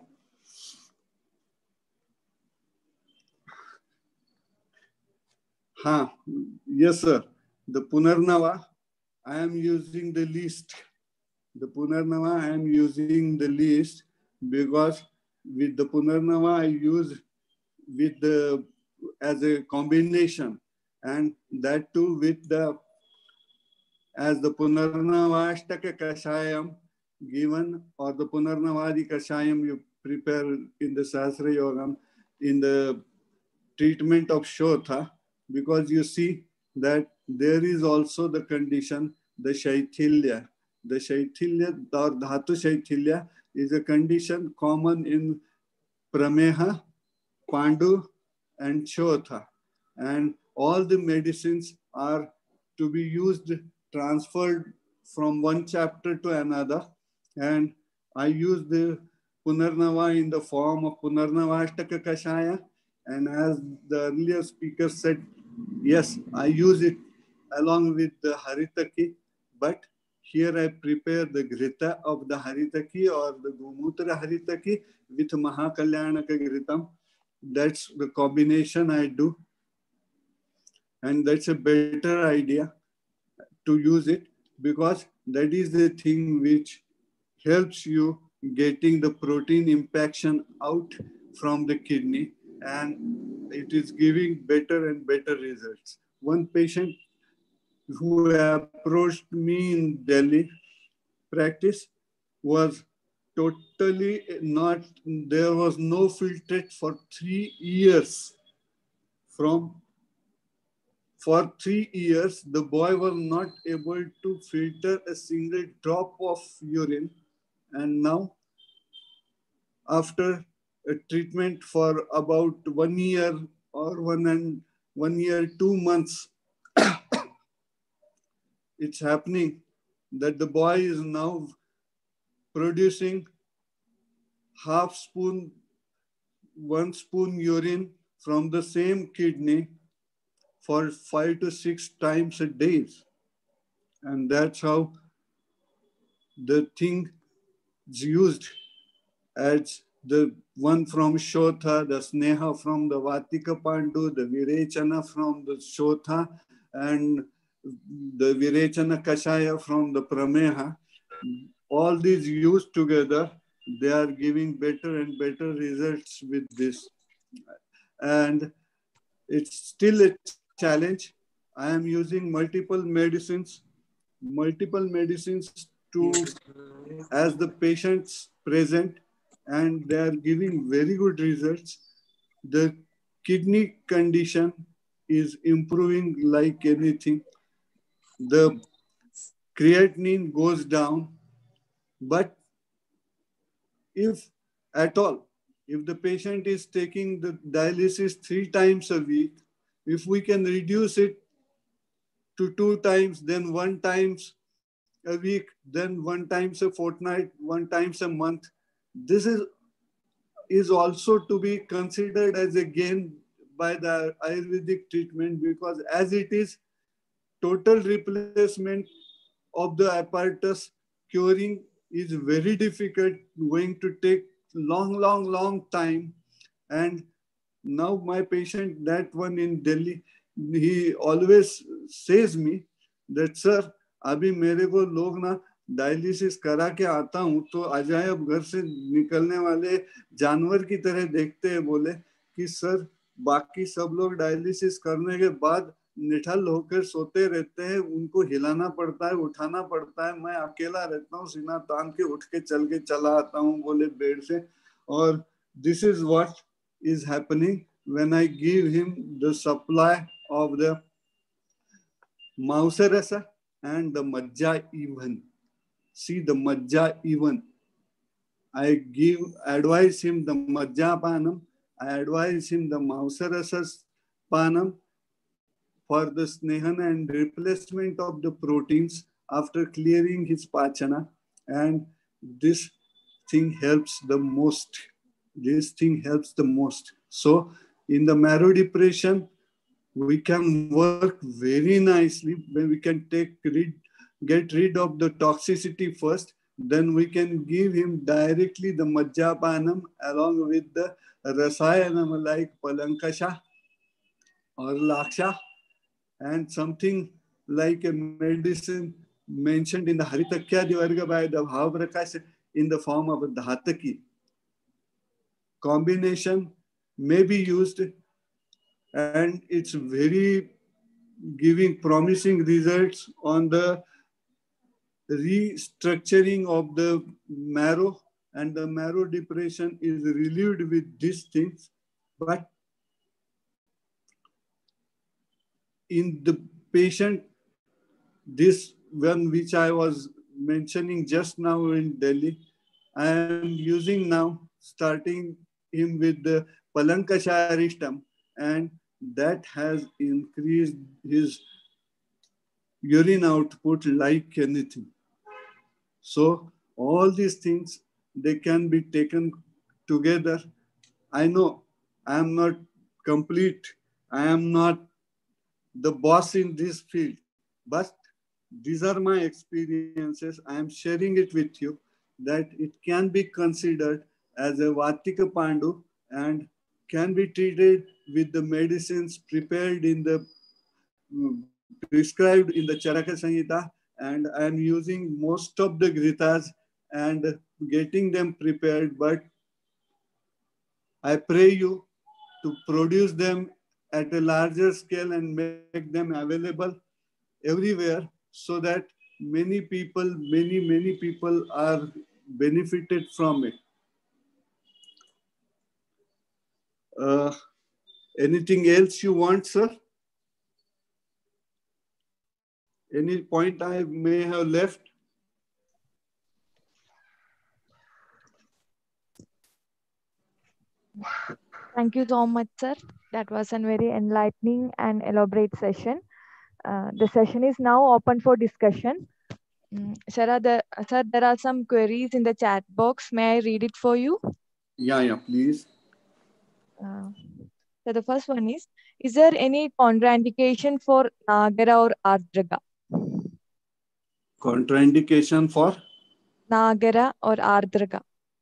Yes, sir. The Punarnava, I am using the least. The Punarnava, I am using the least because with the Punarnava, I use as a combination, and that too with as the Punarnavashtaka Kashayam given, or the Punarnavadi Kashayam you prepare in the Sahasra Yogam in the treatment of Shotha, because you see that there is also the condition, the Shaithilya. The Shaithilya or Dhatu Shaithilya is a condition common in Prameha, Pandu, and Shotha. And all the medicines are to be used, transferred from one chapter to another. And I use the Punarnava in the form of Punarnavashtaka Kashaya. And as the earlier speaker said, yes, I use it along with the Haritaki, but here I prepare the Grita of the Haritaki or the Gumutra Haritaki with Mahakalyanaka Gritam. That's the combination I do. And that's a better idea to use it, because that is the thing which helps you getting the protein impaction out from the kidney, and it is giving better and better results. One patient who approached me in Delhi practice was totally not, there was no filtrate for 3 years. For 3 years, the boy was not able to filter a single drop of urine. And now, after a treatment for about 1 year or 1 year, 2 months, it's happening that the boy is now producing half spoon, 1 spoon urine from the same kidney for 5 to 6 times a day. And that's how the thing is used, as the one from Shotha, the Sneha from the Vatika Pandu, the Virechana from the Shotha, and the Virechana Kashaya from the Prameha. All these used together, they are giving better and better results with this. And it's still a challenge. I am using multiple medicines to, as the patients present, and they are giving very good results. The kidney condition is improving like anything. The creatinine goes down, but if at all, if the patient is taking the dialysis 3 times a week, if we can reduce it to 2 times, then 1 times a week, then 1 times a fortnight, 1 times a month, this is also to be considered as a gain by the Ayurvedic treatment, because as it is, total replacement of the apparatus curing is very difficult, going to take long time. And now my patient, that one in Delhi, he always says me that, sir, अभी मेरे को लोग ना dialysis करा के आता हूँ तो अजायब घर से निकलने वाले जानवर की तरह देखते हैं। बोले कि सर, बाकी सब लोग डायलिसिस करने के बाद निठल होकर सोते रहते हैं, उनको हिलाना पड़ता है, उठाना पड़ता है, मैं अकेला रहता हूँ, सीना तान के उठ के चला आता हूँ, बोले बेड से। और this is what is happening when I give him the supply of the Mauserasa and the Majja even. See the Majja even. I advise him the Majja Panam, I advise him the Mauserasas Panam for the Snehan and replacement of the proteins after clearing his Pachana. And this thing helps the most. This thing helps the most. So in the marrow depression, we can work very nicely when we can get rid of the toxicity first. Then we can give him directly the Majjapanam along with the Rasayanam like Palankasha or Laksha, and something like a medicine mentioned in the Haritakya Divarga by the Bhavaprakash in the form of a Dhataki. Combination may be used, and it's very giving promising results on the restructuring of the marrow, and the marrow depression is relieved with these things. But in the patient, this one which I was mentioning just now in Delhi, I am using now, starting him with the Palankasha Aristam, and that has increased his urine output like anything. So all these things, they can be taken together. I know I am not complete. I am not the boss in this field, but these are my experiences. I am sharing it with you that it can be considered as a Vatika Pandu and can be treated with the medicines prepared in the prescribed in the Charaka Samhita, and I am using most of the Gritas and getting them prepared, but I pray you to produce them at a larger scale and make them available everywhere so that many people are benefited from it. Anything else you want, sir? Any point I may have left? Thank you so much, sir. That was a very enlightening and elaborate session. The session is now open for discussion. Sir, there are some queries in the chat box. May I read it for you? Yeah, please. So the first one is there any contraindication for Nagara or Ardraka? Contraindication for? Nagara or Ardraka.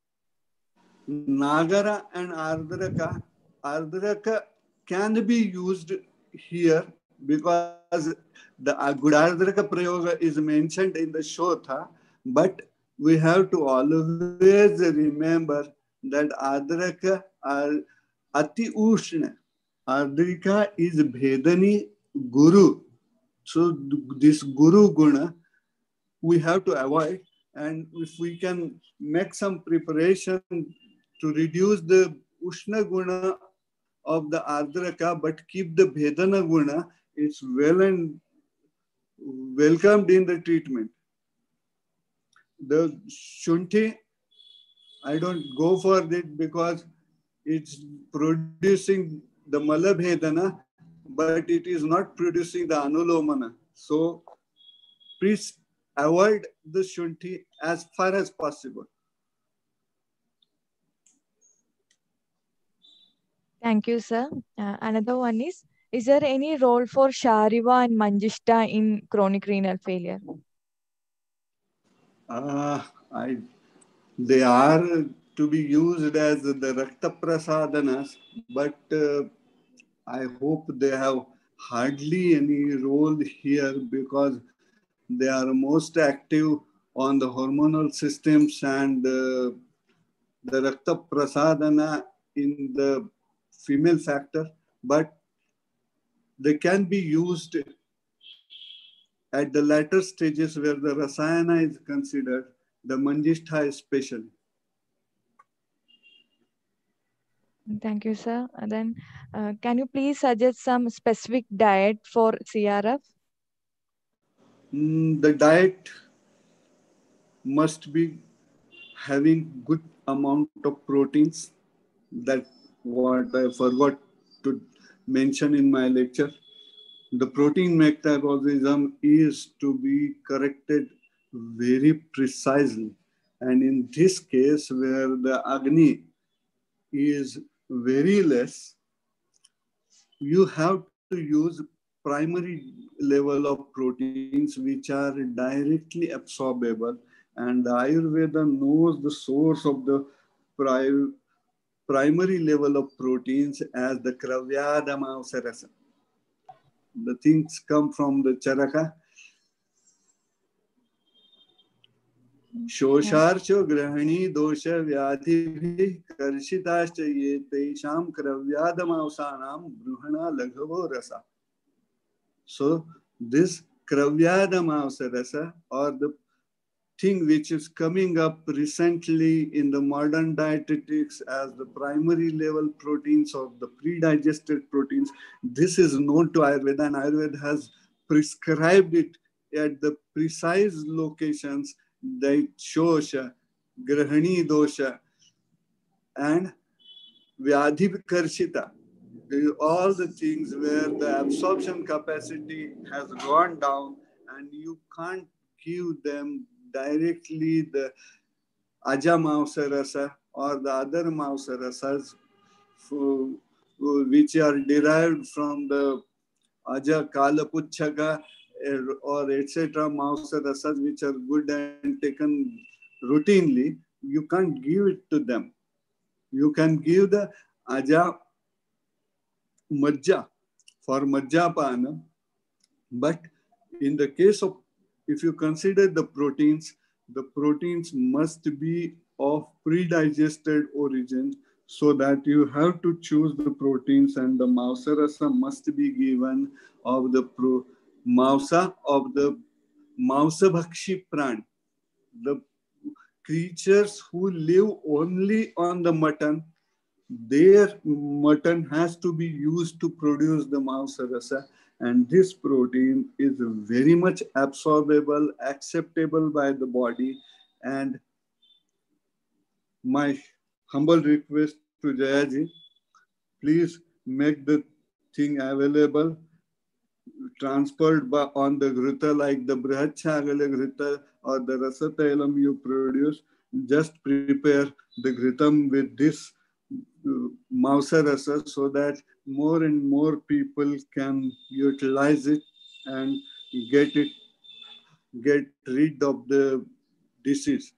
Nagara and Ardraka can be used here because the Gudardraka Prayoga is mentioned in the Shotha, but we have to always remember that Ardraka are Ati Ushna. Ardrika is Bhedani Guru. So this Guru Guna we have to avoid, and if we can make some preparation to reduce the Ushna Guna of the Ardraka but keep the Bhedana Guna, it's well and welcomed in the treatment. The Shunti, I don't go for it because it's producing the Malabhedana, but it is not producing the Anulomana. So please avoid the Shunti as far as possible. Thank you, sir. Another one is there any role for Shariva and Manjishta in chronic renal failure? They are to be used as the Rakta Prasadanas, but I hope they have hardly any role here because they are most active on the hormonal systems and the Rakta Prasadana in the female factor, but they can be used at the latter stages where the Rasayana is considered, the Manjishta especially. Thank you, sir. And then can you please suggest some specific diet for CRF? The diet must be having good amount of proteins. That what I forgot to mention in my lecture. The protein metabolism is to be corrected very precisely. And in this case, where the Agni is very less, you have to use primary level of proteins which are directly absorbable. And the Ayurveda knows the source of the primary level of proteins as the Kravyadama Sarasa. The things come from the Charaka. Shosharcho grahani dosha vyadhi karshitash ye teisham kravyadama usanam bruhana laghavo rasa. So this Kravyadama rasa, or the thing which is coming up recently in the modern dietetics as the primary level proteins or the pre-digested proteins, this is known to Ayurveda, and Ayurveda has prescribed it at the precise locations like Shosha, Grahani Dosha, and Vyadhi Karshita. All the things where the absorption capacity has gone down and you can't give them directly the Aja Mausarasa or the other Mausarasas which are derived from the Aja Kalapuchaka or etc. Mausarasas which are good and taken routinely. You can't give it to them. You can give the Aja Majja for Majjapana, but in the case of, if you consider the proteins must be of pre-digested origin, so that you have to choose the proteins, and the Mausarasa must be given of the Mausa of the Mausabhakshi Pran, the creatures who live only on the mutton. Their mutton has to be used to produce the Mausarasa, and this protein is very much absorbable, acceptable by the body. And my humble request to Jayaji, please make the thing available, transferred by on the Grita, like the Brihachagala Grita or the Rasatailam you produce. Just prepare the Gritam with this Mausarasa so that more and more people can utilize it and get rid of the disease.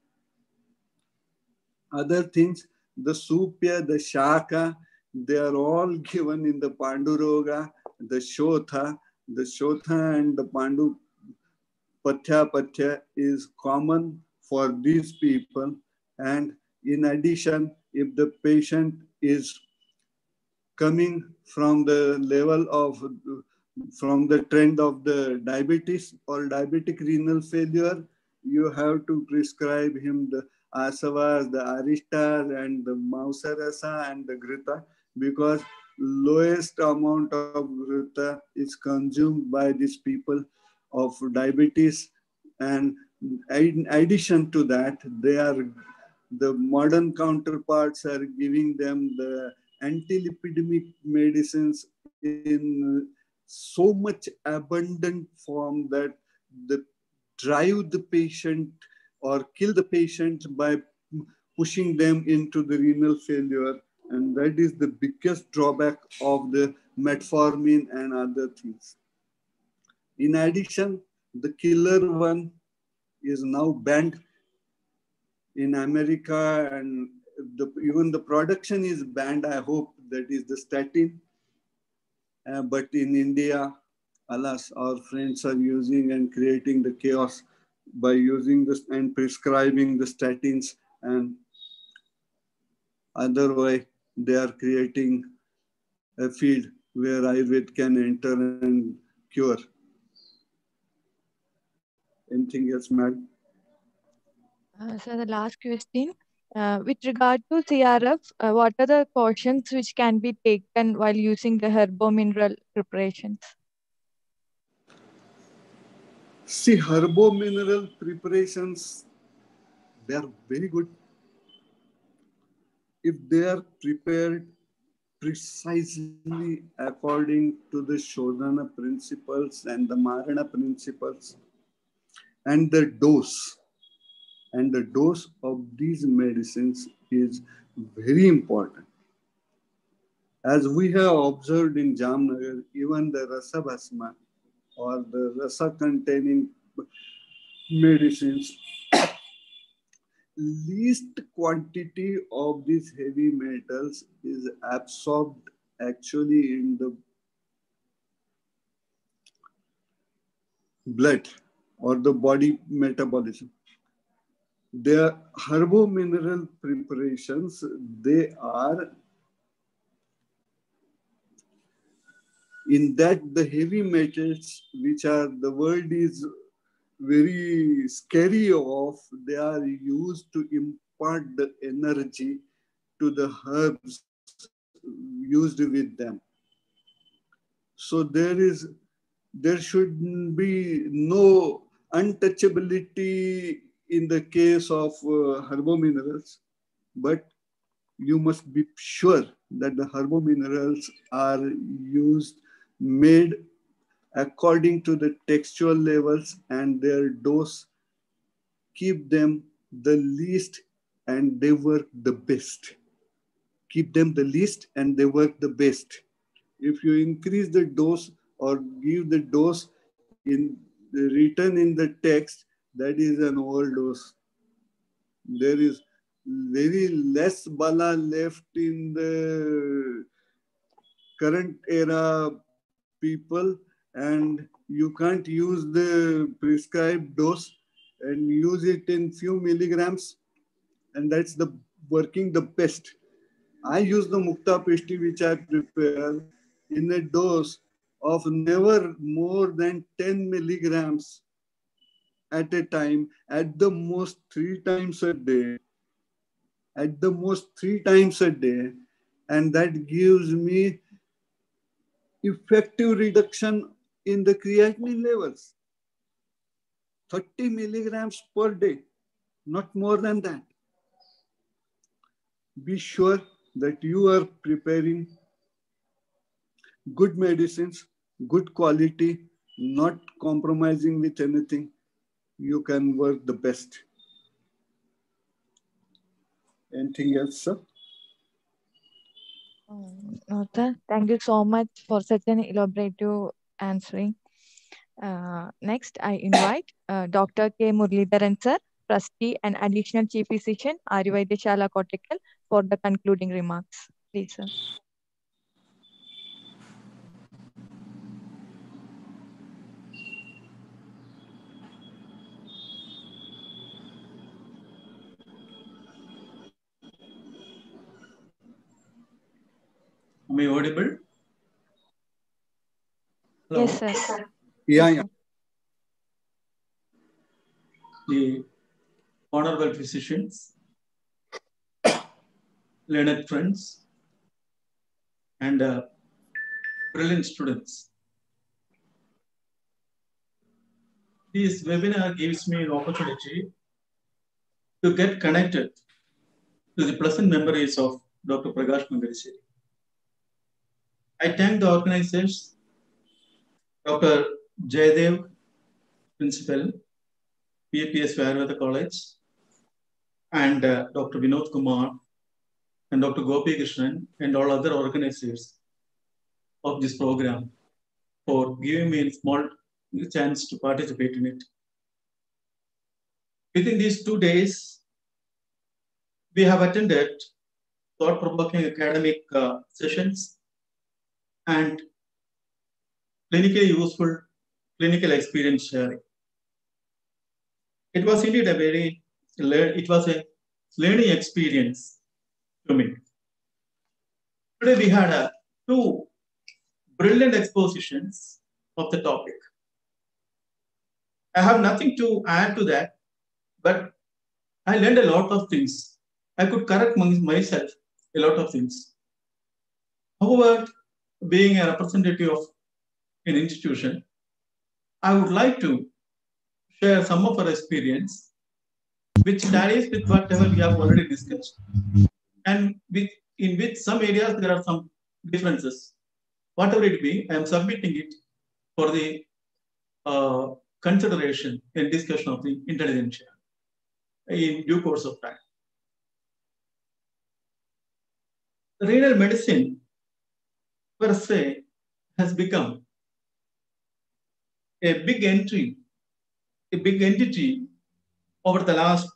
Other things, the Supya, the Shaka, they are all given in the Panduroga, the Shotha. The Shotha and the Pandu Patya is common for these people. And in addition, if the patient is coming from the level of, from the trend of the diabetes or diabetic renal failure, you have to prescribe him the Asavas, the Aristas, and the Mausarasa and the Grita, because lowest amount of Grita is consumed by these people of diabetes. And in addition to that, the modern counterparts are giving them the antilipidemic medicines in so much abundant form that drive the patient or kill the patient by pushing them into the renal failure. And that is the biggest drawback of the metformin and other things. In addition, the killer one is now banned in America, and even the production is banned. I hope that is the statin. But in India, alas, our friends are using and creating the chaos by using this and prescribing the statins, and otherwise they are creating a field where Ayurveda can enter and cure. Anything else, madam? So the last question, with regard to CRF, what are the cautions which can be taken while using the herbo-mineral preparations? See, herbo-mineral preparations, they are very good if they are prepared precisely according to the Shodhana principles and the Marana principles, and the dose. And the dose of these medicines is very important. As we have observed in Jamnagar, even the Rasa Bhasma or the Rasa containing medicines, least quantity of these heavy metals is absorbed actually in the blood or the body metabolism. Their herbo-mineral preparations, they are in that the heavy metals, which are the world is very scary of, they are used to impart the energy to the herbs used with them. So there should be no untouchability in the case of herbo-minerals, but you must be sure that the herbo-minerals are made according to the textual levels and their dose. Keep them the least and they work the best. Keep them the least and they work the best. If you increase the dose or give the dose in written in the text, that is an overdose. There is very less bala left in the current era people, and you can't use the prescribed dose and use it in few milligrams, and that's the working the best. I use the Mukta Pishti which I prepare in a dose of never more than 10 milligrams at a time, at the most 3 times a day. At the most 3 times a day, and that gives me effective reduction in the creatinine levels. 30 milligrams per day, not more than that. Be sure that you are preparing good medicines, good quality, not compromising with anything. You can work the best. Anything else, sir? No, sir. Thank you so much for such an elaborative answering. Next, I invite Dr. K. Muralidharan, sir, Trustee and Additional Chief Physician, Ayurveda Kottakkal, for the concluding remarks. Please, sir. Am I audible? Hello? Yes, sir. Yeah. The honorable physicians, learned friends, and brilliant students. This webinar gives me an opportunity to get connected to the pleasant memories of Dr. Prakash Mangarisheri. I thank the organizers, Dr. Jaydev, Principal, PAPS Ayurveda College, and Dr. Vinod Kumar, and Dr. Gopi Krishnan, and all other organizers of this program for giving me a small chance to participate in it. Within these 2 days, we have attended thought-provoking academic sessions and clinically useful clinical experience sharing. It was indeed a learning experience to me. Today we had 2 brilliant expositions of the topic. I have nothing to add to that, but I learned a lot of things. I could correct myself a lot of things. However, being a representative of an institution, I would like to share some of our experience, which tallies with whatever we have already discussed, and in which some areas there are some differences. Whatever it be, I am submitting it for the consideration and discussion of the intelligentsia in due course of time. Renal medicine per se has become a big entity over the last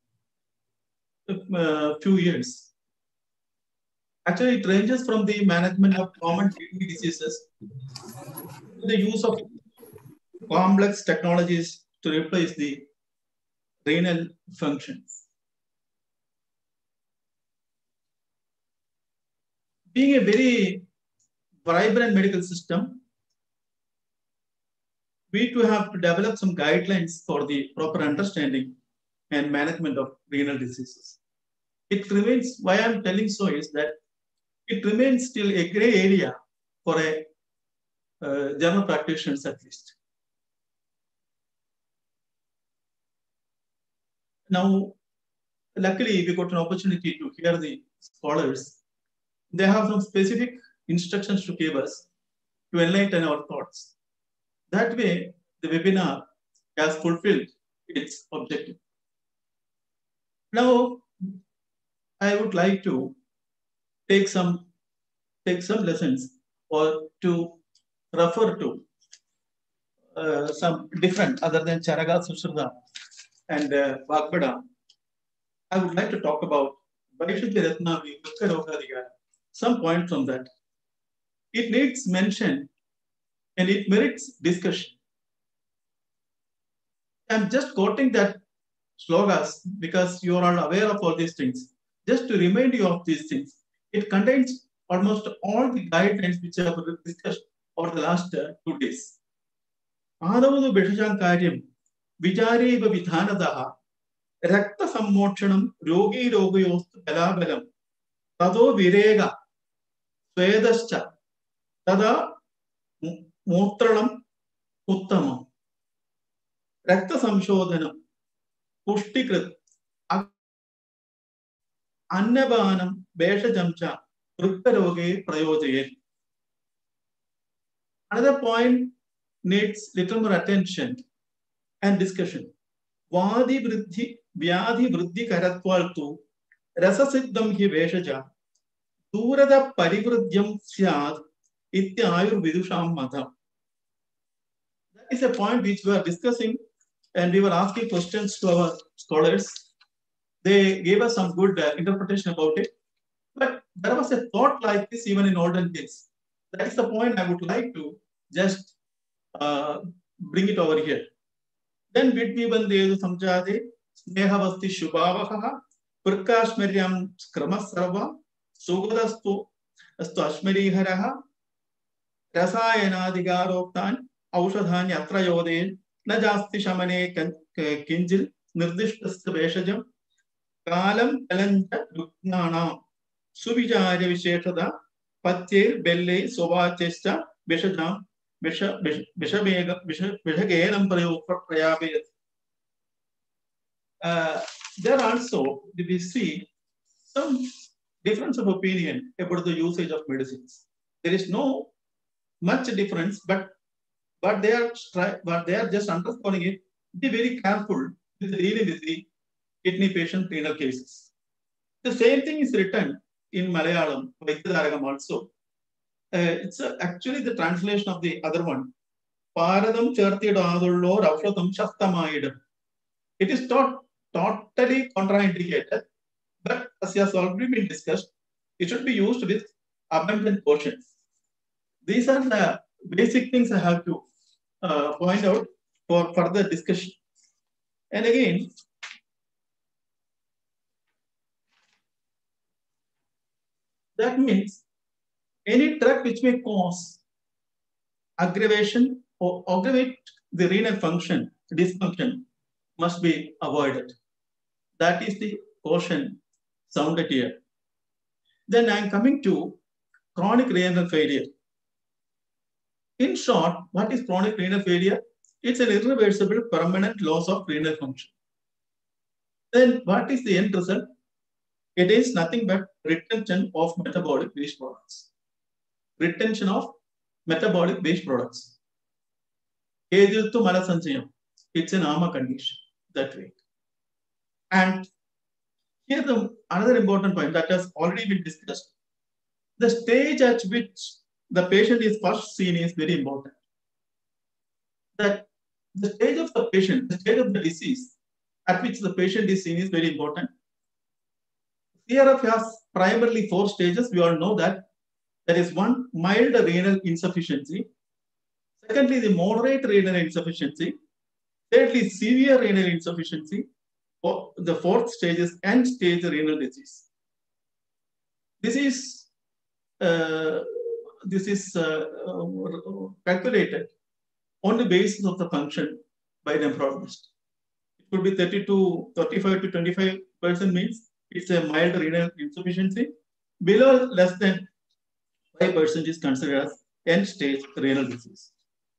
few years. Actually, it ranges from the management of common kidney diseases to the use of complex technologies to replace the renal functions. Being a very vibrant medical system, we too have to develop some guidelines for the proper understanding and management of renal diseases. It remains, why I'm telling so is that it remains still a gray area for a general practitioners at least. Now, luckily, we got an opportunity to hear the scholars. They have some specific instructions to give us to enlighten our thoughts. That way, the webinar has fulfilled its objective. Now, I would like to take some lessons or to refer to some different other than Charaka, Sushrita, and Vagbada. I would like to talk about Vaishuddha Ratnavi, some points from that. It needs mention and it merits discussion. I'm just quoting that slogas because you are all aware of all these things. Just to remind you of these things, it contains almost all the guidelines which I have discussed over the last 2 days. Adavadu Beshajam Karyam, Vijareva Vidhanadaha, Rakta Sammokshanam, Rogi Rogayostu Balabalam, Tado Virega, Svedascha, Tada Mutralam Uttamam, Rakta Samshodhanam, Pushtikrit, Annabanam, Beshajamcha, Rukkaroge Prayojaye. Another point needs little more attention and discussion. Vadi Vriddhi, Vyadhi Vriddhi Karatwaltu, Rasasiddham hi Veshaja, Durada Parivrudyam Syad, Ityayur Vidusham Madham. That is a point which we are discussing and we were asking questions to our scholars. They gave us some good interpretation about it. But there was a thought like this even in olden days. That is the point I would like to just bring it over here. Then Vidvi Bandedu Samjade, Snehavasti Shubhavaha, Purkashmaryam Skramasarva, Sugadastu Astu Ashmari Haraha, Rasayanadigaroktan, Aushadhan Yatra Yode, Najasti Shamane Kinjil, Nirdishtas Veshajam, Kalam Kalanja Luknana, Subijaya Vishethada, Patir, Belle, Sova Chesta, Beshajam, Vishaganam Prayabe. There also we see some difference of opinion about the usage of medicines. There is no much difference, but they are just underscoring it. Be very careful with dealing with the kidney patient renal cases. The same thing is written in Malayalam, Vaidyadaragam also. It's actually the translation of the other one. Paradam Chartidadullo Raushadam Shastamayidam. It is not totally contraindicated, but as has already been discussed, it should be used with abundant portions. These are the basic things I have to point out for further discussion. And again, that means any drug which may cause aggravation or aggravate the renal function, dysfunction, must be avoided. That is the caution sounded here. Then I am coming to chronic renal failure. In short, what is chronic renal failure? It's an irreversible permanent loss of renal function. Then what is the end result? It is nothing but retention of metabolic waste products. Retention of metabolic waste products. It's an AMA condition that way. And here another important point that has already been discussed. The stage at which the patient is first seen is very important. That the stage of the patient, the stage of the disease at which the patient is seen is very important. CRF has primarily 4 stages. We all know that. There is one, mild renal insufficiency. Secondly, the moderate renal insufficiency. Thirdly, severe renal insufficiency. The 4th stage is end-stage renal disease. This is calculated on the basis of the function by the nephrologist. It could be 35 to 25% means it's a mild renal insufficiency. Below less than 5% is considered as end-stage renal disease.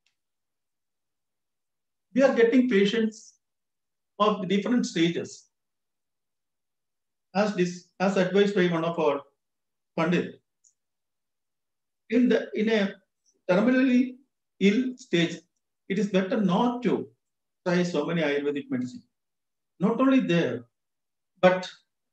We are getting patients of different stages, as advised by one of our Pandit. In a terminally ill stage, it is better not to try so many Ayurvedic medicine. Not only there, but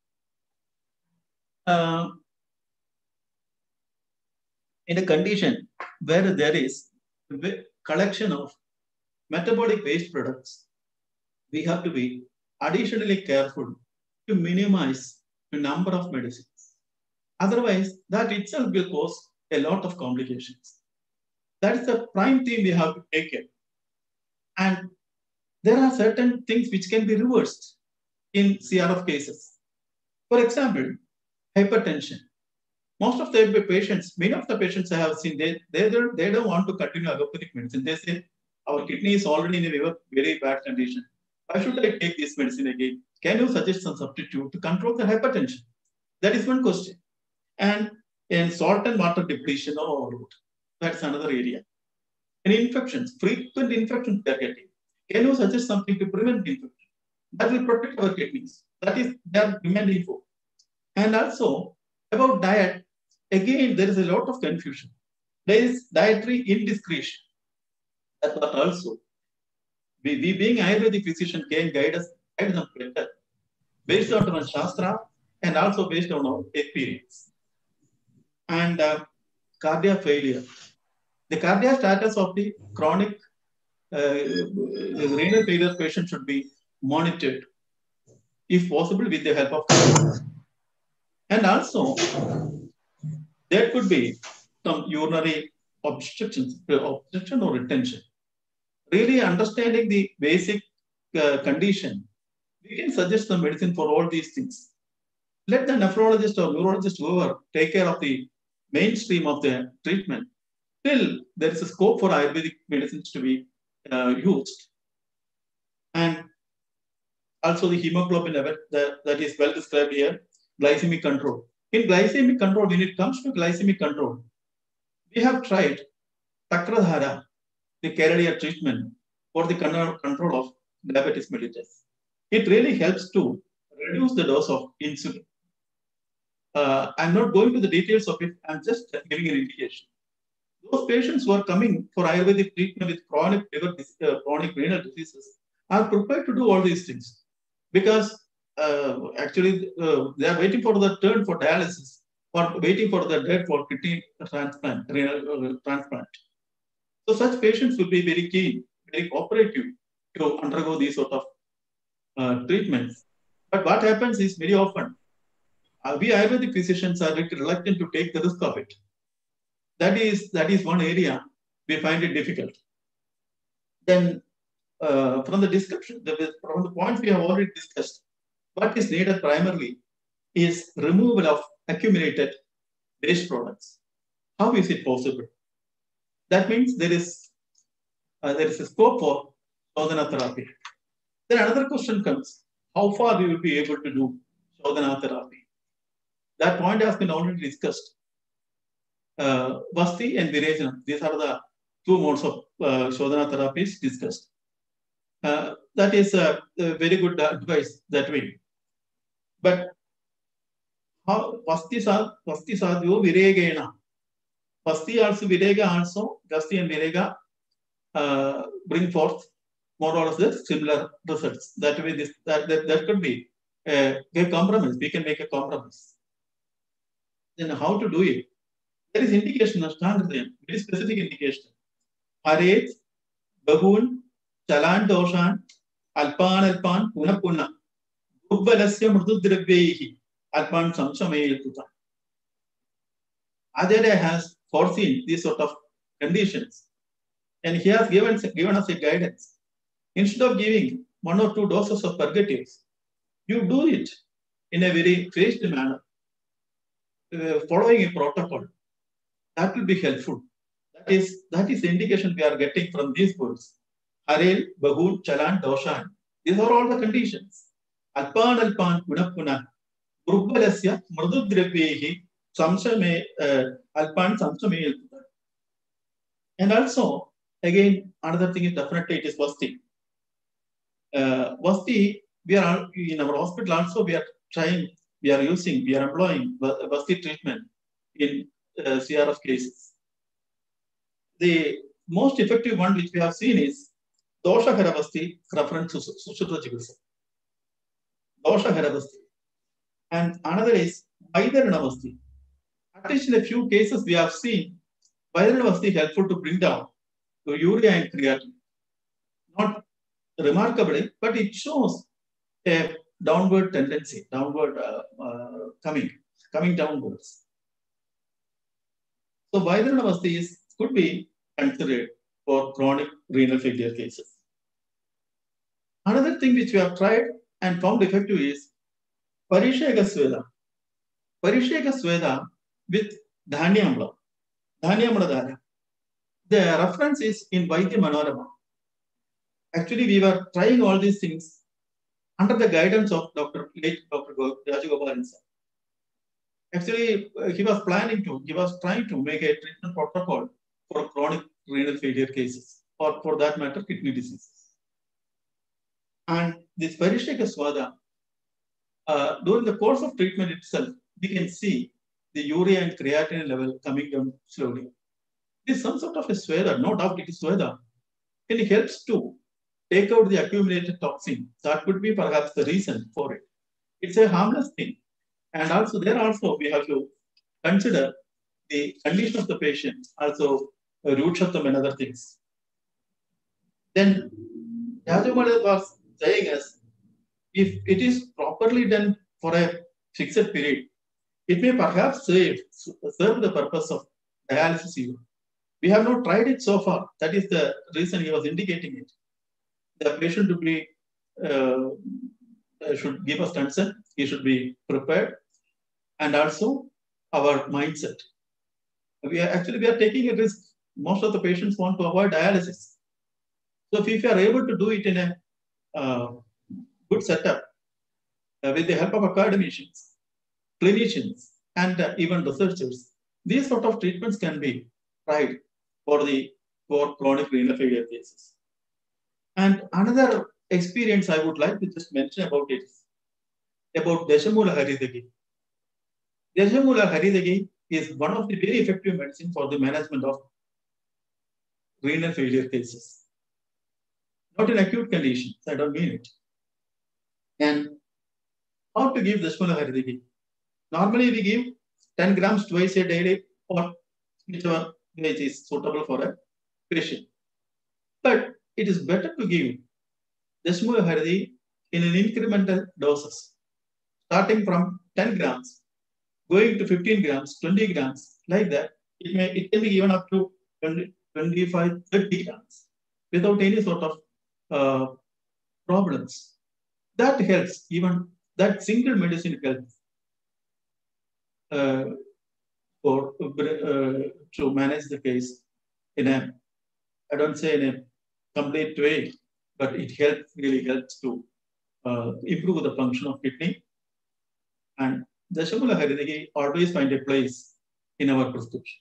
in a condition where there is a collection of metabolic waste products, we have to be additionally careful to minimize the number of medicines. Otherwise, that itself will cause a lot of complications. That is the prime thing we have to take care. And there are certain things which can be reversed in CRF cases. For example, hypertension. Most of the patients, many of the patients I have seen, they don't want to continue allopathic medicine. They say, our kidney is already in a very bad condition. Why should I take this medicine again? Can you suggest some substitute to control the hypertension? That is one question. And salt and water depletion or overload. That's another area. And infections, frequent infections they are getting. Can you suggest something to prevent infection? That will protect our kidneys. That is they are demanding for. And also about diet, again, there is a lot of confusion. There is dietary indiscretion. That also, we being Ayurvedic physician can guide them better based on our Shastra and also based on our experience. And cardiac failure. The cardiac status of the chronic renal failure patient should be monitored, if possible, with the help of cardiologists. And also, there could be some urinary obstruction or retention. Really understanding the basic condition, we can suggest the medicine for all these things. Let the nephrologist or neurologist, whoever, take care of the mainstream of the treatment. Still, there is a scope for Ayurvedic medicines to be used. And also the hemoglobin level that is well described here, glycemic control. In glycemic control, when it comes to glycemic control, we have tried Takradhara, the Kerala treatment for the control of diabetes mellitus. It really helps to reduce the dose of insulin. I'm not going to the details of it, I'm just giving an indication. Those patients who are coming for Ayurvedic treatment with chronic renal diseases are prepared to do all these things because actually they are waiting for the turn for dialysis or waiting for the death for kidney transplant, renal transplant. So such patients will be very keen, very cooperative to undergo these sort of treatments. But what happens is very often, we Ayurvedic physicians are reluctant to take the risk of it. That is one area we find it difficult. Then from the description, from the points we have already discussed, what is needed primarily is removal of accumulated waste products. How is it possible? That means there is a scope for Shodhana therapy. Then another question comes, how far we will be able to do Shodhana therapy? That point has been already discussed. Vasti and Virejana, these are the two modes of Shodhana therapies discussed. That is a very good advice that way. But how Vasti sadhyo Viregena. Vasti also, Virega also, Vasti and Virega bring forth more or less the similar results. That way, that could be a compromise. We can make a compromise. Then how to do it? There is indication of very specific indication. Haret, Bahun, Chalan Doshan, Alpan, Puna Puna, Dubbalasya Murdudravyehi, Alpan Samshamay Tuta. Ajay has foreseen these sort of conditions. And he has given us a guidance. Instead of giving 1 or 2 doses of purgatives, you do it in a very phased manner, following a protocol. That will be helpful. That is the indication we are getting from these words. Harel, Bahun, Chalan, Doshan. These are all the conditions. Alpan, Puna Puna, Gurbalasya, Murdudravyehi, Samsame, Alpan, Samsame. And also, again, another thing is definitely it is Vasti. Vasti, we are in our hospital also, we are employing Vasti treatment in CRF cases. The most effective one which we have seen is Doshaharavasti reference to Sushruta Chikitsa. Doshaharavasti. And another is Vaidaranavasti. At least in a few cases we have seen Vaidaranavasti helpful to bring down to urea and creatinine. Not remarkably, but it shows a downward tendency, downward coming downwards. So Vaidaranavasti could be considered for chronic renal failure cases. Another thing which we have tried and found effective is Parisheka Sweda. Parisheka Sweda with Dhanyamla. Dhanyamla Dhara. The reference is in Vaidya Manorama. Actually, we were trying all these things under the guidance of Dr. Rajagopalan. Actually, he was trying to make a treatment protocol for chronic renal failure cases, or for that matter, kidney diseases. And this Parisheka Swada, during the course of treatment itself, we can see the urea and creatinine level coming down slowly. It is some sort of a Sweda, no doubt it is Sweda. And it helps to take out the accumulated toxin. That could be perhaps the reason for it. It's a harmless thing. And also there also we have to consider the condition of the patient, also Rukshatam and other things. Then Rajagopalan was saying us, if it is properly done for a fixed period, it may perhaps serve the purpose of dialysis even. We have not tried it so far. That is the reason he was indicating it. The patient to be should give us consent. He should be prepared, and also our mindset. We are taking a risk. Most of the patients want to avoid dialysis. So if you are able to do it in a good setup with the help of academicians, clinicians, and even researchers, these sort of treatments can be tried for chronic renal failure cases. And another experience I would like to just mention about it is about Deshamula Haridagi. Deshamula Haridagi is one of the very effective medicine for the management of renal failure cases. Not in acute conditions, I don't mean it. And how to give Deshamula Haridagi? Normally we give 10 grams twice a day, or whichever way it is suitable for a patient. But it is better to give Deshamula Haridagi in an incremental doses, starting from 10 grams, going to 15 grams, 20 grams, like that. It can be given up to 20, 25, 30 grams without any sort of problems. That helps, even that single medicine helps to manage the case in a, I don't say in a complete way, but it really helps to improve the function of kidney. And Deshamula Haridagi always find a place in our prescription.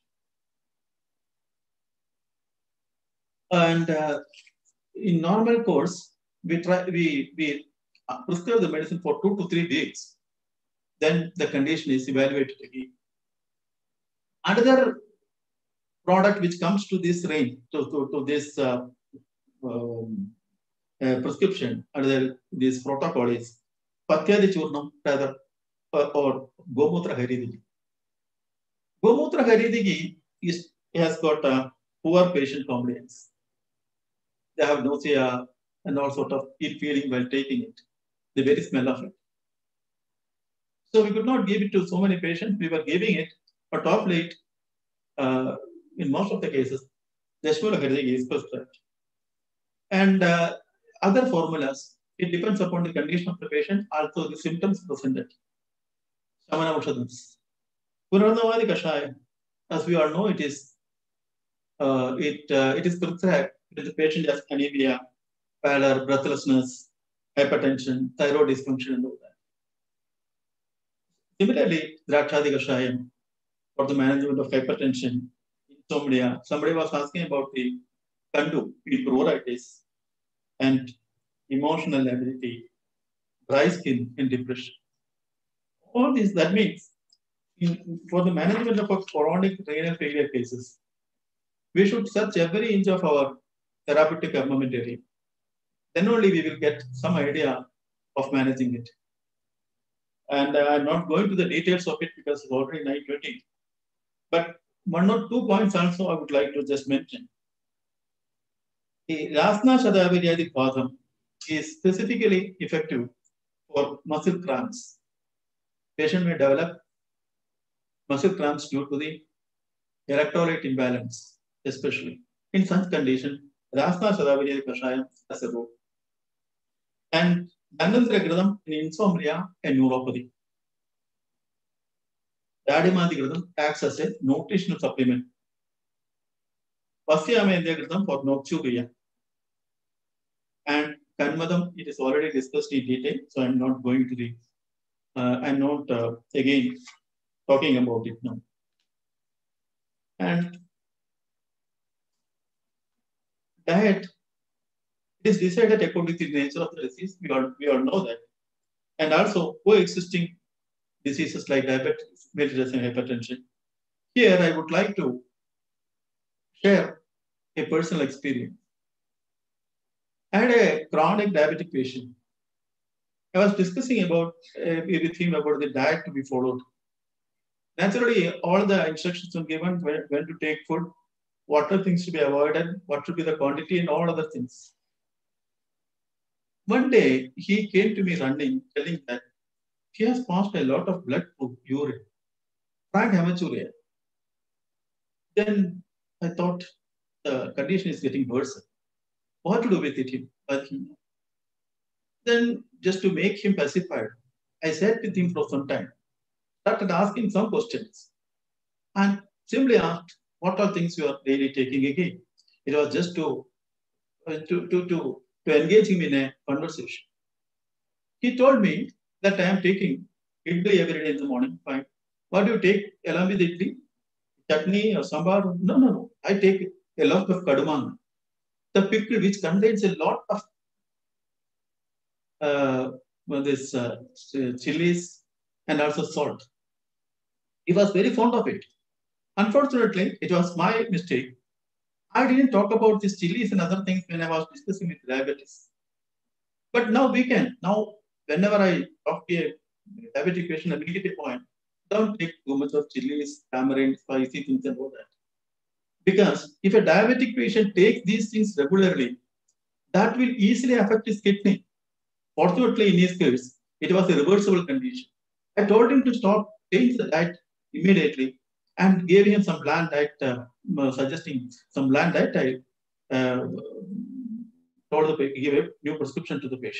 And in normal course, we prescribe the medicine for 2 to 3 weeks. Then the condition is evaluated again. Another product which comes to this range, to this prescription under this protocol is Patyadi Churnam, rather, or Gomutra Haridagi. Gomutra Haridagi has got a poor patient compliance. They have nausea and all sort of ill feeling while taking it, the very smell of it. So we could not give it to so many patients. We were giving it, but of late, in most of the cases, Deshamula Haridagi is prescribed. And other formulas, it depends upon the condition of the patient, also the symptoms presented. Shamana Ushadams. Purnamadi Kashaya, as we all know, it is prescribed when the patient has anemia, pallor, breathlessness, hypertension, thyroid dysfunction, and all that. Similarly, Drakshadi Kashayam for the management of hypertension, insomnia. Somebody was asking about the Kandu in pruritus and emotional lability, dry skin, and depression. All this, that means for the management of chronic renal failure cases, we should search every inch of our therapeutic armamentarium then only we will get some idea of managing it. And I'm not going to the details of it because it's already 9:20. But 1 or 2 points also I would like to just mention. The Rasna Shadaviryadi Padam is specifically effective for muscle cramps. Patient may develop muscle cramps due to the electrolyte imbalance, especially. In such condition, Rasna Shadaviryadi Kashayam has a role. And Dhanvantari Gradam in insomnia and neuropathy. Dadimadi Gradam acts as a nutritional supplement. Vasyamendra Gradam for nocturia. And Kanmadam, it is already discussed in detail, so I'm not going to the, I'm not again talking about it now. And diet is decided according to the nature of the disease. We all know that. And also coexisting diseases like diabetes, mellitus, and hypertension. Here, I would like to share a personal experience. I had a chronic diabetic patient. I was discussing about with him about the diet to be followed. Naturally, all the instructions were given when to take food, what are things to be avoided, what should be the quantity, and all other things. One day, he came to me running, telling that he has passed a lot of blood through urine, frank hematuria. Then I thought the condition is getting worse. What to do with it? Then, just to make him pacified, I sat with him for some time, started asking some questions, and simply asked, what are things you are daily taking again? It was just to engage him in a conversation. He told me that I am taking idli every day in the morning. Fine. What do you take along with idli? Chutney or sambar? No. I take a lot of kadumanga, the pickle which contains a lot of chilies and also salt. He was very fond of it. Unfortunately, it was my mistake. I didn't talk about these chilies and other things when I was discussing with diabetes. But now we can. Now, whenever I talk to a diabetic patient, I will get a point. Don't take too much of chilies, tamarind, spicy things and all that. Because if a diabetic patient takes these things regularly, that will easily affect his kidney. Fortunately, in his case, it was a reversible condition. I told him to stop, change the diet immediately, and gave him some bland diet, suggesting some bland diet. I gave a new prescription to the patient.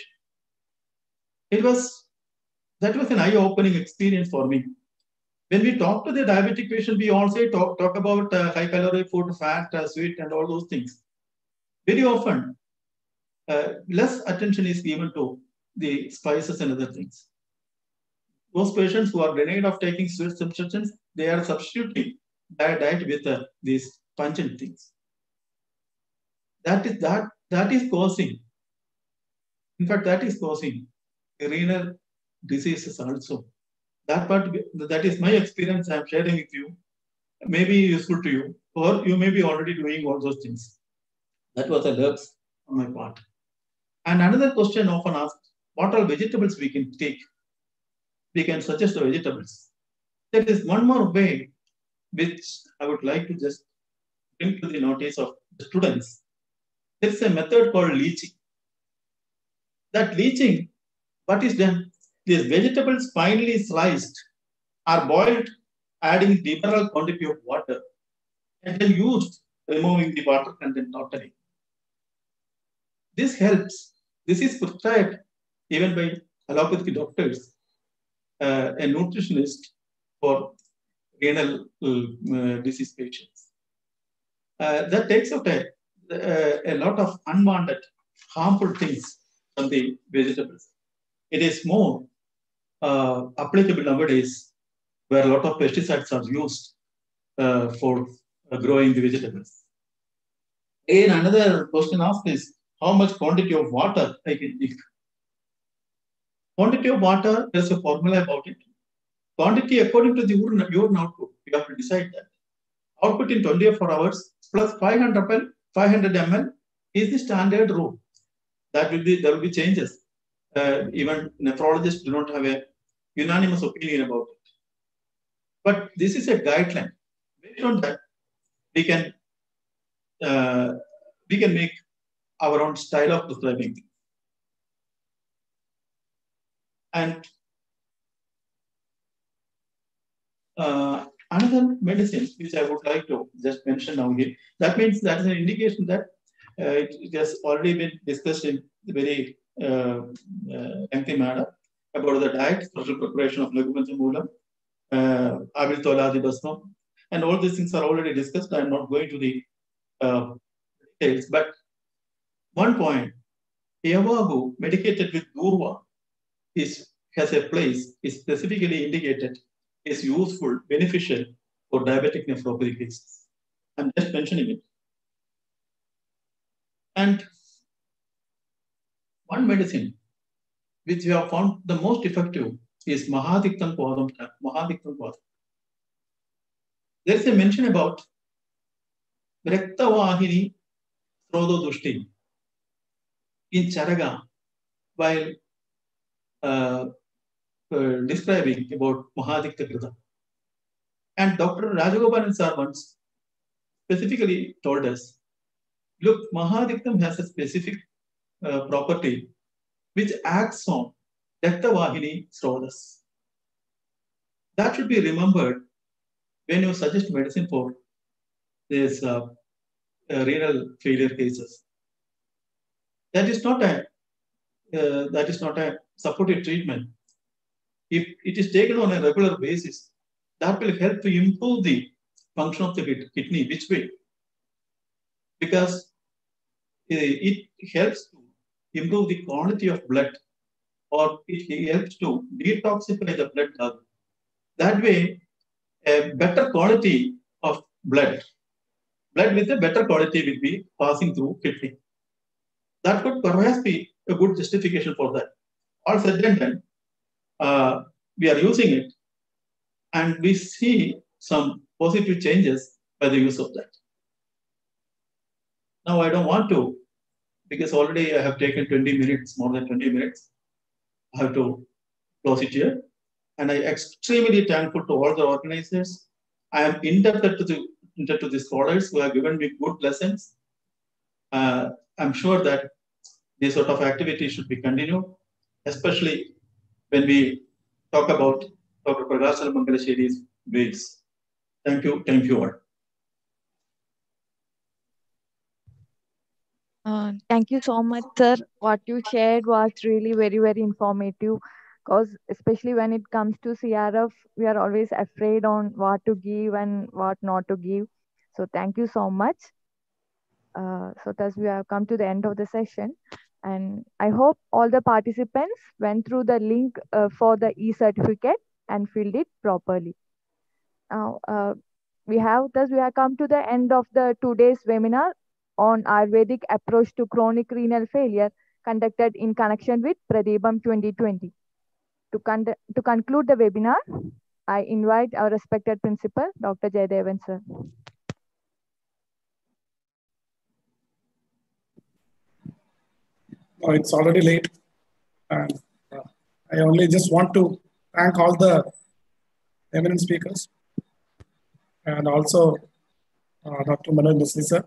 That was an eye-opening experience for me. When we talk to the diabetic patient, we also talk about high-calorie food, fat, sweet, and all those things. Very often, less attention is given to the spices and other things. Those patients who are denied of taking sweet substances, they are substituting their diet with these pungent things. That is causing, in fact, that is causing renal diseases also. That is my experience I am sharing with you. May be useful to you, or you may be already doing all those things. That was a lurks on my part. And another question often asked, what are vegetables we can take? We can suggest the vegetables. There is one more way which I would like to just bring to the notice of the students. There is a method called leaching. That leaching, what is done? These vegetables finely sliced are boiled, adding liberal quantity of water, and then used, removing the water content totally. This helps. This is prescribed even by allopathic doctors, a nutritionist for renal disease patients. That takes out a lot of unwanted, harmful things from the vegetables. It is more applicable nowadays where a lot of pesticides are used for growing the vegetables. Again, another question asked is, how much quantity of water I can take? Quantity of water, there's a formula about it. Quantity according to the urine output, you have to decide that. Output in 24 hours plus 500 ml is the standard rule. there will be changes. Even nephrologists do not have a unanimous opinion about it. But this is a guideline. Based on that, we can make our own style of prescribing things. And another medicine which I would like to just mention now here, that means that is an indication that it has already been discussed in the very lengthy manner about the diet, special preparation of Laghupanchamulam, Avil Toladi Basmam, and all these things are already discussed. I am not going to the details, but one point, Yavagu medicated with Durva has a place, is specifically indicated, is useful, beneficial for diabetic nephropathy cases. I'm just mentioning it. And one medicine which we have found the most effective is Mahadiktam Padam. There is a mention about Vraktavahini Srododushti in Charaga while describing about Mahadikta Krita. And Dr. Rajagopalan sir once specifically told us, look, Mahadiktam has a specific property which acts on Daktavahini Srodas. That should be remembered when you suggest medicine for this renal failure cases. That is not a supportive treatment. If it is taken on a regular basis, that will help to improve the function of the kidney. Which way? Because it helps to improve the quality of blood, or it helps to detoxify the blood. That way, a better quality of blood with a better quality will be passing through kidney. That could perhaps be a good justification for that. All said and done, we are using it, and we see some positive changes by the use of that. Now, I don't want to, because already I have taken 20 minutes, more than 20 minutes. I have to close it here. And I am extremely thankful to all the organizers. I am indebted to the scholars who have given me good lessons. I'm sure that this sort of activity should be continued, especially when we talk about Dr. Pragashal Mangalasheri's ways. Thank you all. Thank you so much, sir. What you shared was really very, very informative, because especially when it comes to CRF, we are always afraid on what to give and what not to give. So thank you so much. So thus we have come to the end of the session, and I hope all the participants went through the link for the e-certificate and filled it properly. Now, we have come to the end of the today's webinar on Ayurvedic approach to chronic renal failure, conducted in connection with Pradeepam 2020. To conclude the webinar, I invite our respected principal, Dr. Jayadevan sir. Oh, it's already late. And I only just want to thank all the eminent speakers, and also Dr. Manoj Misri sir.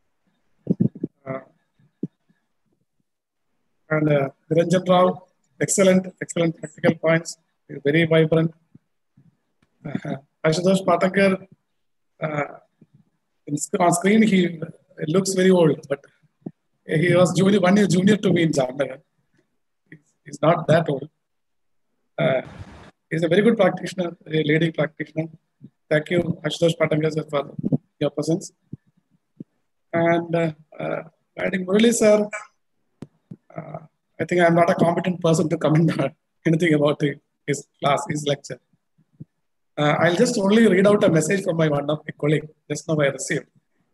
And Niranjan Rao, excellent practical points, very vibrant. Ashutosh Patakar, on screen he looks very old, but he was 1 year junior to me in Jamnagar. He's not that old. He's a very good practitioner, a leading practitioner. Thank you, Ashutosh Patakar sir, for your presence. And I think Murali sir, I think I'm not a competent person to comment on anything about his class, his lecture. I'll just only read out a message from one of my colleagues. Just now I received.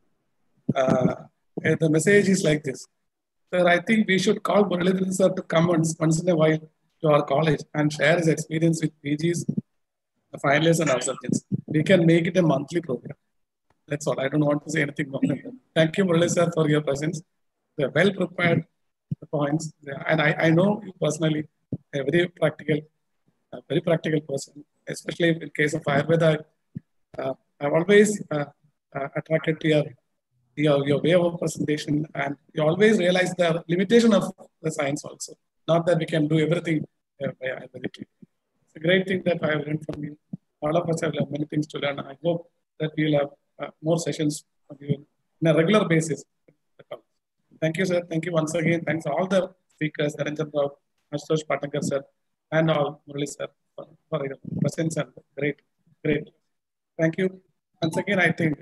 The message is like this. Sir, I think we should call Muralidharan sir to come once in a while to our college and share his experience with PGs, the finalists and our subjects. We can make it a monthly program. That's all. I don't want to say anything more than that. Thank you, Murali sir, for your presence. They're well prepared, the points. And I know you personally, a very practical person, especially in case of Ayurveda. I've always attracted to your way of presentation, and you always realize the limitation of the science also. Not that we can do everything Ayurvedically. It's a great thing that I have learned from you. All of us have learned many things to learn. I hope that we'll have more sessions from you on a regular basis. Thank you, sir. Thank you once again. Thanks to all the speakers, Naranjan Rao, Ashutosh Patankar, sir, and all Murali, sir, for your presence and great. Thank you. Once again, I think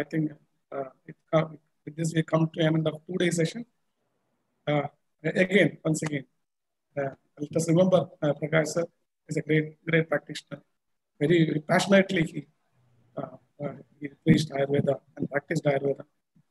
with this we come to an end of 2-day session. Once again, I'll just remember Prakash sir is a great practitioner. Very passionately he preached Ayurveda and practiced Ayurveda.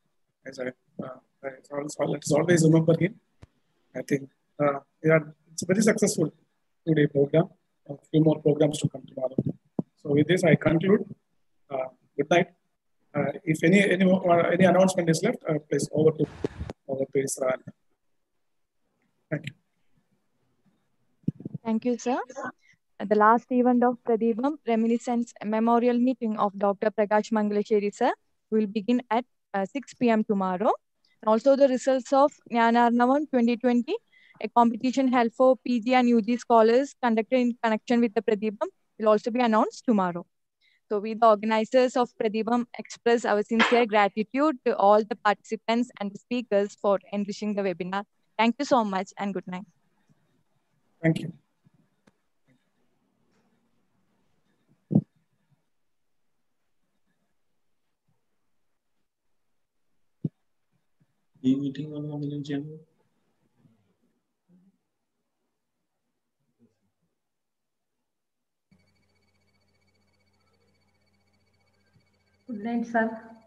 Let's always remember him. I think it's a very successful 2-day program. A few more programs to come tomorrow. So with this, I conclude. Good night. If any announcement is left, please over to Isra. Thank you. Thank you, sir. The last event of Pradeepam Reminiscence Memorial Meeting of Dr. Prakash Mangalesheri, sir, will begin at 6 p.m. tomorrow. And also the results of Jnanarnavam 2020, a competition held for PG and UG scholars conducted in connection with the Pradeepam, will also be announced tomorrow. So we, the organizers of Pradeepam, express our sincere gratitude to all the participants and the speakers for enriching the webinar. Thank you so much and good night. Thank you. Meeting on Good night, sir.